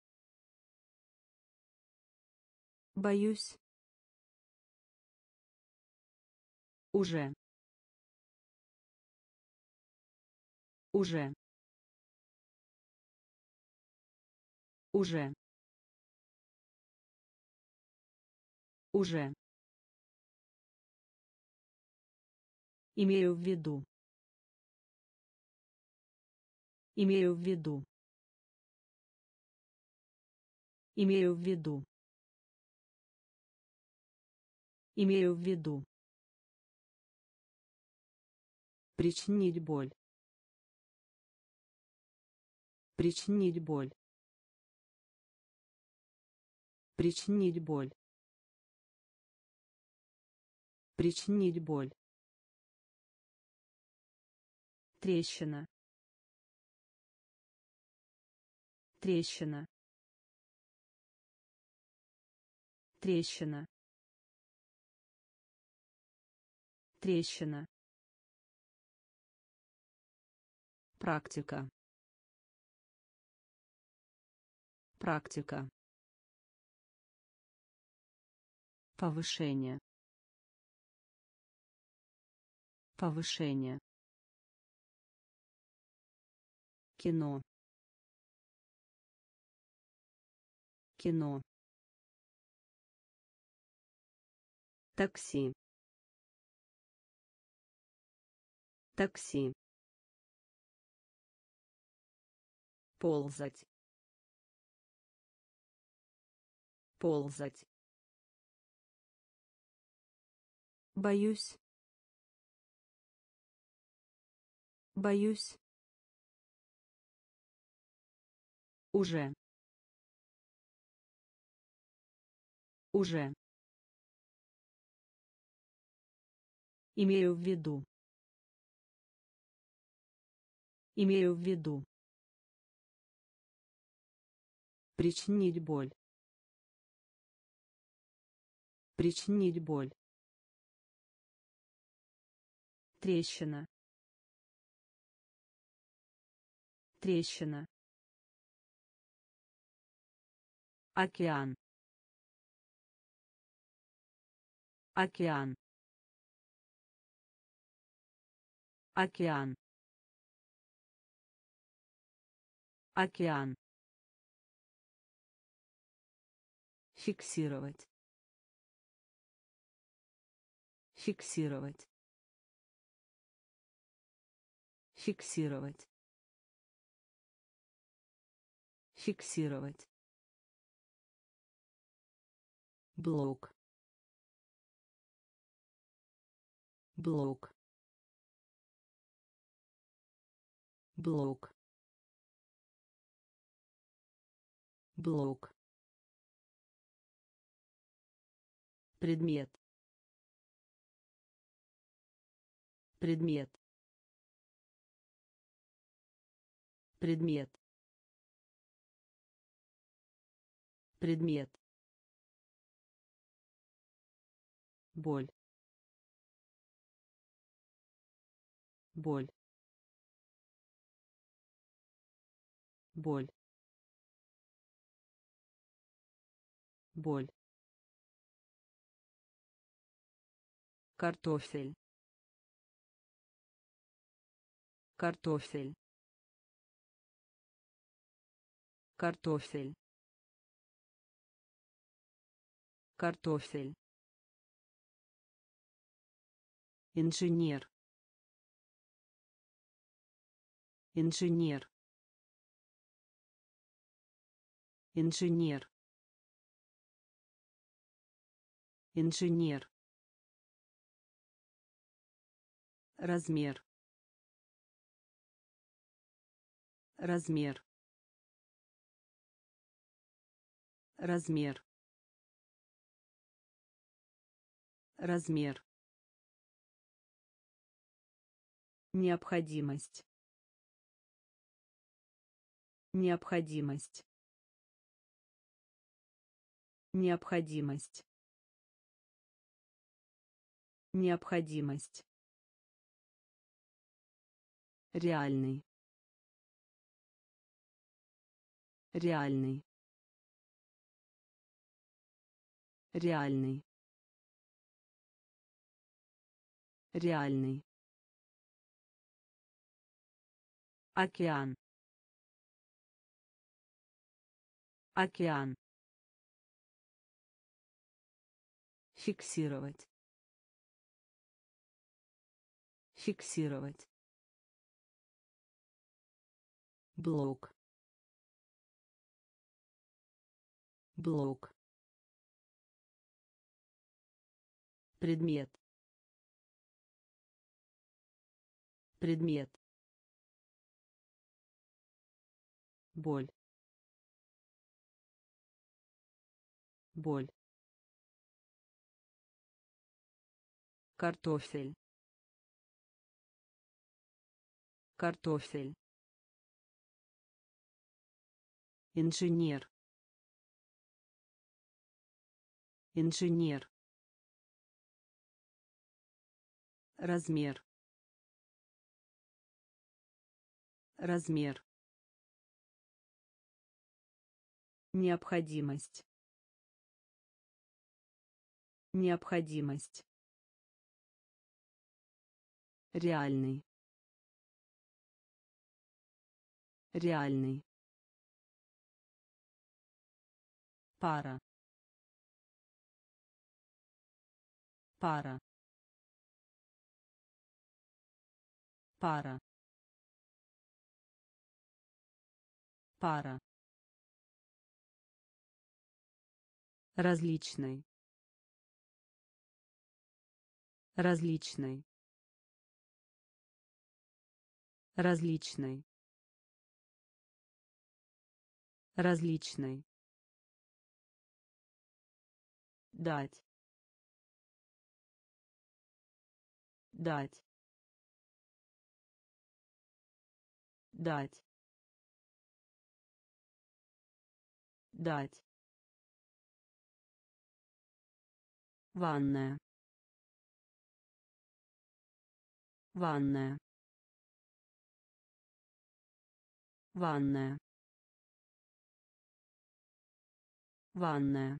Боюсь. Уже. Уже. Уже. Уже. Имею в виду. Имею в виду. Имею в виду. Имею в виду. Причинить боль. Причинить боль. Причинить боль. Причинить боль. Трещина. Трещина. Трещина. Трещина. Практика. Практика. Повышение. Повышение. Кино. Кино. Такси. Такси. Ползать. Ползать. Боюсь. Боюсь. Уже. Уже. Имею в виду. Имею в виду. Причинить боль. Причинить боль. Трещина. Трещина. Океан. Океан. Океан. Океан. Фиксировать. Фиксировать. Фиксировать. Фиксировать. Блок. Блок. Блок. Блок. Предмет. Предмет. Предмет. Предмет. Боль. Боль. Боль. Боль. Картофель. Картофель. Картофель. Картофель. Инженер. Инженер. Инженер. Инженер. Размер. Размер. Размер. Размер. Необходимость. Необходимость. Необходимость. Необходимость. Реальный. Реальный. Реальный. Реальный. Океан. Океан. Фиксировать. Фиксировать. Блок. Блок. Предмет. Предмет. Боль. Боль. Картофель. Картофель. Инженер. Инженер. Размер. Размер. Необходимость. Необходимость. Реальный. Реальный. Пара. Пара. Пара. Пара. Различный. Различный. Различный. Различный. Дать. Дать. Дать. Дать. Ванная. Ванная. Ванная. Ванная.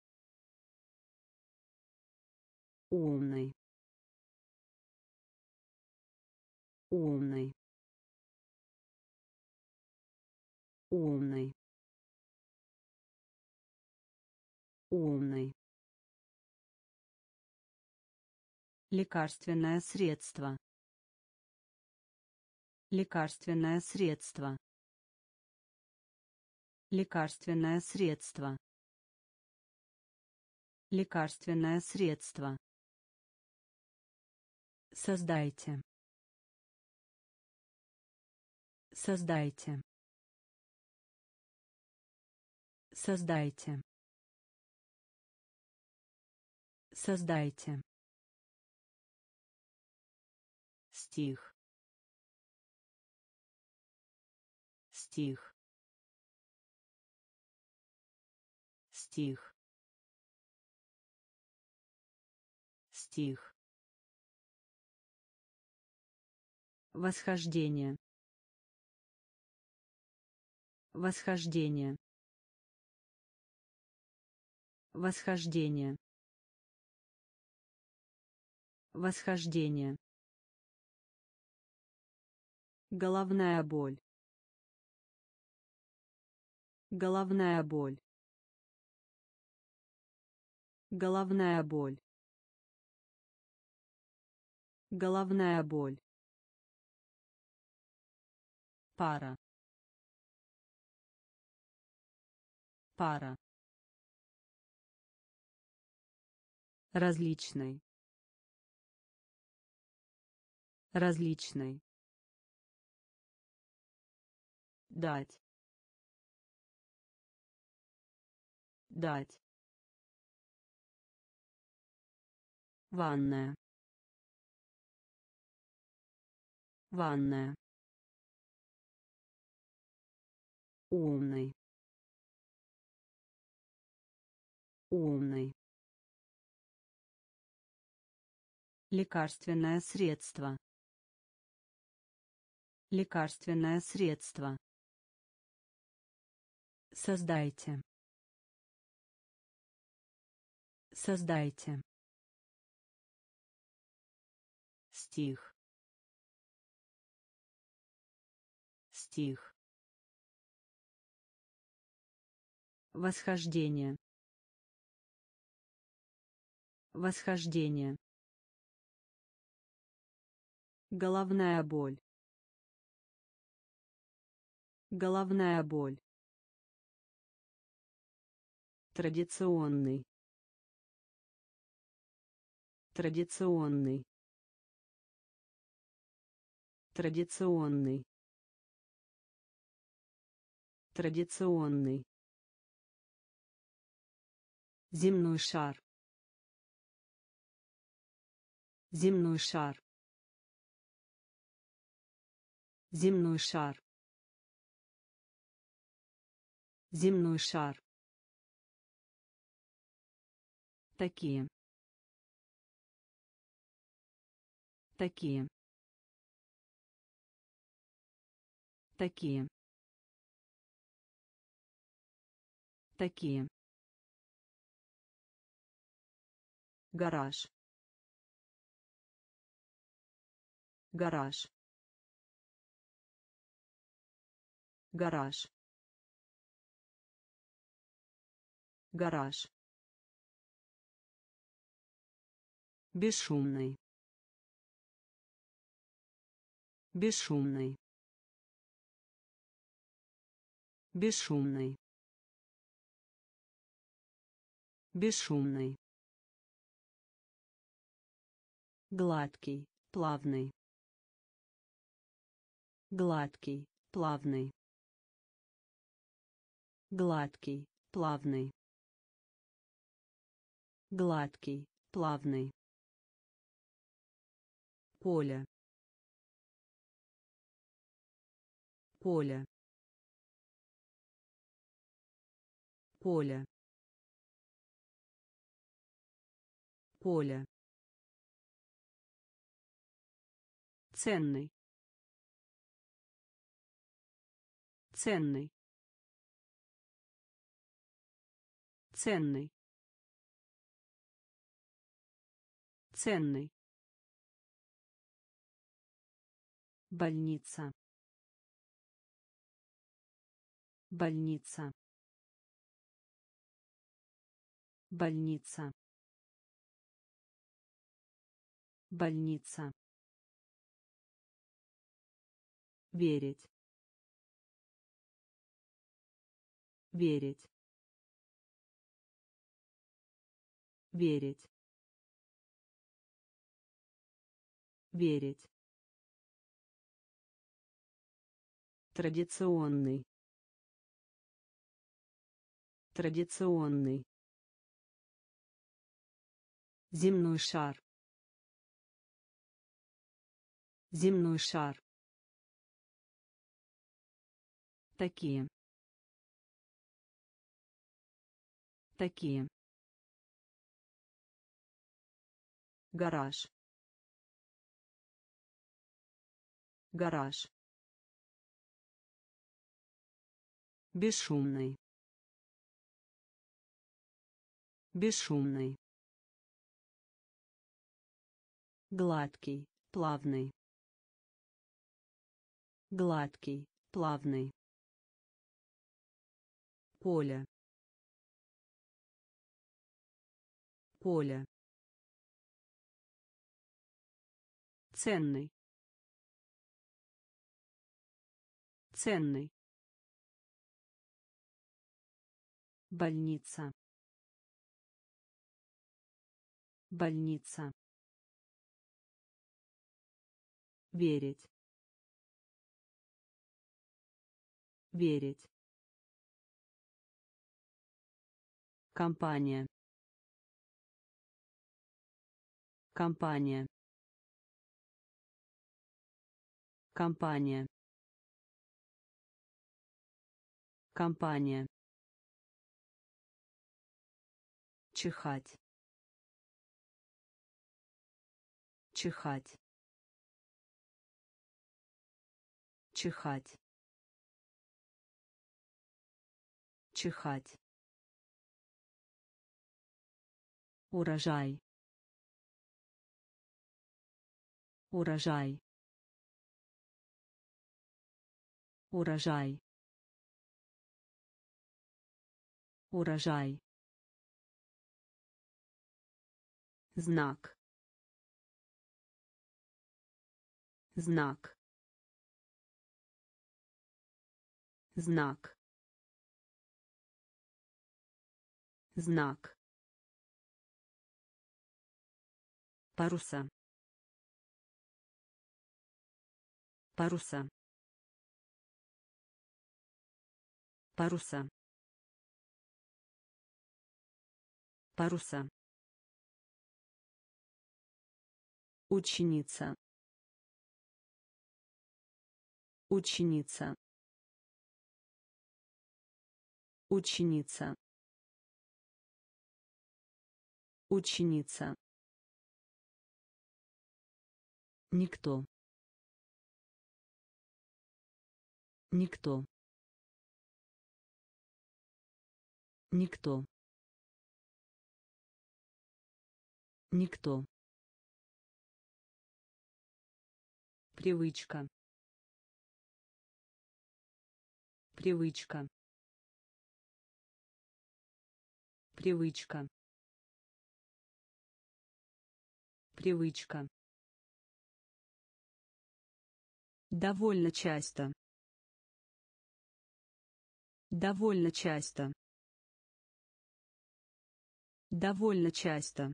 Умный. Умный. Умный. Умный. Лекарственное средство. Лекарственное средство. Лекарственное средство. Лекарственное средство. Создайте. Создайте. Создайте. Создайте. Стих. Стих. стих, стих, восхождение, восхождение, восхождение, восхождение, головная боль, головная боль, головная боль, головная боль, пара, пара, различный, различный, дать, дать, ванная, ванная, умный, умный, лекарственное средство, лекарственное средство, создайте, создайте, стих, стих, восхождение, восхождение, головная боль, головная боль, традиционный, традиционный, традиционный, традиционный, земной шар, земной шар, земной шар, земной шар, такие, такие, такие, такие, гараж, гараж, гараж, гараж, бесшумный, бесшумный, бесшумный, бесшумный, гладкий, плавный, гладкий, плавный, гладкий, плавный, гладкий, плавный, поле, поле, поле, поле, ценный, ценный, ценный, ценный, больница, больница, больница, больница, верить, верить, верить, верить, традиционный, традиционный, земной шар, земной шар, такие, Такие. Гараж. Гараж. Бесшумный. Бесшумный. Гладкий, плавный. Гладкий, плавный. Поле. Поле. Ценный. Ценный. Больница. Больница. Верить. Верить. Компания. Компания. Компания. Компания. Чихать. Чихать. Чихать. Чихать. Урожай. Урожай. Урожай. Урожай. Знак. Знак. Знак. Знак. Паруса. Паруса. Паруса. Паруса. Ученица. Ученица. Ученица. Ученица. Никто. Никто. Никто. Никто. Привычка. Привычка. Привычка. Привычка. Довольно часто. Довольно часто. Довольно часто.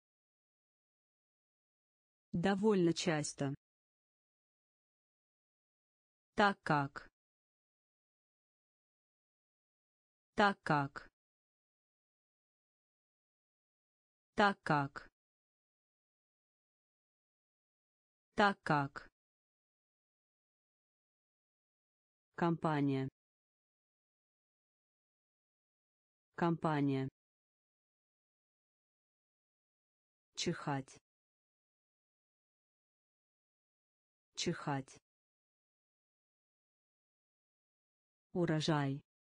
Довольно часто. Так как. Так как. Так как. Так как. Компания. Компания. Чихать. Чихать. Урожай.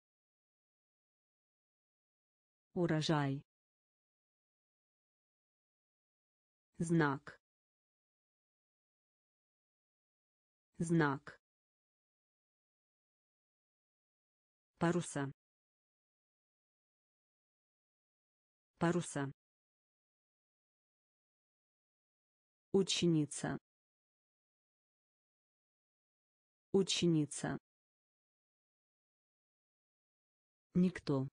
Урожай. Знак. Знак. Паруса. Паруса. Ученица. Ученица. Никто.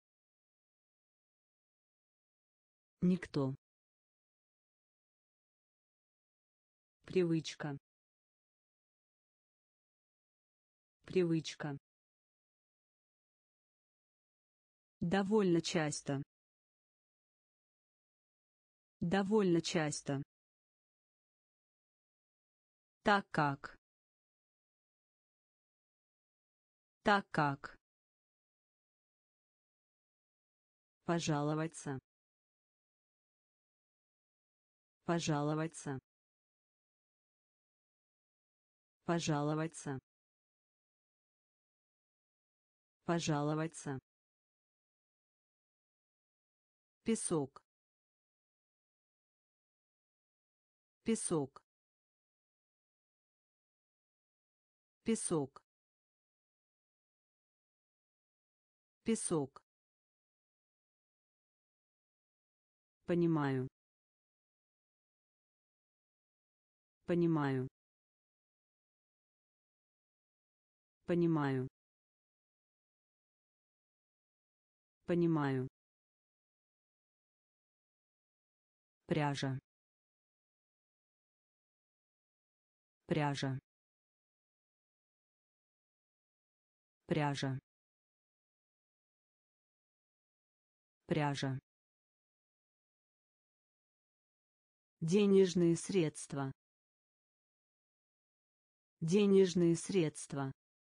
Никто. Привычка. Привычка. Довольно часто. Довольно часто. Так как. Так как. Пожаловаться. Пожаловаться. Пожаловаться. Пожаловаться. Песок. Песок. Песок. Песок. Понимаю. Понимаю. Понимаю. Понимаю. Пряжа. Пряжа. Пряжа. Пряжа. Денежные средства. Денежные средства.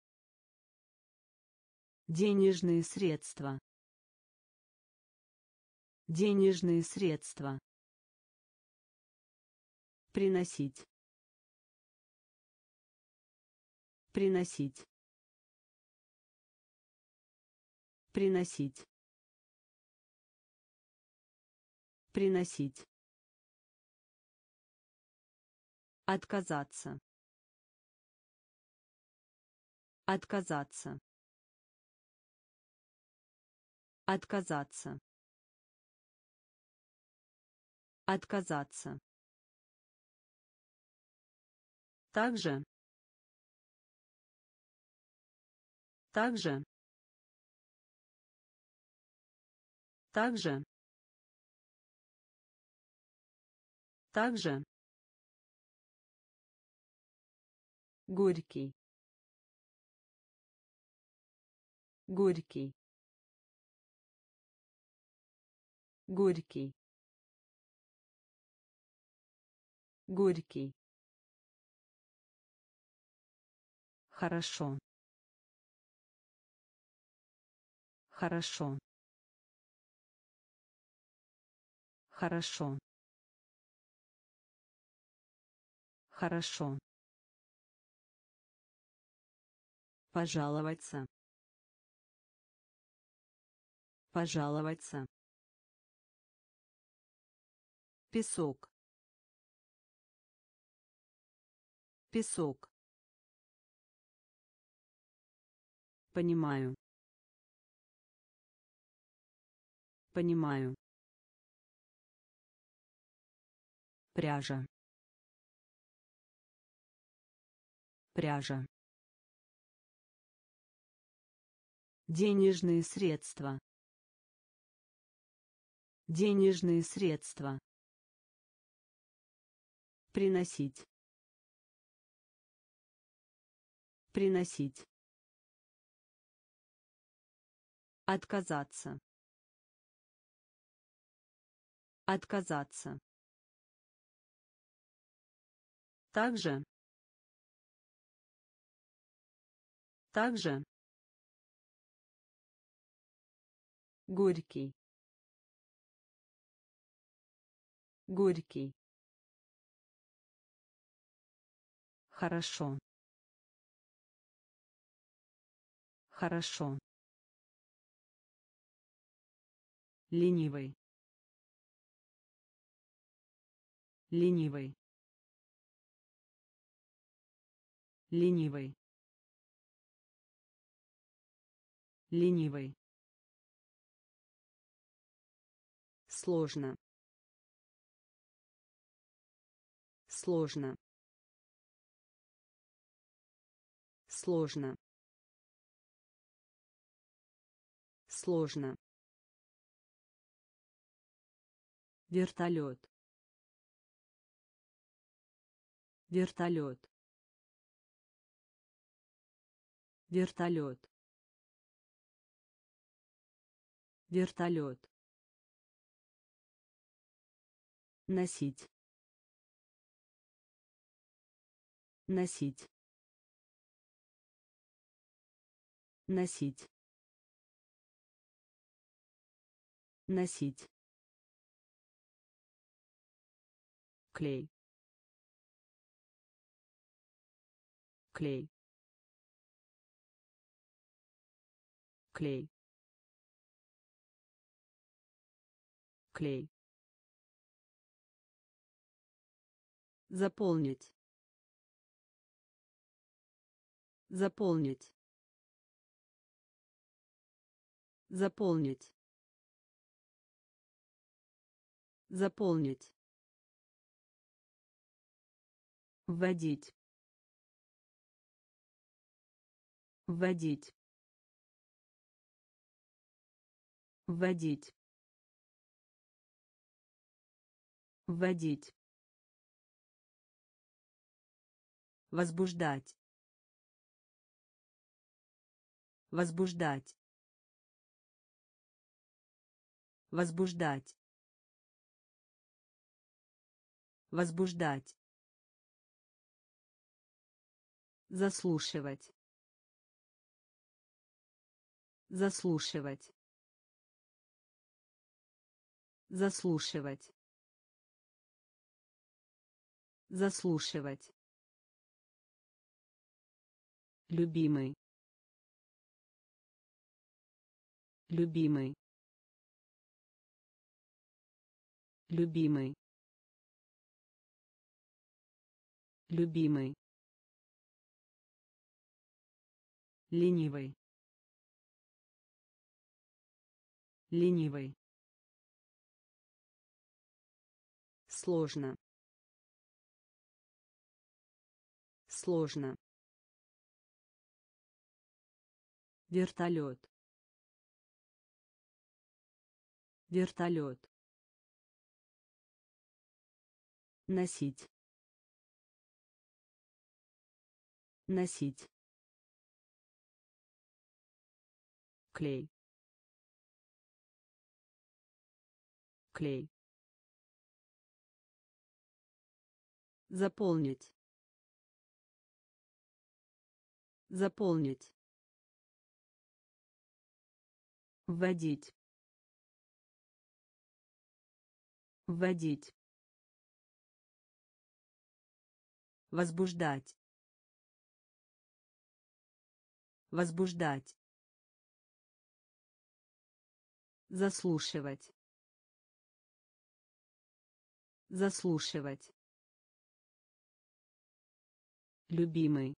Денежные средства. Денежные средства. Приносить. Приносить. Приносить. Приносить. Отказаться. Отказаться. Отказаться. Отказаться. Также. Также. Также. Также. Горький. Горький. Горький. Горький. Хорошо. Хорошо. Хорошо. Хорошо. Пожаловаться. Пожаловаться. Песок. Песок. Понимаю. Понимаю. Пряжа. Пряжа. Денежные средства. Денежные средства. Приносить. Приносить. Отказаться. Отказаться. Также. Также. Горький. Горький. Хорошо. Хорошо. Ленивый. Ленивый. Ленивый. Ленивый. Сложно. Сложно. Сложно. Сложно. Вертолет. Вертолет. Вертолет. Вертолет. Носить. Носить. Носить. Носить. Клей. Клей. Клей. Клей. Заполнить. Заполнить. Заполнить. Заполнить. Вводить. Вводить. Вводить. Вводить. Возбуждать. Возбуждать. Возбуждать. Возбуждать. Заслушивать. Заслушивать. Заслушивать. Заслушивать. Любимый. Любимый. Любимый. Любимый. Ленивый. Ленивый. Сложно. Сложно. Вертолет. Вертолет. Носить. Носить. Клей. Клей. Заполнить. Заполнить. Вводить. Вводить. Возбуждать. Возбуждать. Заслушивать. Заслушивать. Любимый.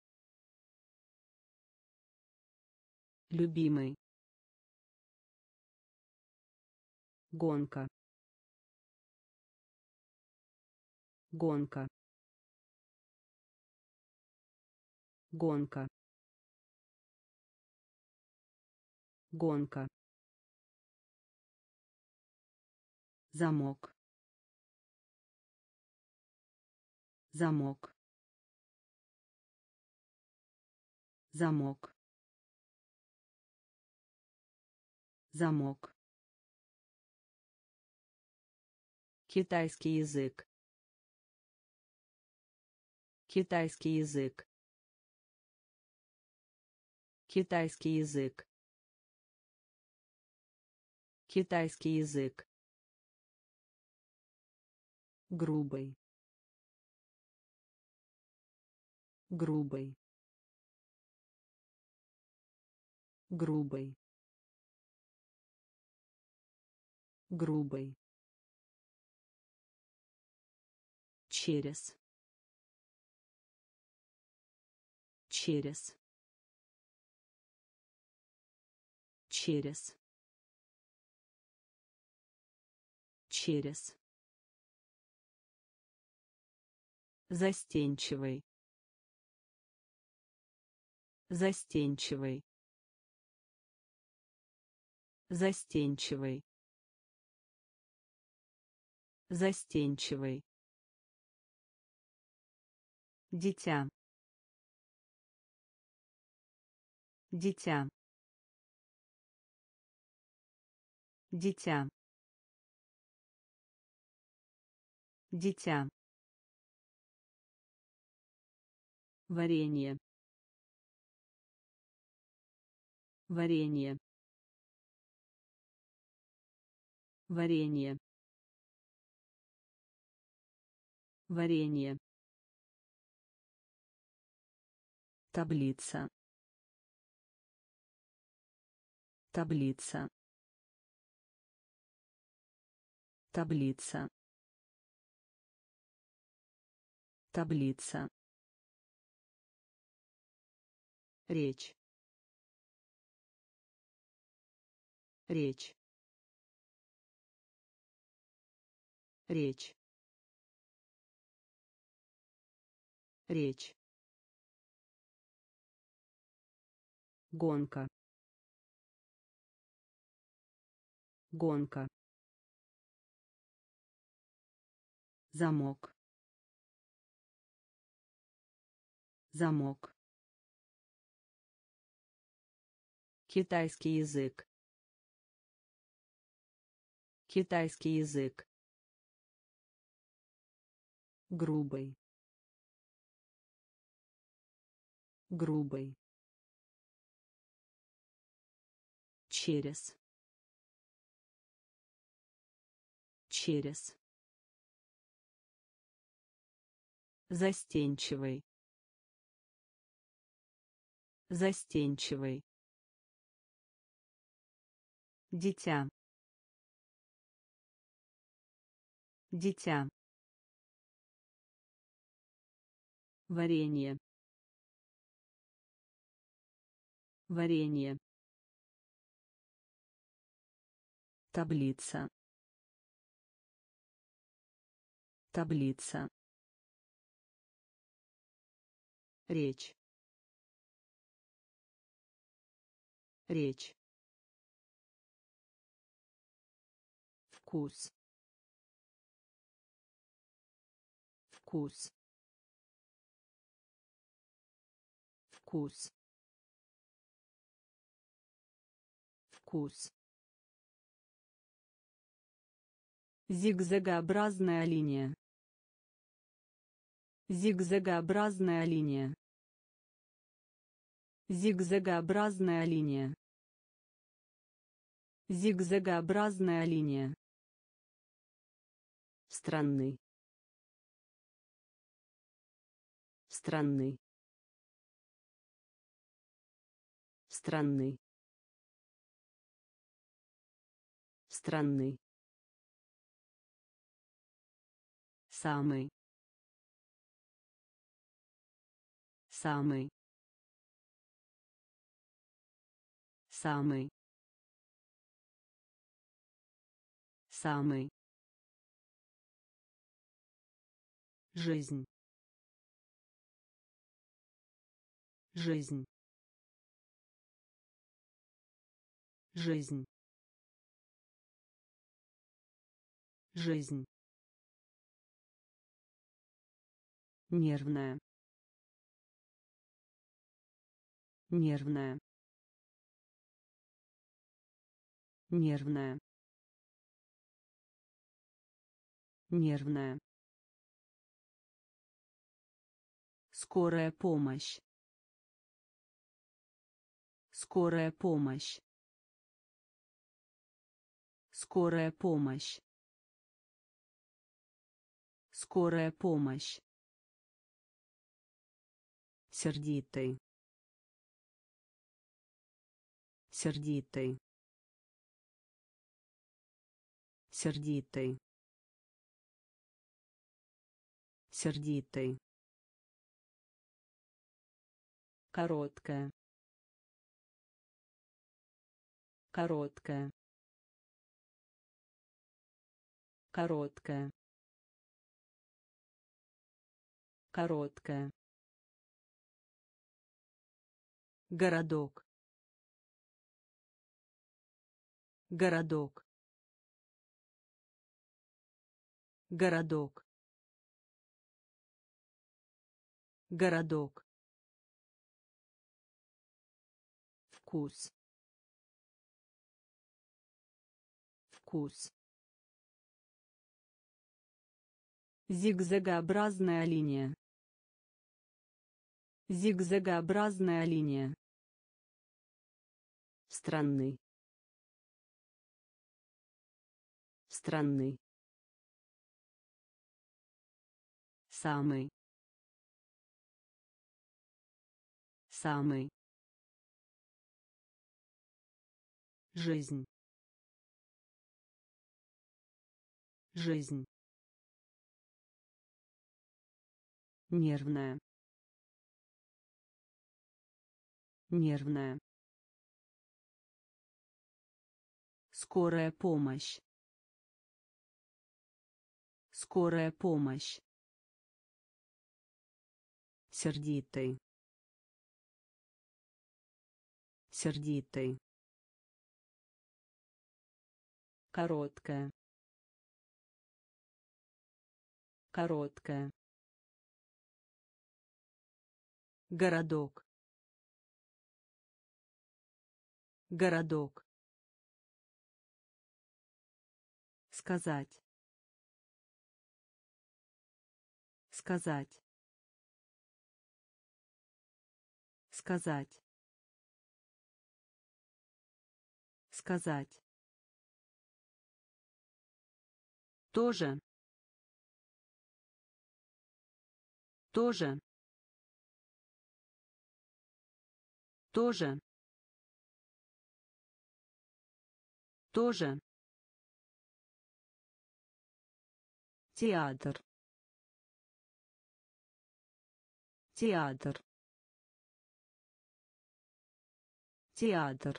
Любимый. Гонка. Гонка. Гонка. Гонка. Замок. Замок. Замок. Замок. Китайский язык. Китайский язык. Китайский язык. Китайский язык. Грубый. Грубый. Грубый. Грубый. Через. Через. Через. Через. Застенчивый. Застенчивый. Застенчивый. Застенчивый. Дитя. Дитя. Дитя. Дитя. Варенье. Варенье. Варенье. Варенье. Таблица. Таблица. Таблица. Таблица. Речь. Речь. Речь. Речь. Гонка. Гонка. Замок. Замок. Китайский язык. Китайский язык. Грубый. Грубый. Через. Через. Застенчивый. Застенчивый. Дитя. Дитя. Варенье. Варенье. Таблица. Таблица. Речь. Речь. Вкус. Вкус. Вкус. Вкус. Зигзагообразная линия. Зигзагообразная линия. Зигзагообразная линия. Зигзагообразная линия. Странный. Странный. Странный. Странный. Самый. Самый. Самый. Самый. Жизнь. Жизнь. Жизнь. Жизнь. Нервная. Нервная. Нервная. Нервная. Скорая помощь. Скорая помощь. Скорая помощь. Скорая помощь. Сердитый. Сердитый. Сердитый. Сердитый. Короткая. Короткая. Короткая. Короткая. Городок. Городок. Городок. Городок. Вкус. Вкус. Зигзагообразная линия. Зигзагообразная линия. Странный. Странный. Самый. Самый. Жизнь. Жизнь. Нервная. Нервная. Скорая помощь. Скорая помощь. Сердитый. Сердитый. Короткая. Короткая. Городок. Городок. Сказать. Сказать. Сказать. Сказать. Тоже. Тоже. Тоже. Тоже. Театр. Театр. Театр.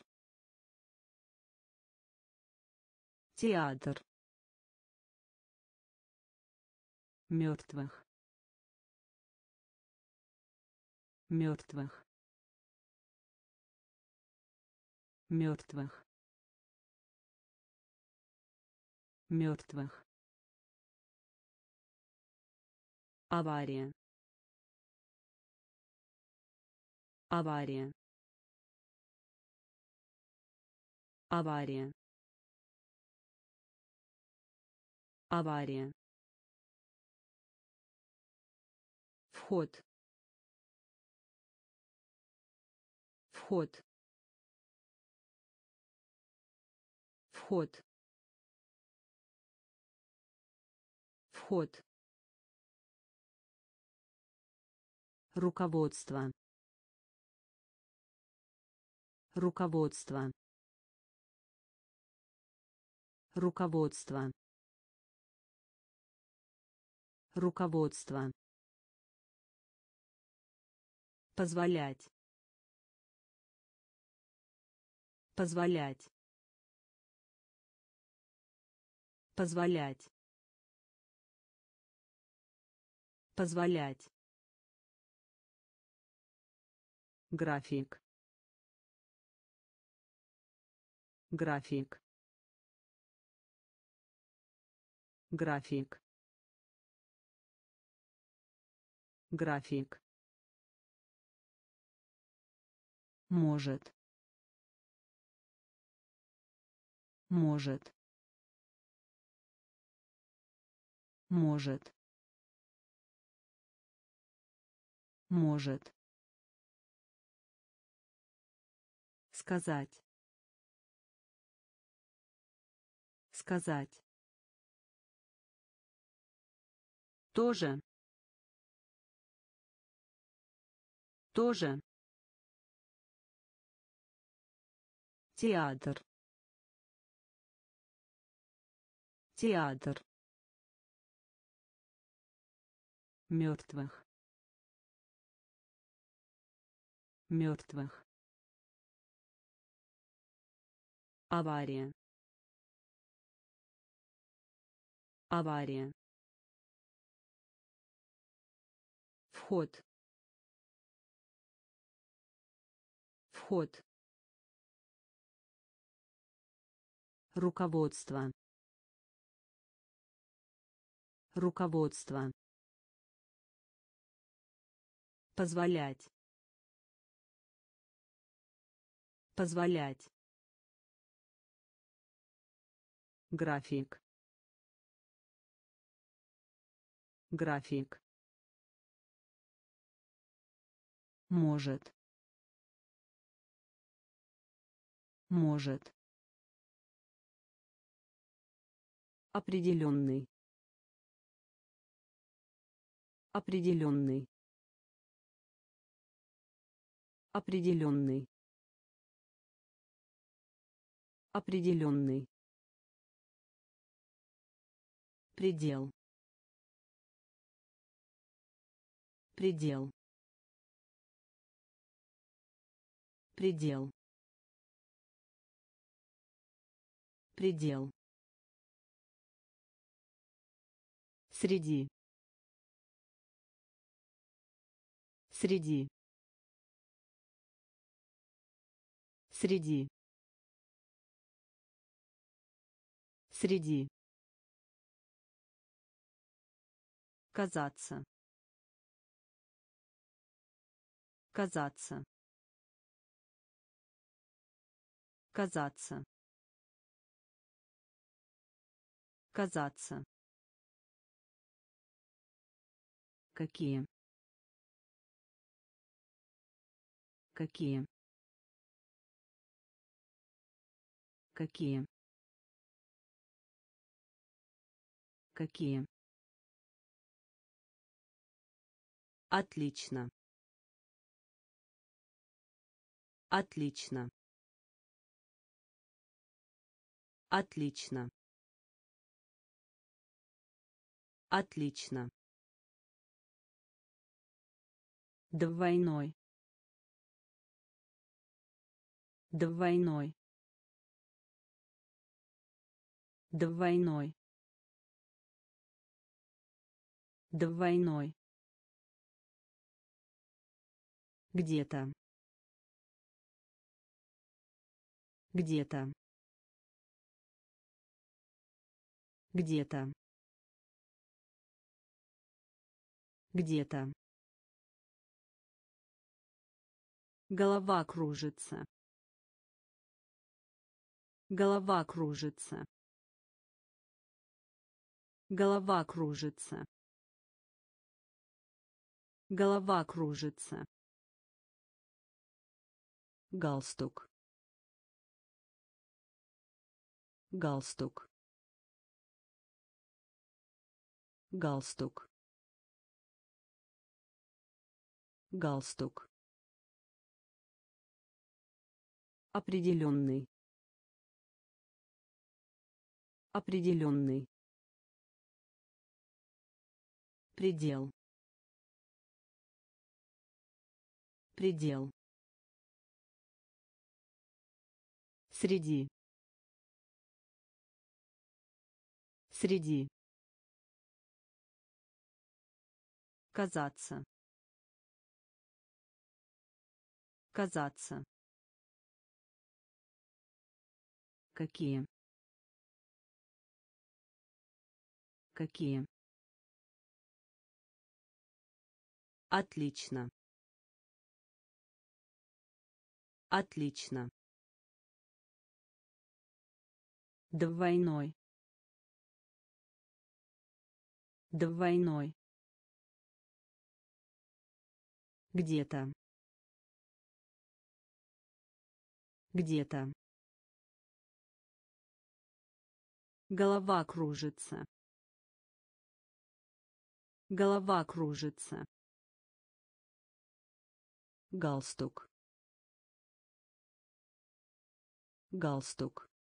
Театр. Мертвых. Мертвых. Мертвых. Мертвых. Авария. Авария. Авария. Авария. Вход. Вход. Вход. Вход. Руководство. Руководство. Руководство. Руководство. Позволять. Позволять. Позволять. Позволять. График. График. График. График. Может. Может. Может. Может. Сказать. Сказать. Тоже. Тоже. Театр. Театр. Мертвых. Мертвых. Авария. Авария. Вход. Вход. Руководство. Руководство. Позволять. Позволять. График. График. Может. Может. Определенный. Определенный. Определенный. Определенный. Предел. Предел. Предел. Предел. Среди. Среди. Среди. Среди. Казаться. Казаться. Казаться. Казаться. Какие? Какие? Какие? Какие? Отлично. Отлично. Отлично. Отлично. Двойной. Двойной. Двойной. Двойной. Где-то. Где-то. Где-то. Где-то. Голова кружится. Голова кружится. Голова кружится. Голова кружится. Галстук. Галстук. Галстук. Галстук. Определенный. Определенный. Предел. Предел. Среди. Среди. Казаться. Казаться. Какие? Какие? Отлично. Отлично. Двойной. Двойной. Где-то. Где-то. Голова кружится. Голова кружится. Галстук. Галстук.